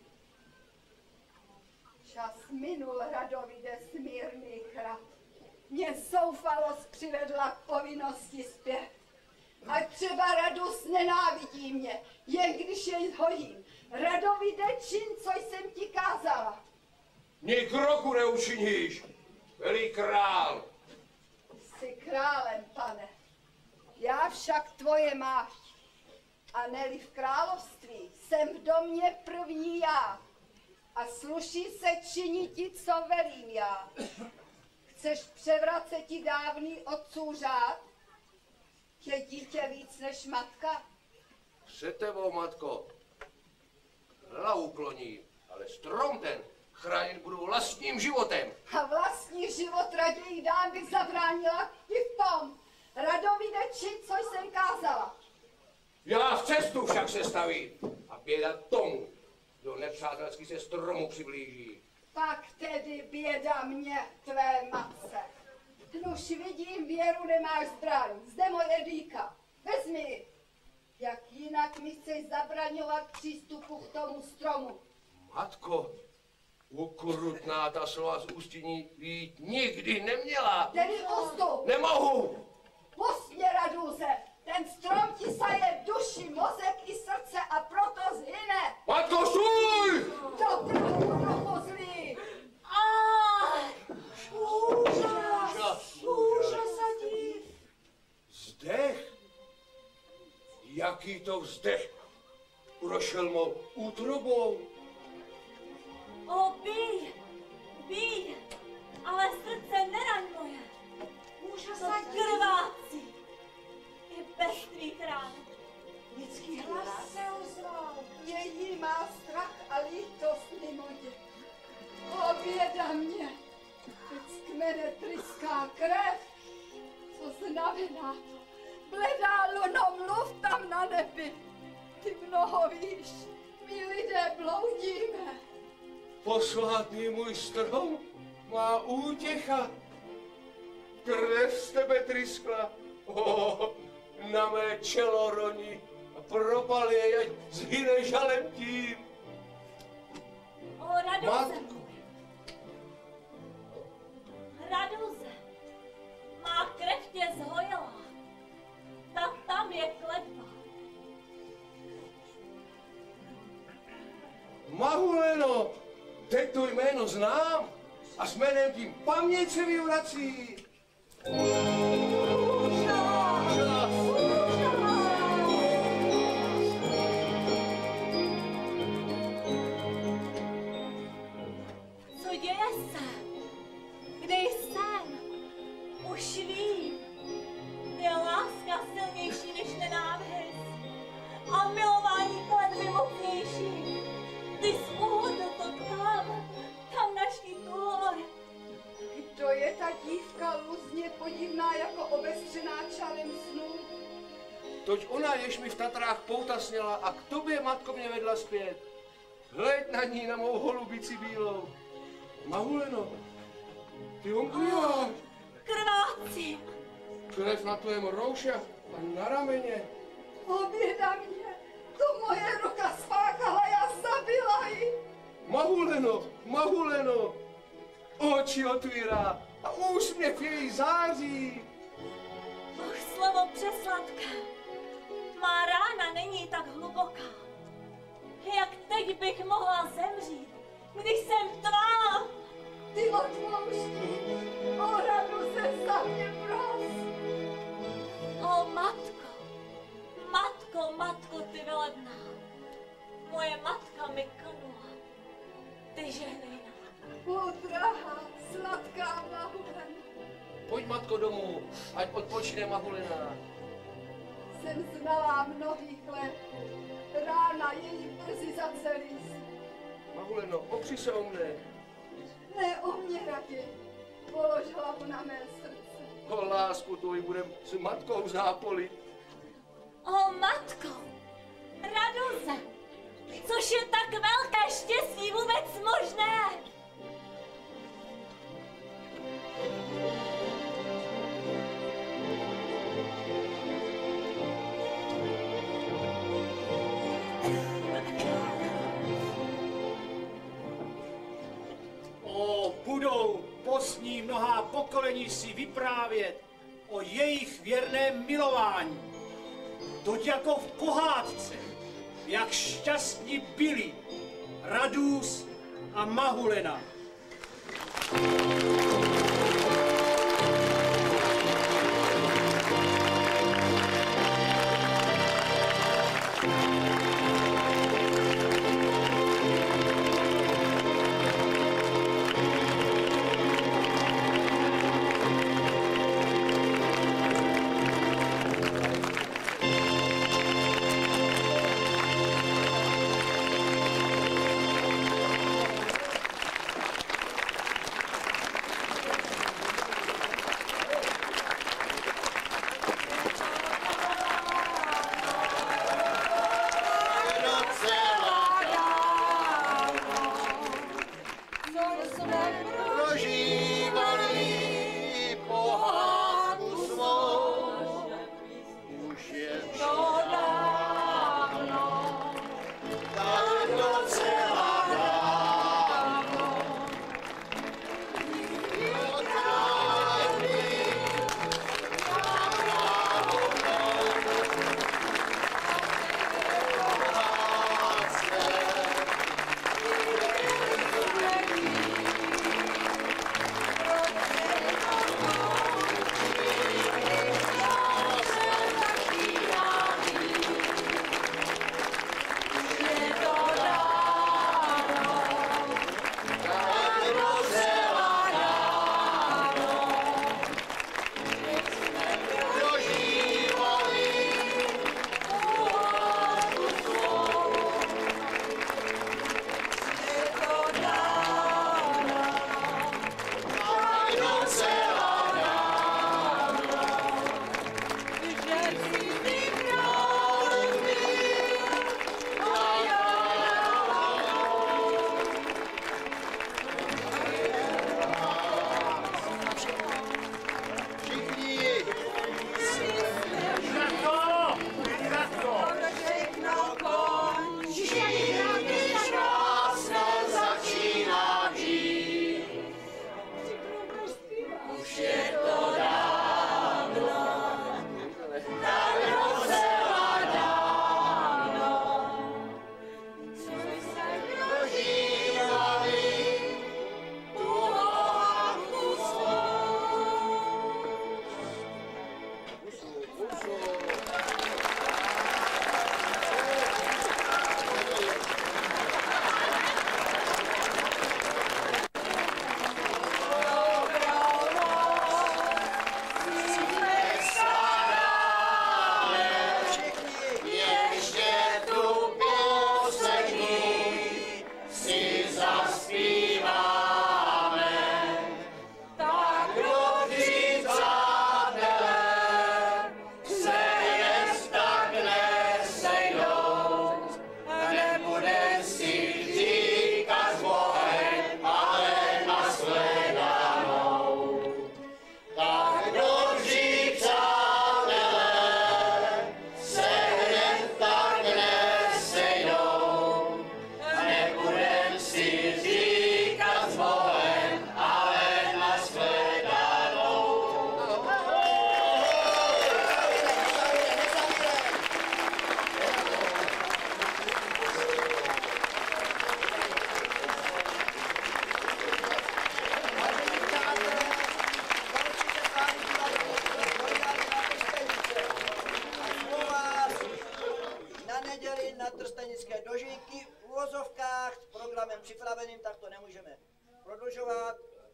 Speaker 13: Čas minul, Radovide, smírný chrap. Mě zoufalost přivedla k povinnosti zpět. A třeba Radus nenávidí mě, jen když jej zhojím. Radovide, čin, co jsem ti kázala.
Speaker 3: Ni kroku neučiníš, velí král.
Speaker 13: Jsi králem, pane. Já však tvoje máš. A ne-li v království, jsem v domě první já. A sluší se činiti, co velím já. Chceš převracet ti dávný otců řád? Je dítě víc než matka?
Speaker 3: Před tebou, matko, hlavu kloní, ale strom ten chránit budu vlastním životem.
Speaker 13: A vlastní život raději dám, bych zabránila i v tom. Radovide, čin, co jsem kázala.
Speaker 3: Já v cestu však se staví a běda tomu, kdo nepřátelsky se stromu přiblíží.
Speaker 13: Pak tedy běda mě, tvé matce. Nuž vidím, věru nemáš zbraň, zde moje dýka. Vezmi ji. Jak jinak mi chceš zabraňovat přístupu k tomu stromu?
Speaker 3: Matko, ukrutná ta slova z ústění jít nikdy neměla.
Speaker 13: Tedy postup.
Speaker 3: Nemohu.
Speaker 13: Pust mě, Raduze. Ten strom ti saje duši, mozek i srdce a proto zhyne.
Speaker 3: Matko, stůj!
Speaker 13: To pravo zlý.
Speaker 3: Úžas a div. Zdech? Jaký to vzdech prošel mou útrobou?
Speaker 10: O, bíj, ale srdce neraň moje.
Speaker 13: Úžas
Speaker 10: To
Speaker 13: a div.
Speaker 10: krvácí. Je bez tvých rán.
Speaker 13: Lidský hlas se ozval. Její má strach a lítost mimo děk. mě teď z kmene tryská krev. Co znamená to? Bledá luno, mluv tam na nebi. Ty mnoho víš, my lidé bloudíme.
Speaker 3: Posvátný můj strom má útěcha. Krev z tebe tryskla. Na mé čelo roní a propal jej, ať zhyne žalem tím.
Speaker 10: Raduze. Raduze, má krev tě zhojila. Tak tam je kletba.
Speaker 3: Mahuleno, teď to jméno znám a s jménem tím paměť se vyvrací.
Speaker 10: Co děje se? Kde jsem? Už vím. Je láska silnější než nenávist a milování kletby mocnější. Ty jsi uhodl to tam naší tvor.
Speaker 13: Kdo je ta dívka luzně podivná jako obestřená čarem snů?
Speaker 3: Toť ona, jež mi v Tatrách pouta sněla a k tobě, matko, mě vedla zpět. Hleď na ní, na mou holubici bílou. Mahuleno, ty omdlíváš.
Speaker 10: Krváci.
Speaker 3: Krev na tvém rouše a na rameně.
Speaker 13: Oběda mě, to moje ruka spáchala, já zabila ji.
Speaker 3: Mahuleno, oči otvírá a úsměv její září.
Speaker 10: Slovo přesladké. Má rána není tak hluboká. Jak teď bych mohla zemřít, když jsem tvá?
Speaker 13: Ty odpouští, o Raduze za mě pros.
Speaker 10: O matko, ty velebná. Moje matka mi klnula. Ty žehnej nám.
Speaker 13: O drahá, sladká Mahulena.
Speaker 3: Pojď, matko, domů, ať odpočine Mahulena.
Speaker 13: Jsem znalá mnohých léků. Rána její brzy zacelí se.
Speaker 3: Mahuleno, opři se o mne.
Speaker 13: Ne o mě raději. Polož hlavu na mé srdce.
Speaker 3: O lásku tvoji budem s matkou zápolit.
Speaker 10: O matko, Raduze, což je tak velké štěstí vůbec možné?
Speaker 2: Budou posní mnohá pokolení si vyprávět o jejich věrném milování. Toť jako v pohádce, jak šťastní byli Radus a Mahulena.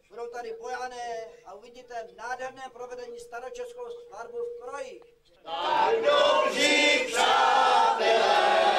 Speaker 15: budou tady bojané a uvidíte nádherné provedení staročeskou svatbu v kroji.
Speaker 6: Tak dobří přátelé!